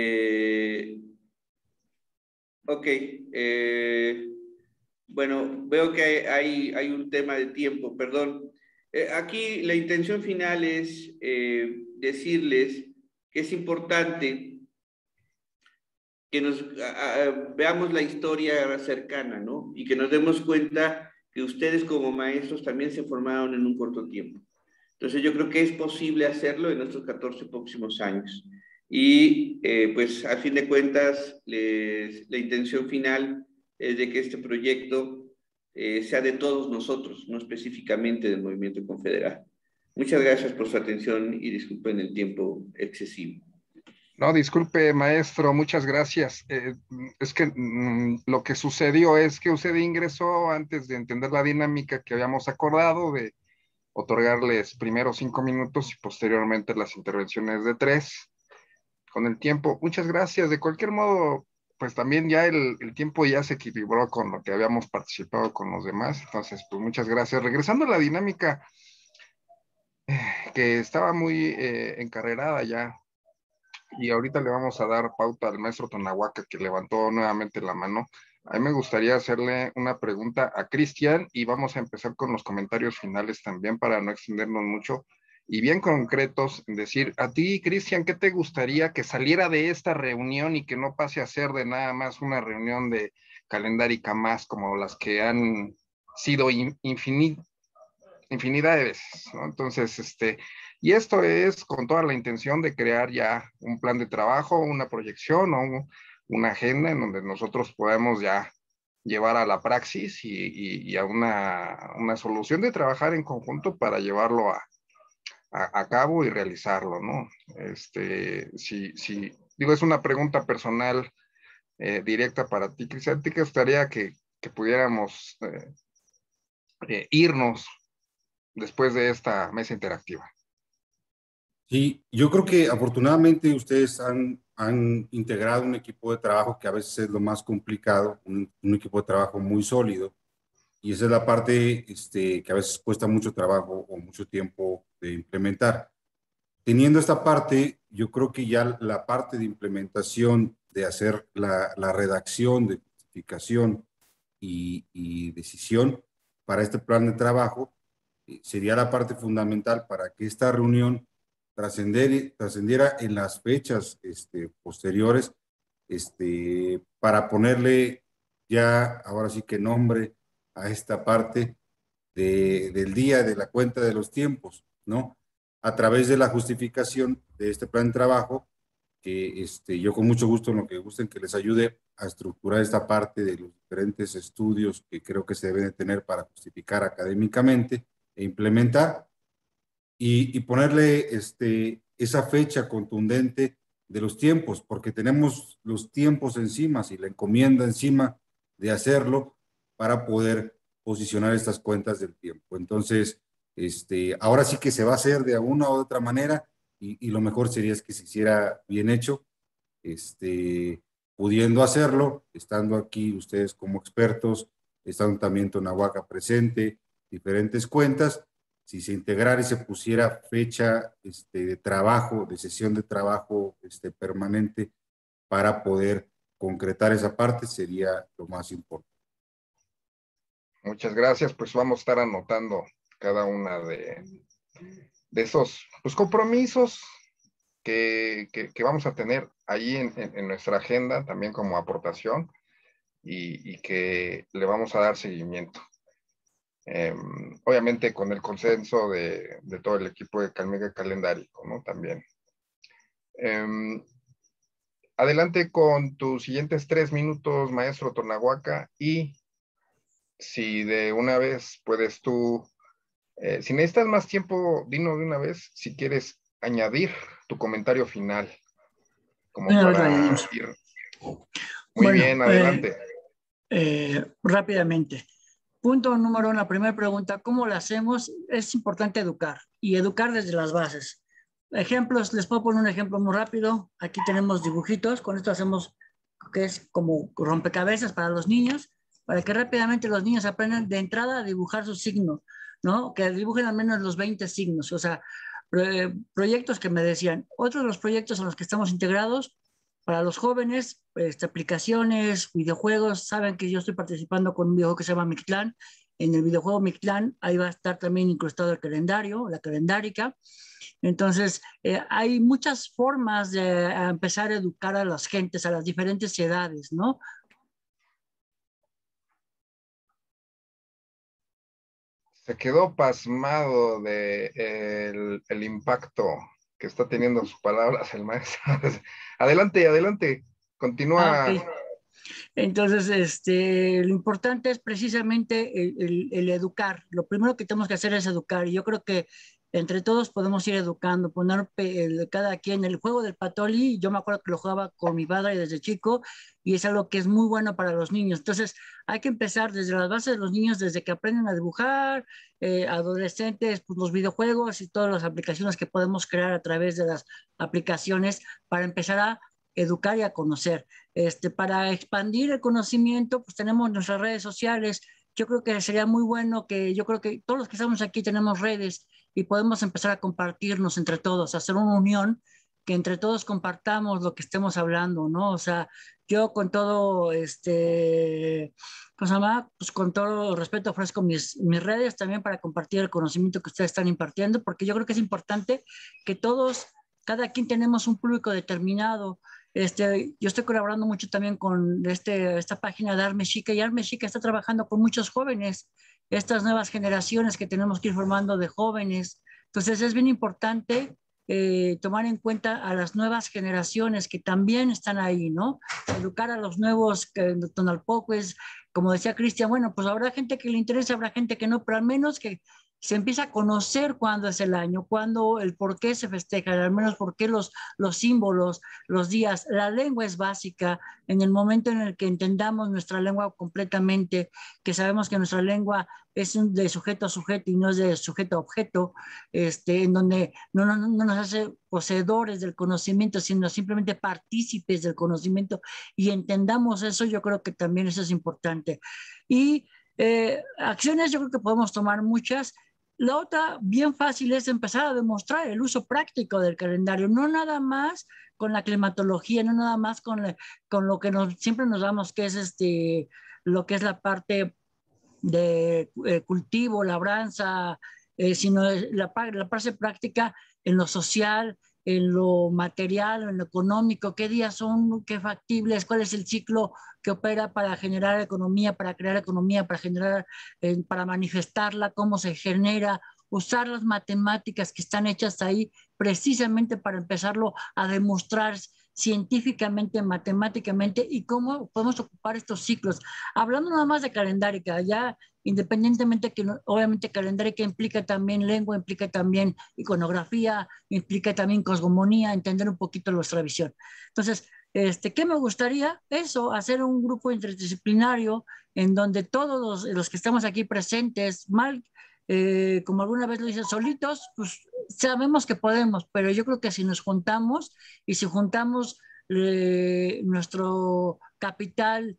bueno, veo que hay un tema de tiempo, perdón. Aquí la intención final es decirles que es importante que veamos la historia cercana, ¿no? Y que nos demos cuenta que ustedes como maestros también se formaron en un corto tiempo. Entonces yo creo que es posible hacerlo en estos 14 próximos años. Y pues a fin de cuentas, la intención final es de que este proyecto sea de todos nosotros, no específicamente del movimiento confederal. Muchas gracias por su atención y disculpen el tiempo excesivo. No, disculpe, maestro, muchas gracias. Es que lo que sucedió es que usted ingresó antes de entender la dinámica que habíamos acordado de otorgarles primero 5 minutos y posteriormente las intervenciones de 3 con el tiempo. Muchas gracias. De cualquier modo, pues también ya el tiempo ya se equilibró con lo que habíamos participado con los demás. Entonces, pues muchas gracias. Regresando a la dinámica que estaba muy encarrerada ya. Y ahorita le vamos a dar pauta al maestro Tonahuaca, que levantó nuevamente la mano. A mí me gustaría hacerle una pregunta a Cristian y vamos a empezar con los comentarios finales también para no extendernos mucho y bien concretos. Decir, a ti, Cristian, ¿qué te gustaría que saliera de esta reunión y que no pase a ser de nada más una reunión de calendárica más como las que han sido infinidad de veces, ¿no? Entonces, y esto es con toda la intención de crear ya un plan de trabajo, una proyección o una agenda en donde nosotros podamos ya llevar a la praxis y a una solución de trabajar en conjunto para llevarlo a cabo y realizarlo, ¿no? Digo, es una pregunta personal directa para ti, Cristian. ¿Te gustaría que pudiéramos irnos después de esta mesa interactiva? Sí, yo creo que afortunadamente ustedes han integrado un equipo de trabajo que a veces es lo más complicado, un equipo de trabajo muy sólido, y esa es la parte que a veces cuesta mucho trabajo o mucho tiempo de implementar. Teniendo esta parte, yo creo que ya la parte de implementación, de hacer la redacción de justificación y decisión para este plan de trabajo, sería la parte fundamental para que esta reunión trascendiera en las fechas posteriores, para ponerle ya, ahora sí que nombre a esta parte del día, de la cuenta de los tiempos, ¿no? A través de la justificación de este plan de trabajo, que yo con mucho gusto, en lo que gusten, que les ayude a estructurar esta parte de los diferentes estudios que creo que se deben de tener para justificar académicamente e implementar, y ponerle esa fecha contundente de los tiempos, porque tenemos los tiempos encima y la encomienda encima de hacerlo para poder posicionar estas cuentas del tiempo. Entonces, ahora sí que se va a hacer de una u otra manera, y lo mejor sería es que se hiciera bien hecho, pudiendo hacerlo, estando aquí ustedes como expertos, estando también Tonahuaca presente, diferentes cuentas. Si se integrara y se pusiera fecha de trabajo, de sesión de trabajo permanente para poder concretar esa parte, sería lo más importante. Muchas gracias, pues vamos a estar anotando cada una de esos compromisos que vamos a tener ahí en nuestra agenda, también como aportación, y que le vamos a dar seguimiento. Obviamente con el consenso de todo el equipo de Calmeca Calendárico, ¿no? También. Adelante con tus siguientes 3 minutos, maestro Tonahuaca, y si de una vez puedes tú, si necesitas más tiempo, dinos de una vez si quieres añadir tu comentario final, como para ir. Muy bien, adelante. Rápidamente. Punto número 1, la primera pregunta, ¿cómo lo hacemos? Es importante educar, y educar desde las bases. Ejemplos, les puedo poner un ejemplo muy rápido. Aquí tenemos dibujitos, con esto hacemos que es como rompecabezas para los niños, para que rápidamente los niños aprendan de entrada a dibujar su signo, ¿no? Que dibujen al menos los 20 signos, o sea, proyectos que me decían. Otros de los proyectos en los que estamos integrados, para los jóvenes, aplicaciones, videojuegos. Saben que yo estoy participando con un videojuego que se llama Mictlán. En el videojuego Mictlán, ahí va a estar también incrustado el calendario, la calendárica. Entonces, hay muchas formas de empezar a educar a las gentes, a las diferentes edades, ¿no? Se quedó pasmado de el impacto que está teniendo sus palabras el maestro. Adelante, continúa. Okay. Entonces, lo importante es precisamente el educar. Lo primero que tenemos que hacer es educar, y yo creo que entre todos podemos ir educando, poner cada quien el juego del Patoli. Yo me acuerdo que lo jugaba con mi padre desde chico, y es algo que es muy bueno para los niños. Entonces hay que empezar desde las bases de los niños, desde que aprenden a dibujar, adolescentes, pues los videojuegos y todas las aplicaciones que podemos crear a través de las aplicaciones para empezar a educar y a conocer. Para expandir el conocimiento, pues tenemos nuestras redes sociales. Yo creo que sería muy bueno yo creo que todos los que estamos aquí tenemos redes, y podemos empezar a compartirnos entre todos, hacer una unión, que entre todos compartamos lo que estemos hablando, ¿no? O sea, yo con todo, ¿cómo se llama? Pues con todo respeto ofrezco mis redes también para compartir el conocimiento que ustedes están impartiendo, porque yo creo que es importante que todos, cada quien tenemos un público determinado. Yo estoy colaborando mucho también con esta página de Arme Chica, y Arme Chica está trabajando con muchos jóvenes, estas nuevas generaciones que tenemos que ir formando de jóvenes. Entonces es bien importante tomar en cuenta a las nuevas generaciones que también están ahí, ¿no? Educar a los nuevos tonalpoques, como decía Cristian, bueno, pues habrá gente que le interesa, habrá gente que no, pero al menos que se empieza a conocer cuándo es el año, cuándo, el por qué se festeja, al menos por qué los símbolos, los días. La lengua es básica. En el momento en el que entendamos nuestra lengua completamente, que sabemos que nuestra lengua es de sujeto a sujeto y no es de sujeto a objeto, en donde no nos hace poseedores del conocimiento, sino simplemente partícipes del conocimiento, y entendamos eso, yo creo que también eso es importante. Y acciones, yo creo que podemos tomar muchas. La otra, bien fácil, es empezar a demostrar el uso práctico del calendario, no nada más con la climatología, no nada más con lo que siempre nos damos, que es lo que es la parte de cultivo, labranza, sino la parte práctica en lo social, en lo material, en lo económico, qué días son, qué factibles, cuál es el ciclo que opera para generar economía, para crear economía, para generar, para manifestarla, cómo se genera, usar las matemáticas que están hechas ahí precisamente para empezarlo a demostrar científicamente, matemáticamente, y cómo podemos ocupar estos ciclos. Hablando nada más de calendárica, ya independientemente que obviamente calendárica implica también lengua, implica también iconografía, implica también cosmogonía, entender un poquito nuestra visión. Entonces, ¿qué me gustaría? Eso, hacer un grupo interdisciplinario en donde todos los que estamos aquí presentes, como alguna vez lo dicen, solitos, pues sabemos que podemos, pero yo creo que si nos juntamos y si juntamos nuestro capital,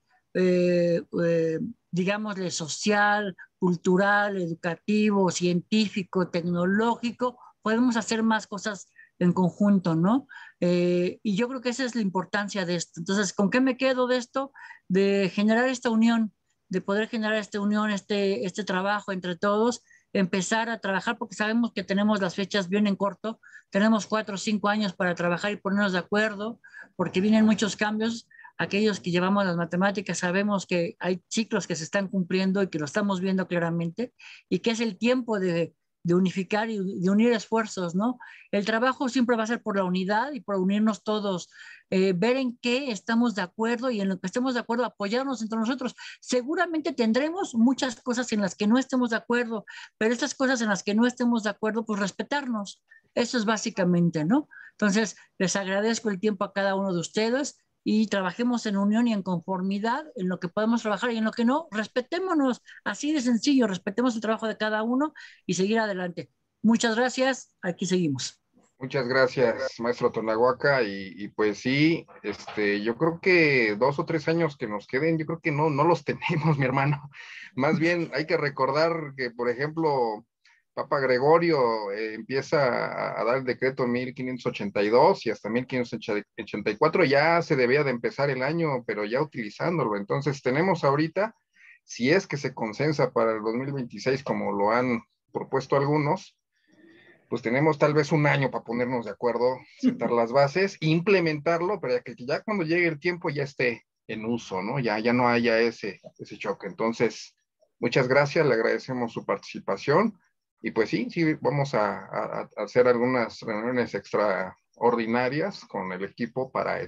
digámosle, social, cultural, educativo, científico, tecnológico, podemos hacer más cosas en conjunto, ¿no? Y yo creo que esa es la importancia de esto. Entonces, ¿con qué me quedo de esto? De generar esta unión, de poder generar esta unión, este trabajo entre todos, empezar a trabajar, porque sabemos que tenemos las fechas bien en corto, tenemos 4 o 5 años para trabajar y ponernos de acuerdo, porque vienen muchos cambios. Aquellos que llevamos las matemáticas sabemos que hay ciclos que se están cumpliendo y que lo estamos viendo claramente, y que es el tiempo de unificar y de unir esfuerzos, ¿no? El trabajo siempre va a ser por la unidad y por unirnos todos, ver en qué estamos de acuerdo, y en lo que estemos de acuerdo apoyarnos entre nosotros. Seguramente tendremos muchas cosas en las que no estemos de acuerdo, pero estas cosas en las que no estemos de acuerdo, pues respetarnos. Eso es básicamente, ¿no? Entonces, les agradezco el tiempo a cada uno de ustedes, y trabajemos en unión y en conformidad en lo que podemos trabajar, y en lo que no, respetémonos, así de sencillo, respetemos el trabajo de cada uno y seguir adelante. Muchas gracias, aquí seguimos. Muchas gracias, maestro Tonahuaca, y pues sí, yo creo que 2 o 3 años que nos queden, yo creo que no los tenemos, mi hermano. Más bien hay que recordar que, por ejemplo, Papa Gregorio empieza a dar el decreto 1582 y hasta 1584 ya se debía de empezar el año, pero ya utilizándolo. Entonces tenemos ahorita, si es que se consensa para el 2026, como lo han propuesto algunos, pues tenemos tal vez un año para ponernos de acuerdo, sentar las bases, implementarlo, pero ya cuando llegue el tiempo ya esté en uso, ¿no? Ya no haya ese choque. Entonces, muchas gracias, le agradecemos su participación. Y pues sí, vamos a hacer algunas reuniones extraordinarias con el equipo para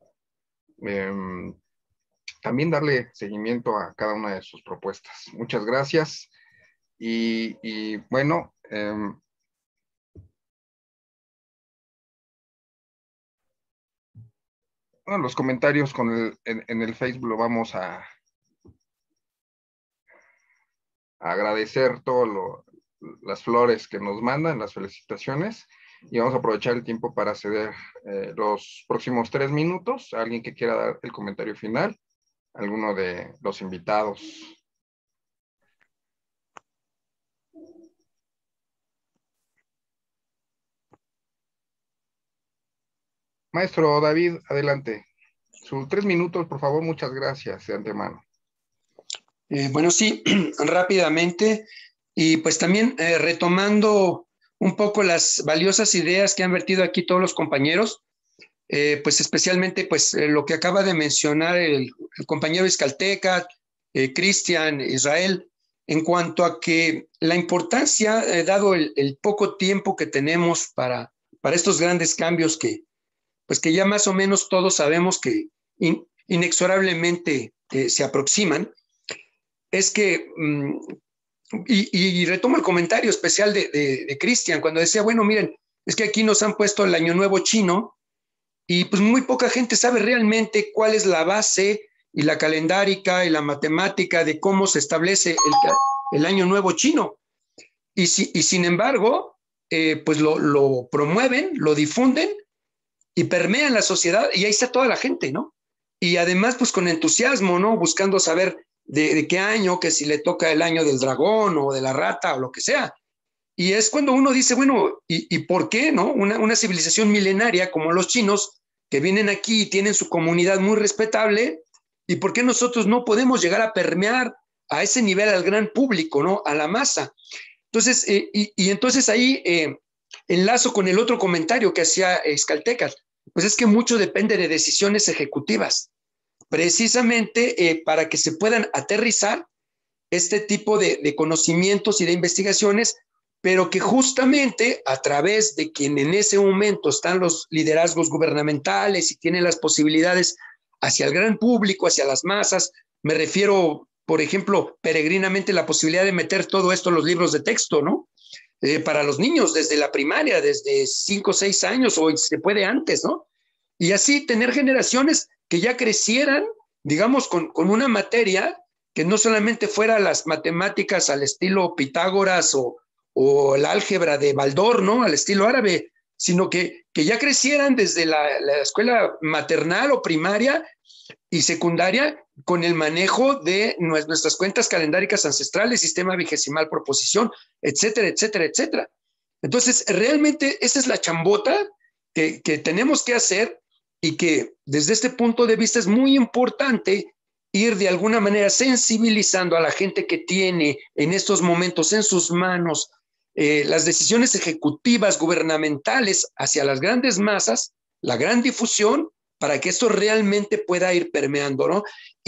también darle seguimiento a cada una de sus propuestas. Muchas gracias. Y bueno, los comentarios en el Facebook lo vamos a agradecer todo las flores que nos mandan, las felicitaciones, y vamos a aprovechar el tiempo para ceder los próximos 3 minutos a alguien que quiera dar el comentario final, alguno de los invitados. Maestro David, adelante. Sus 3 minutos, por favor, muchas gracias de antemano. Bueno, sí, rápidamente. Y pues también retomando un poco las valiosas ideas que han vertido aquí todos los compañeros, pues especialmente pues lo que acaba de mencionar el compañero Iscalteca, Cristian, Israel, en cuanto a que la importancia, dado el poco tiempo que tenemos para estos grandes cambios que ya más o menos todos sabemos que inexorablemente se aproximan, es que... Y retomo el comentario especial de Cristian cuando decía, bueno, miren, es que aquí nos han puesto el Año Nuevo chino y pues muy poca gente sabe realmente cuál es la base y la calendárica y la matemática de cómo se establece el Año Nuevo chino. Y sin embargo, pues lo promueven, lo difunden y permean la sociedad, y ahí está toda la gente, ¿no? Y además, pues con entusiasmo, ¿no? Buscando saber de qué año, que si le toca el año del dragón o de la rata o lo que sea. Y es cuando uno dice, bueno, ¿y por qué, no? Una civilización milenaria como los chinos, que vienen aquí y tienen su comunidad muy respetable, ¿Y por qué nosotros no podemos llegar a permear a ese nivel al gran público, ¿no? A la masa. Entonces, entonces ahí enlazo con el otro comentario que hacía Escaltecas, pues es que mucho depende de decisiones ejecutivas, precisamente para que se puedan aterrizar este tipo de conocimientos y de investigaciones, pero que justamente a través de quien en ese momento están los liderazgos gubernamentales y tienen las posibilidades hacia el gran público, hacia las masas, me refiero, por ejemplo, peregrinamente la posibilidad de meter todo esto en los libros de texto, ¿no? Para los niños desde la primaria, desde 5 o 6 años, o se puede antes, ¿no? Y así tener generaciones que ya crecieran, digamos, con una materia que no solamente fuera las matemáticas al estilo Pitágoras o el álgebra de Baldor, ¿no? Al estilo árabe, sino que ya crecieran desde la escuela maternal o primaria y secundaria con el manejo de nuestras cuentas calendáricas ancestrales, sistema vigesimal por posición, etcétera, etcétera, etcétera. Entonces, realmente esa es la chambota que tenemos que hacer y que desde este punto de vista es muy importante ir de alguna manera sensibilizando a la gente que tiene en estos momentos en sus manos las decisiones ejecutivas gubernamentales hacia las grandes masas, la gran difusión, para que esto realmente pueda ir permeando, ¿no?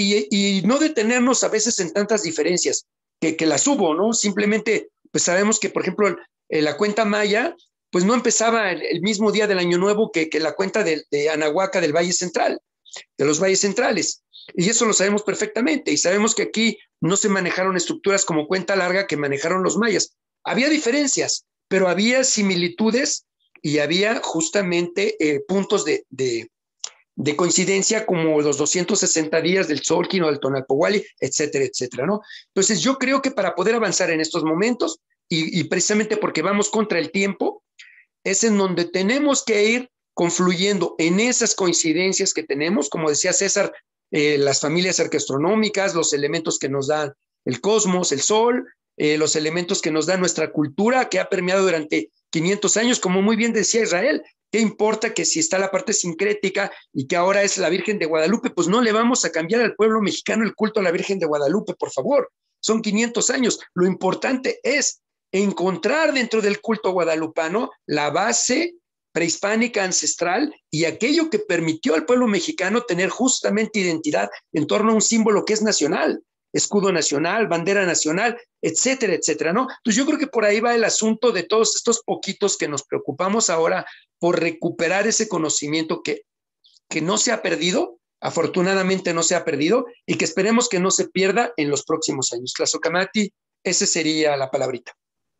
Y no detenernos a veces en tantas diferencias, que las hubo, ¿no? Simplemente, pues sabemos que, por ejemplo, la cuenta maya, pues no empezaba el mismo día del Año Nuevo que la cuenta de Anahuaca del Valle Central, de los valles centrales. Y eso lo sabemos perfectamente. Y sabemos que aquí no se manejaron estructuras como cuenta larga que manejaron los mayas. Había diferencias, pero había similitudes y había justamente puntos de coincidencia como los 260 días del Tzolk'in o del Tonalpohualli, etcétera, etcétera, ¿no? Entonces yo creo que para poder avanzar en estos momentos, y precisamente porque vamos contra el tiempo, es en donde tenemos que ir confluyendo en esas coincidencias que tenemos, como decía César, las familias arqueastronómicas, los elementos que nos dan el cosmos, el sol, los elementos que nos da nuestra cultura que ha permeado durante 500 años, como muy bien decía Israel. ¿Qué importa que si está la parte sincrética y que ahora es la Virgen de Guadalupe? Pues no le vamos a cambiar al pueblo mexicano el culto a la Virgen de Guadalupe, por favor. Son 500 años. Lo importante es encontrar dentro del culto guadalupano la base prehispánica ancestral y aquello que permitió al pueblo mexicano tener justamente identidad en torno a un símbolo que es nacional, escudo nacional, bandera nacional, etcétera, etcétera, ¿no? Entonces yo creo que por ahí va el asunto de todos estos poquitos que nos preocupamos ahora por recuperar ese conocimiento que no se ha perdido, afortunadamente no se ha perdido, y que esperemos que no se pierda en los próximos años. Tlazocamati, esa sería la palabrita.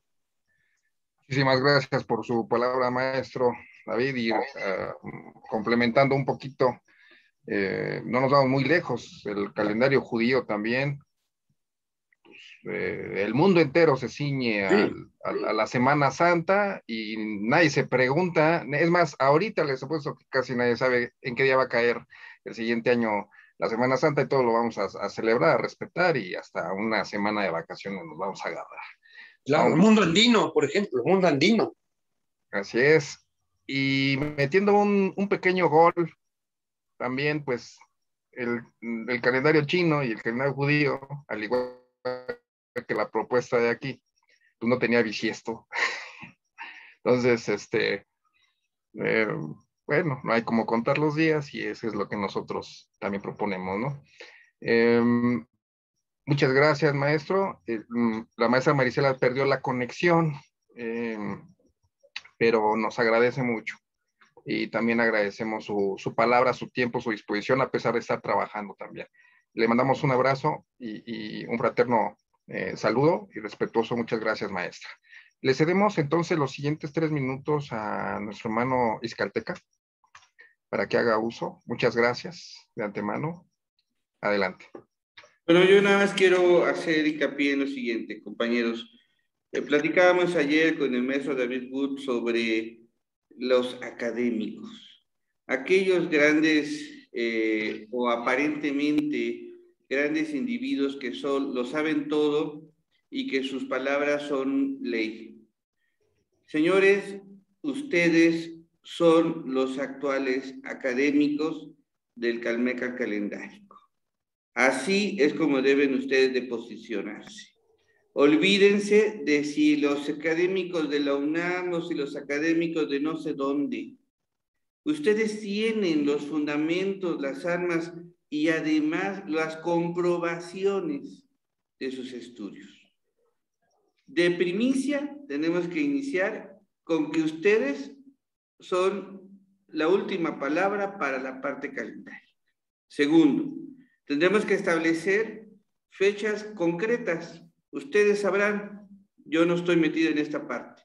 Muchísimas gracias por su palabra, maestro David, y complementando un poquito, no nos vamos muy lejos, el calendario judío también, el mundo entero se ciñe a la Semana Santa y nadie se pregunta, es más, ahorita les apuesto que casi nadie sabe en qué día va a caer el siguiente año la Semana Santa, y todo lo vamos a celebrar, a respetar, y hasta una semana de vacaciones nos vamos a agarrar. Claro, el mundo andino, por ejemplo, el mundo andino. Así es. Y metiendo un pequeño gol, también pues el calendario chino y el calendario judío, al igual que la propuesta de aquí, pues no tenía bisiesto. Entonces, bueno, no hay como contar los días, y eso es lo que nosotros también proponemos, ¿no? Muchas gracias, maestro. La maestra Marisela perdió la conexión, pero nos agradece mucho. Y también agradecemos su palabra, su tiempo, su disposición, a pesar de estar trabajando también. Le mandamos un abrazo y un fraterno saludo y respetuoso. Muchas gracias, maestra. Le cedemos entonces los siguientes 3 minutos a nuestro hermano Iscalteca para que haga uso. Muchas gracias de antemano. Adelante. Bueno, yo nada más quiero hacer hincapié en lo siguiente, compañeros. Platicábamos ayer con el maestro David Wood sobre los académicos, aquellos grandes o aparentemente grandes individuos que lo saben todo y que sus palabras son ley. Señores, ustedes son los actuales académicos del Calmeca calendario. Así es como deben ustedes de posicionarse. Olvídense de si los académicos de la UNAM o si los académicos de no sé dónde. Ustedes tienen los fundamentos, las armas y además las comprobaciones de sus estudios. De primicia tenemos que iniciar con que ustedes son la última palabra para la parte calendario. Segundo, tendremos que establecer fechas concretas. Ustedes sabrán, yo no estoy metido en esta parte.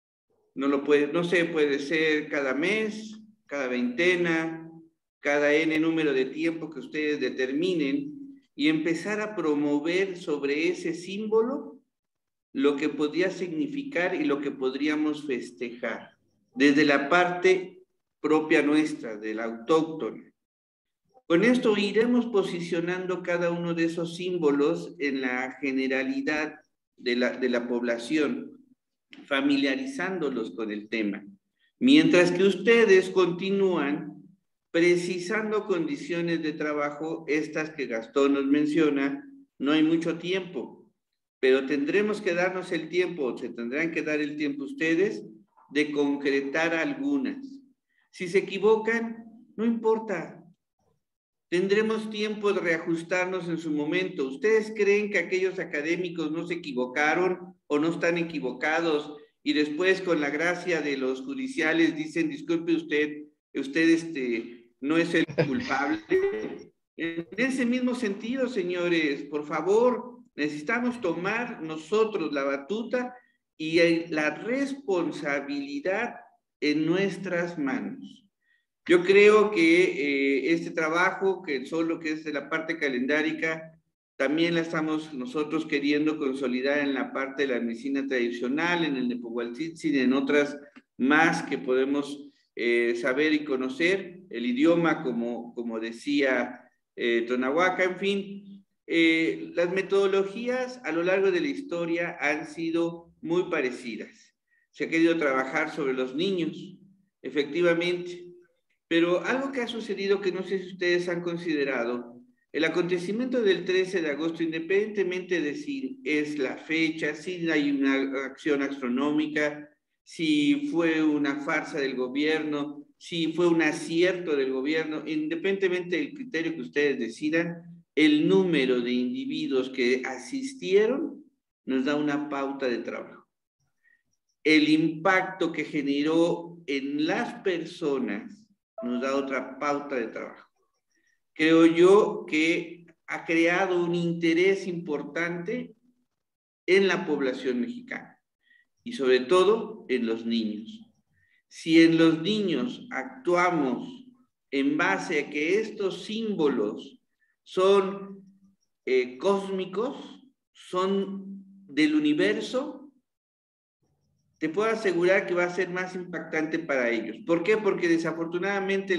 No sé, puede ser cada mes, cada veintena, cada N número de tiempo que ustedes determinen y empezar a promover sobre ese símbolo lo que podría significar y lo que podríamos festejar desde la parte propia nuestra, del autóctono. Con esto iremos posicionando cada uno de esos símbolos en la generalidad de la población, familiarizándolos con el tema, mientras que ustedes continúan precisando condiciones de trabajo, estas que Gastón nos menciona. No hay mucho tiempo, pero tendremos que darnos el tiempo, se tendrán que dar el tiempo ustedes de concretar algunas. Si se equivocan, no importa. Tendremos tiempo de reajustarnos en su momento. ¿Ustedes creen que aquellos académicos no se equivocaron o no están equivocados y después con la gracia de los judiciales dicen, disculpe usted no es el culpable? En ese mismo sentido, señores, por favor, necesitamos tomar nosotros la batuta y la responsabilidad en nuestras manos. Yo creo que este trabajo, que solo que es de la parte calendárica, también la estamos nosotros queriendo consolidar en la parte de la medicina tradicional, en el Nepohualtzin, en otras más que podemos saber y conocer, el idioma, como decía Tonahuaca, en fin. Las metodologías a lo largo de la historia han sido muy parecidas. Se ha querido trabajar sobre los niños, efectivamente. Pero algo que ha sucedido que no sé si ustedes han considerado, el acontecimiento del 13 de agosto, independientemente de si es la fecha, si hay una acción astronómica, si fue una farsa del gobierno, si fue un acierto del gobierno, independientemente del criterio que ustedes decidan, el número de individuos que asistieron nos da una pauta de trabajo. El impacto que generó en las personas nos da otra pauta de trabajo. Creo yo que ha creado un interés importante en la población mexicana y sobre todo en los niños. Si en los niños actuamos en base a que estos símbolos son cósmicos, son del universo, te puedo asegurar que va a ser más impactante para ellos. ¿Por qué? Porque desafortunadamente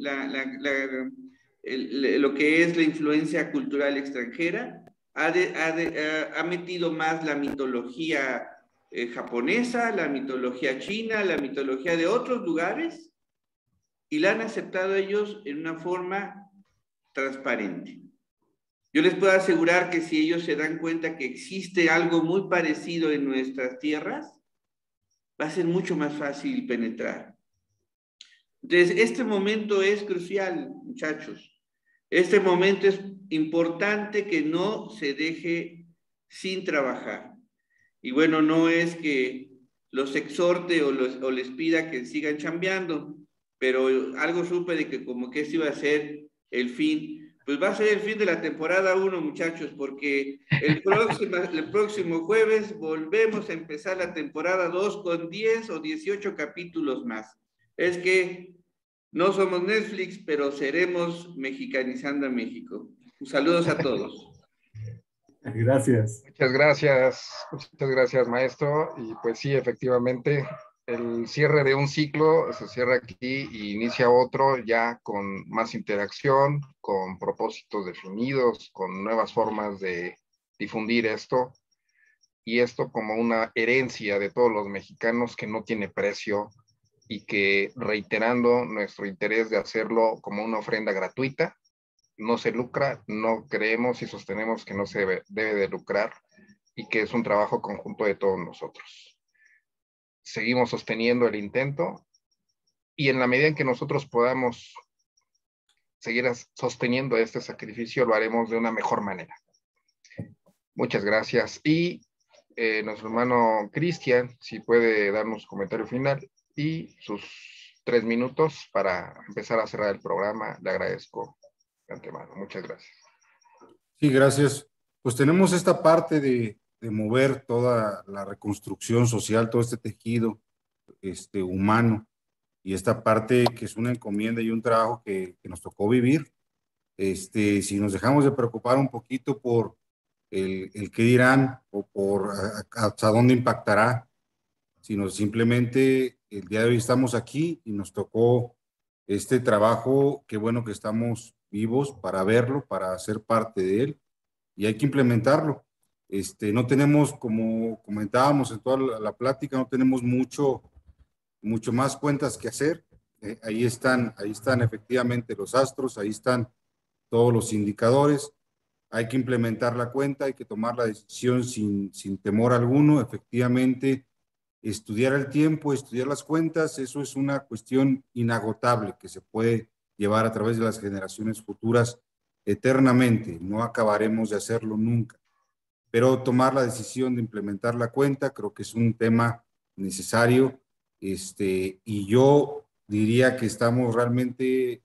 lo que es la influencia cultural extranjera ha metido más la mitología japonesa, la mitología china, la mitología de otros lugares, y la han aceptado ellos en una forma transparente. Yo les puedo asegurar que si ellos se dan cuenta que existe algo muy parecido en nuestras tierras, va a ser mucho más fácil penetrar. Entonces, este momento es crucial, muchachos. Este momento es importante que no se deje sin trabajar. Y bueno, no es que los exhorte o les pida que sigan chambeando, pero algo supe de que como que este iba a ser el fin. Pues va a ser el fin de la temporada 1, muchachos, porque el próximo jueves volvemos a empezar la temporada 2 con 10 o 18 capítulos más. Es que no somos Netflix, pero seremos mexicanizando a México. Saludos a todos. Gracias. Muchas gracias, maestro. Y pues sí, efectivamente, el cierre de un ciclo se cierra aquí y inicia otro ya con más interacción, con propósitos definidos, con nuevas formas de difundir esto, y esto como una herencia de todos los mexicanos que no tiene precio, y que, reiterando nuestro interés de hacerlo como una ofrenda gratuita, no se lucra, no creemos y sostenemos que no se debe de lucrar y que es un trabajo conjunto de todos nosotros. Seguimos sosteniendo el intento y en la medida en que nosotros podamos seguir sosteniendo este sacrificio, lo haremos de una mejor manera. Muchas gracias. Y nuestro hermano Cristian, si puede darnos comentario final y sus 3 minutos para empezar a cerrar el programa, le agradezco de antemano. Muchas gracias. Sí, gracias. Pues tenemos esta parte de mover toda la reconstrucción social, todo este tejido humano, y esta parte que es una encomienda y un trabajo que nos tocó vivir. Si nos dejamos de preocupar un poquito por el qué dirán o por hasta dónde impactará, sino simplemente el día de hoy estamos aquí y nos tocó este trabajo, qué bueno que estamos vivos para verlo, para ser parte de él, y hay que implementarlo. No tenemos, como comentábamos en toda la plática, no tenemos mucho más cuentas que hacer. Ahí están efectivamente los astros, ahí están todos los indicadores. Hay que implementar la cuenta, hay que tomar la decisión sin temor alguno. Efectivamente, estudiar el tiempo, estudiar las cuentas, eso es una cuestión inagotable que se puede llevar a través de las generaciones futuras eternamente. No acabaremos de hacerlo nunca. Pero tomar la decisión de implementar la cuenta creo que es un tema necesario. Y yo diría que estamos realmente,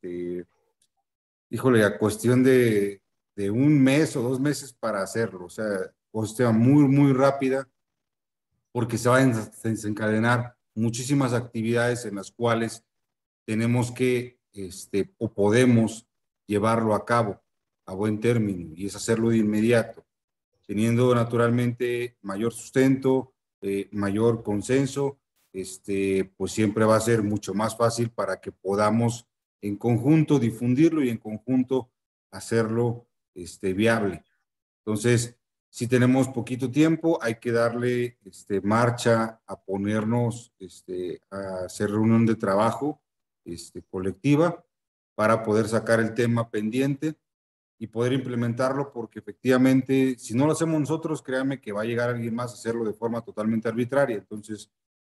híjole, a cuestión de 1 mes o 2 meses para hacerlo. O sea, muy, muy rápida, porque se van a desencadenar muchísimas actividades en las cuales tenemos que, o podemos llevarlo a cabo a buen término, y es hacerlo de inmediato, teniendo naturalmente mayor sustento, mayor consenso. Pues siempre va a ser mucho más fácil para que podamos en conjunto difundirlo y en conjunto hacerlo viable. Entonces, si tenemos poquito tiempo, hay que darle marcha a ponernos a hacer reunión de trabajo colectiva para poder sacar el tema pendiente y poder implementarlo, porque efectivamente, si no lo hacemos nosotros, créanme que va a llegar alguien más a hacerlo de forma totalmente arbitraria. Entonces,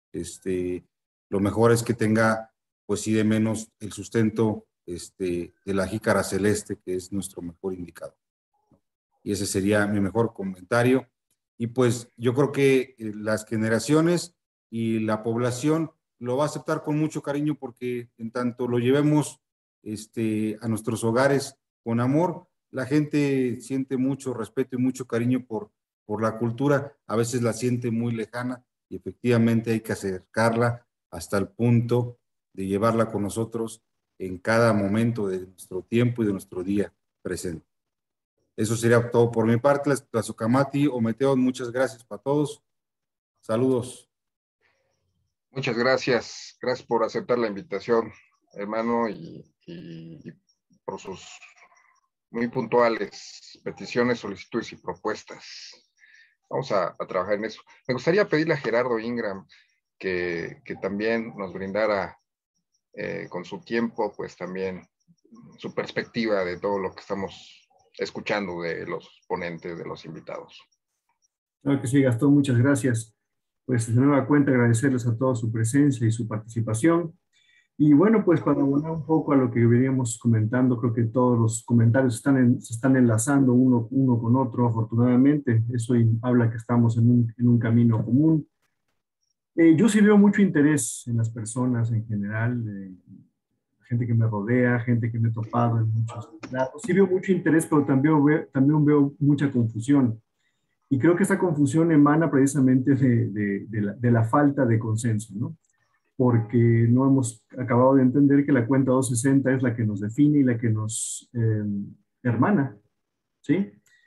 lo mejor es que tenga, pues sí, de menos el sustento de la jícara celeste, que es nuestro mejor indicador. Y ese sería mi mejor comentario. Y pues yo creo que las generaciones y la población lo va a aceptar con mucho cariño, porque en tanto lo llevemos a nuestros hogares con amor, la gente siente mucho respeto y mucho cariño por la cultura. A veces la siente muy lejana y efectivamente hay que acercarla hasta el punto de llevarla con nosotros en cada momento de nuestro tiempo y de nuestro día presente. Eso sería todo por mi parte. Tlazocamati, Ometeotl, muchas gracias para todos. Saludos. Muchas gracias. Gracias por aceptar la invitación, hermano, y por sus muy puntuales peticiones, solicitudes y propuestas. Vamos a trabajar en eso. Me gustaría pedirle a Gerardo Ingram que también nos brindara con su tiempo, pues también su perspectiva de todo lo que estamos escuchando de los ponentes, de los invitados. Claro que sí, Gastón, muchas gracias. Pues de nueva cuenta agradecerles a todos su presencia y su participación. Y bueno, pues para abonar un poco a lo que veníamos comentando, creo que todos los comentarios se están enlazando uno con otro, afortunadamente. Eso habla que estamos en un camino común. Yo sí veo mucho interés en las personas en general, gente que me rodea, gente que me he topado en muchos lados. Sí veo mucho interés, pero también veo mucha confusión. Y creo que esa confusión emana precisamente de la falta de consenso, ¿no? Porque no hemos acabado de entender que la cuenta 260 es la que nos define y la que nos hermana, ¿sí?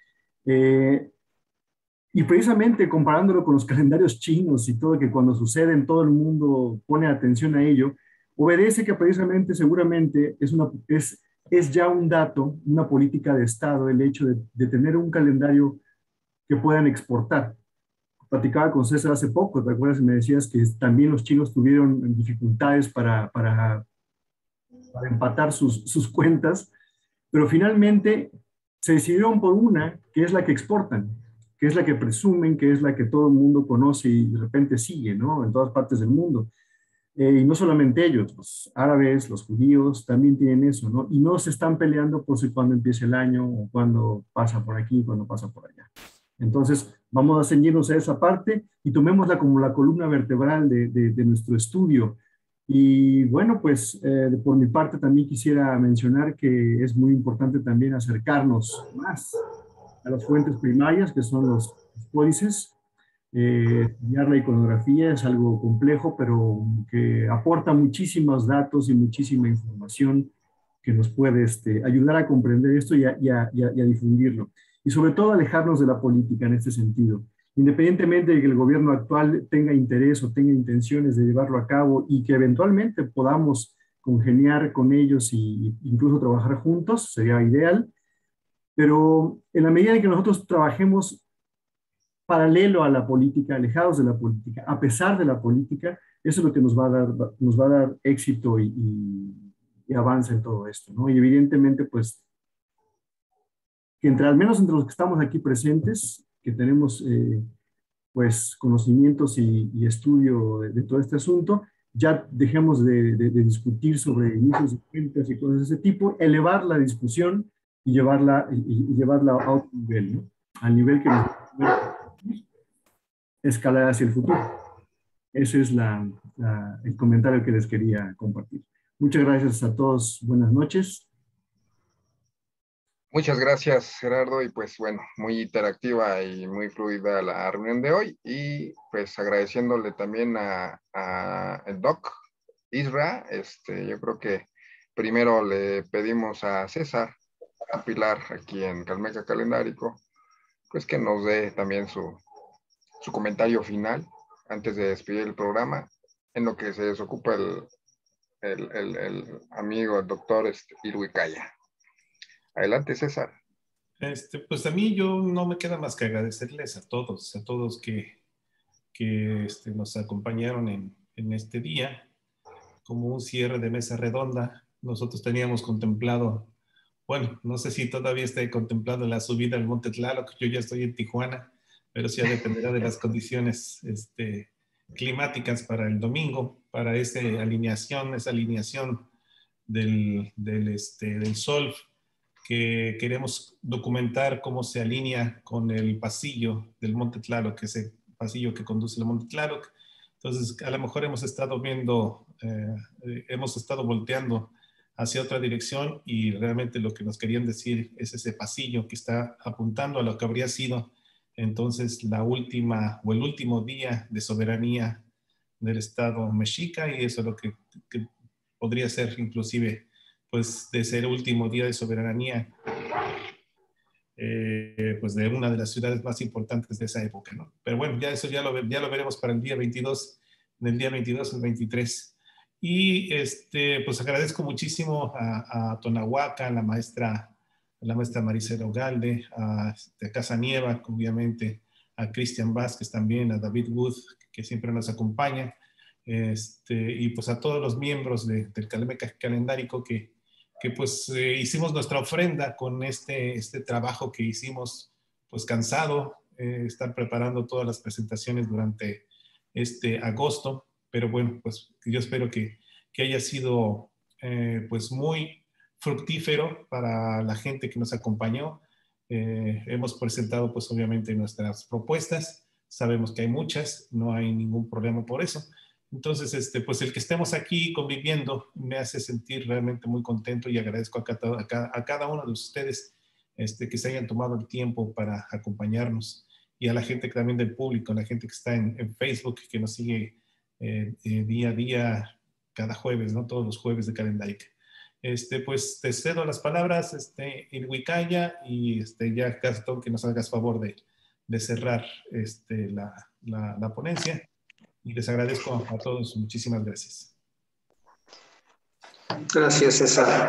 Y precisamente comparándolo con los calendarios chinos y todo, que cuando suceden todo el mundo pone atención a ello, obedece que precisamente seguramente es ya un dato, una política de Estado, el hecho de tener un calendario que puedan exportar. Platicaba con César hace poco, ¿te acuerdas? Me decías que también los chinos tuvieron dificultades para empatar sus cuentas, pero finalmente se decidieron por una, que es la que exportan, que es la que presumen, que es la que todo el mundo conoce y de repente sigue, ¿no? En todas partes del mundo. Y no solamente ellos, los árabes, los judíos, también tienen eso, ¿no? Y no se están peleando por si cuando empieza el año o cuando pasa por aquí, cuando pasa por allá. Entonces, vamos a ceñirnos a esa parte y tomémosla como la columna vertebral de nuestro estudio. Y bueno, pues por mi parte también quisiera mencionar que es muy importante también acercarnos más a las fuentes primarias, que son los códices. Estudiar la iconografía es algo complejo, pero que aporta muchísimos datos y muchísima información que nos puede ayudar a comprender esto y a difundirlo. Y sobre todo alejarnos de la política en este sentido. Independientemente de que el gobierno actual tenga interés o tenga intenciones de llevarlo a cabo y que eventualmente podamos congeniar con ellos e incluso trabajar juntos, sería ideal. Pero en la medida en que nosotros trabajemos paralelo a la política, alejados de la política, a pesar de la política, eso es lo que nos va a dar éxito y avance en todo esto, ¿no? Y evidentemente, pues, que al menos entre los que estamos aquí presentes, que tenemos, pues, conocimientos y estudio de todo este asunto, ya dejemos de discutir sobre inicios de cuentas y cosas de ese tipo, elevar la discusión y llevarla a otro nivel, ¿no? Al nivel que nos escalar hacia el futuro. Ese es el comentario que les quería compartir. Muchas gracias a todos. Buenas noches. Muchas gracias, Gerardo, y pues bueno, muy interactiva y muy fluida la reunión de hoy, y pues agradeciéndole también a el doc Isra. Yo creo que primero le pedimos a César, a Pilar, aquí en Calmeca Calendárico, pues que nos dé también su comentario final antes de despedir el programa, en lo que se desocupa el amigo, el doctor Irwicaya. Adelante, César. Pues a mí no me queda más que agradecerles a todos que nos acompañaron en este día, como un cierre de mesa redonda. Nosotros teníamos contemplado, bueno, no sé si todavía está contemplado la subida al Monte Tlaloc, yo ya estoy en Tijuana, pero sí dependerá de las condiciones climáticas para el domingo, para esa alineación del sol, que queremos documentar cómo se alinea con el pasillo del Monte Tlaloc, que es el pasillo que conduce al Monte Tlaloc. Entonces, a lo mejor hemos estado volteando hacia otra dirección, y realmente lo que nos querían decir es ese pasillo que está apuntando a lo que habría sido entonces el último día de soberanía del Estado mexica, y eso es lo que podría ser inclusive pues de ser el último día de soberanía pues de una de las ciudades más importantes de esa época, ¿no? Pero bueno, ya lo veremos para el día 22, del día 22 al 23. Y pues agradezco muchísimo a Tonahuaca, a la maestra Maricela Ugalde, a Casa Nieva, obviamente, a Cristian Vázquez también, a David Wood, que siempre nos acompaña, y pues a todos los miembros del Calmeca Calendárico que pues hicimos nuestra ofrenda con este trabajo que hicimos, pues cansado, estar preparando todas las presentaciones durante agosto, pero bueno, pues yo espero que haya sido pues muy fructífero para la gente que nos acompañó. Hemos presentado pues obviamente nuestras propuestas, sabemos que hay muchas, no hay ningún problema por eso. Entonces, pues el que estemos aquí conviviendo me hace sentir realmente muy contento, y agradezco a cada uno de ustedes que se hayan tomado el tiempo para acompañarnos, y a la gente también del público, a la gente que está en Facebook, que nos sigue día a día, cada jueves, ¿no? Todos los jueves de Calendaric. Pues te cedo las palabras, Irwicaya, y ya Gastón, que nos hagas favor de cerrar la ponencia. Y les agradezco a todos. Muchísimas gracias. Gracias, César.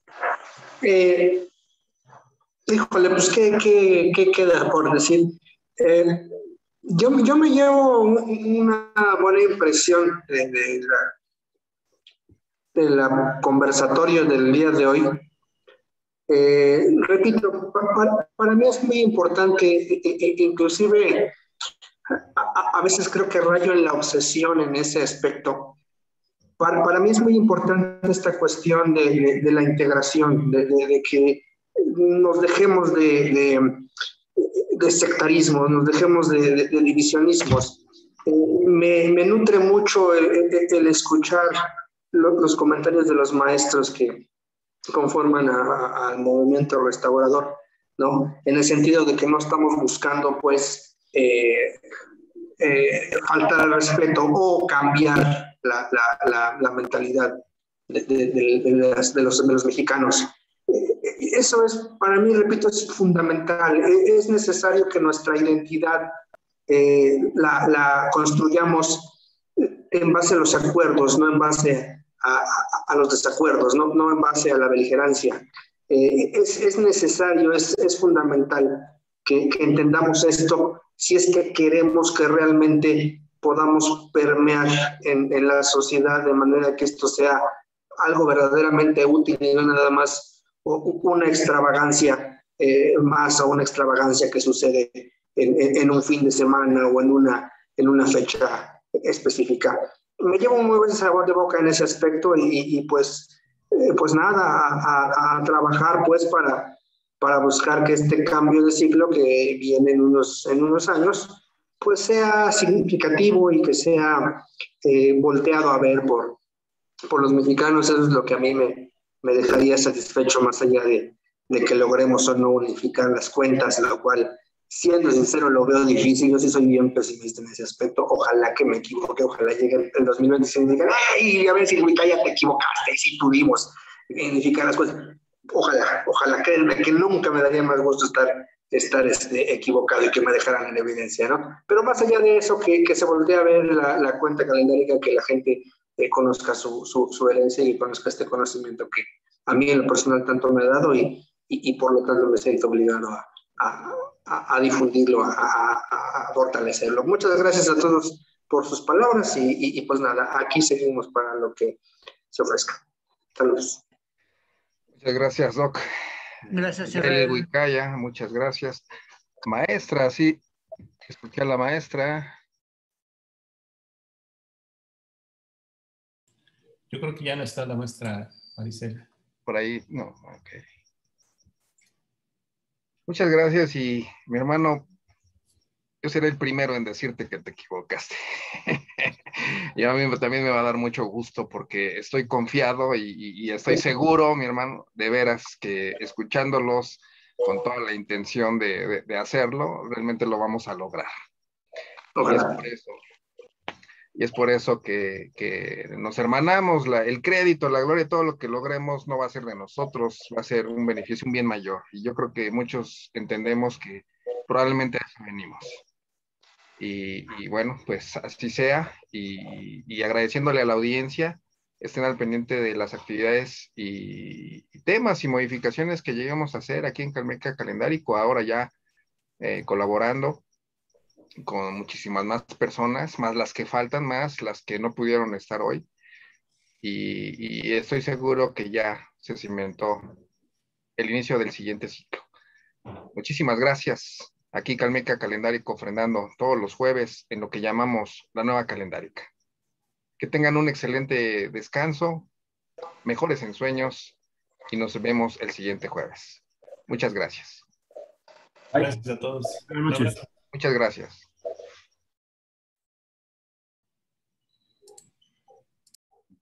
Híjole, pues, ¿qué queda por decir? Yo me llevo una buena impresión de la conversatorio del día de hoy. Repito, para mí es muy importante, inclusive a veces creo que rayo en la obsesión en ese aspecto. Para mí es muy importante esta cuestión de la integración, de que nos dejemos de sectarismo, nos dejemos de divisionismos. Me nutre mucho el escuchar los comentarios de los maestros que conforman al movimiento restaurador, ¿no? En el sentido de que no estamos buscando, pues, faltar al respeto o cambiar la mentalidad de los mexicanos. Eso es, para mí, repito, es fundamental. Es necesario que nuestra identidad la construyamos en base a los acuerdos, no en base a los desacuerdos, no en base a la beligerancia. Es necesario, es fundamental que entendamos esto si es que queremos que realmente podamos permear en la sociedad de manera que esto sea algo verdaderamente útil y no nada más una extravagancia más o una extravagancia que sucede en un fin de semana o en una fecha específica. Me llevo un muy buen sabor de boca en ese aspecto y pues nada, a trabajar pues para buscar que este cambio de ciclo que viene en unos años pues sea significativo y que sea volteado a ver por los mexicanos. Eso es lo que a mí me dejaría satisfecho, más allá de que logremos o no unificar las cuentas, lo cual, siendo sincero, lo veo difícil. Yo sí soy bien pesimista en ese aspecto. Ojalá que me equivoque, ojalá llegue el 2025 y digan, ¡ay, a ver si ya te equivocaste! Y sí pudimos unificar las cosas. Ojalá, créanme que nunca me daría más gusto estar equivocado y que me dejaran en evidencia, ¿no? Pero más allá de eso, que se voltee a ver la cuenta calendárica, que la gente conozca su herencia y conozca este conocimiento que a mí en lo personal tanto me ha dado y por lo tanto me siento obligado a difundirlo, a fortalecerlo. Muchas gracias a todos por sus palabras y pues nada, aquí seguimos para lo que se ofrezca. Saludos. Muchas gracias, Doc. Gracias, Israel Huicaya, muchas gracias. Maestra, sí, escuché a la maestra. Yo creo que ya no está la maestra Marisela. Por ahí, no, ok. Muchas gracias y mi hermano, yo seré el primero en decirte que te equivocaste. Y a mí también me va a dar mucho gusto porque estoy confiado y estoy seguro, mi hermano, de veras que escuchándolos con toda la intención de hacerlo, realmente lo vamos a lograr. Y es por eso que nos hermanamos. El crédito, la gloria, todo lo que logremos no va a ser de nosotros, va a ser un beneficio, un bien mayor. Y yo creo que muchos entendemos que probablemente a eso venimos. Y bueno, pues así sea. Y agradeciéndole a la audiencia, estén al pendiente de las actividades y temas y modificaciones que lleguemos a hacer aquí en Calmeca Calendárico, ahora ya colaborando con muchísimas más personas, más las que faltan, más las que no pudieron estar hoy. Y estoy seguro que ya se cimentó el inicio del siguiente ciclo. Muchísimas gracias. Aquí Calmeca Calendárico ofrendando todos los jueves en lo que llamamos la nueva calendárica. Que tengan un excelente descanso, mejores ensueños y nos vemos el siguiente jueves. Muchas gracias. Gracias a todos. Buenas noches. Muchas gracias.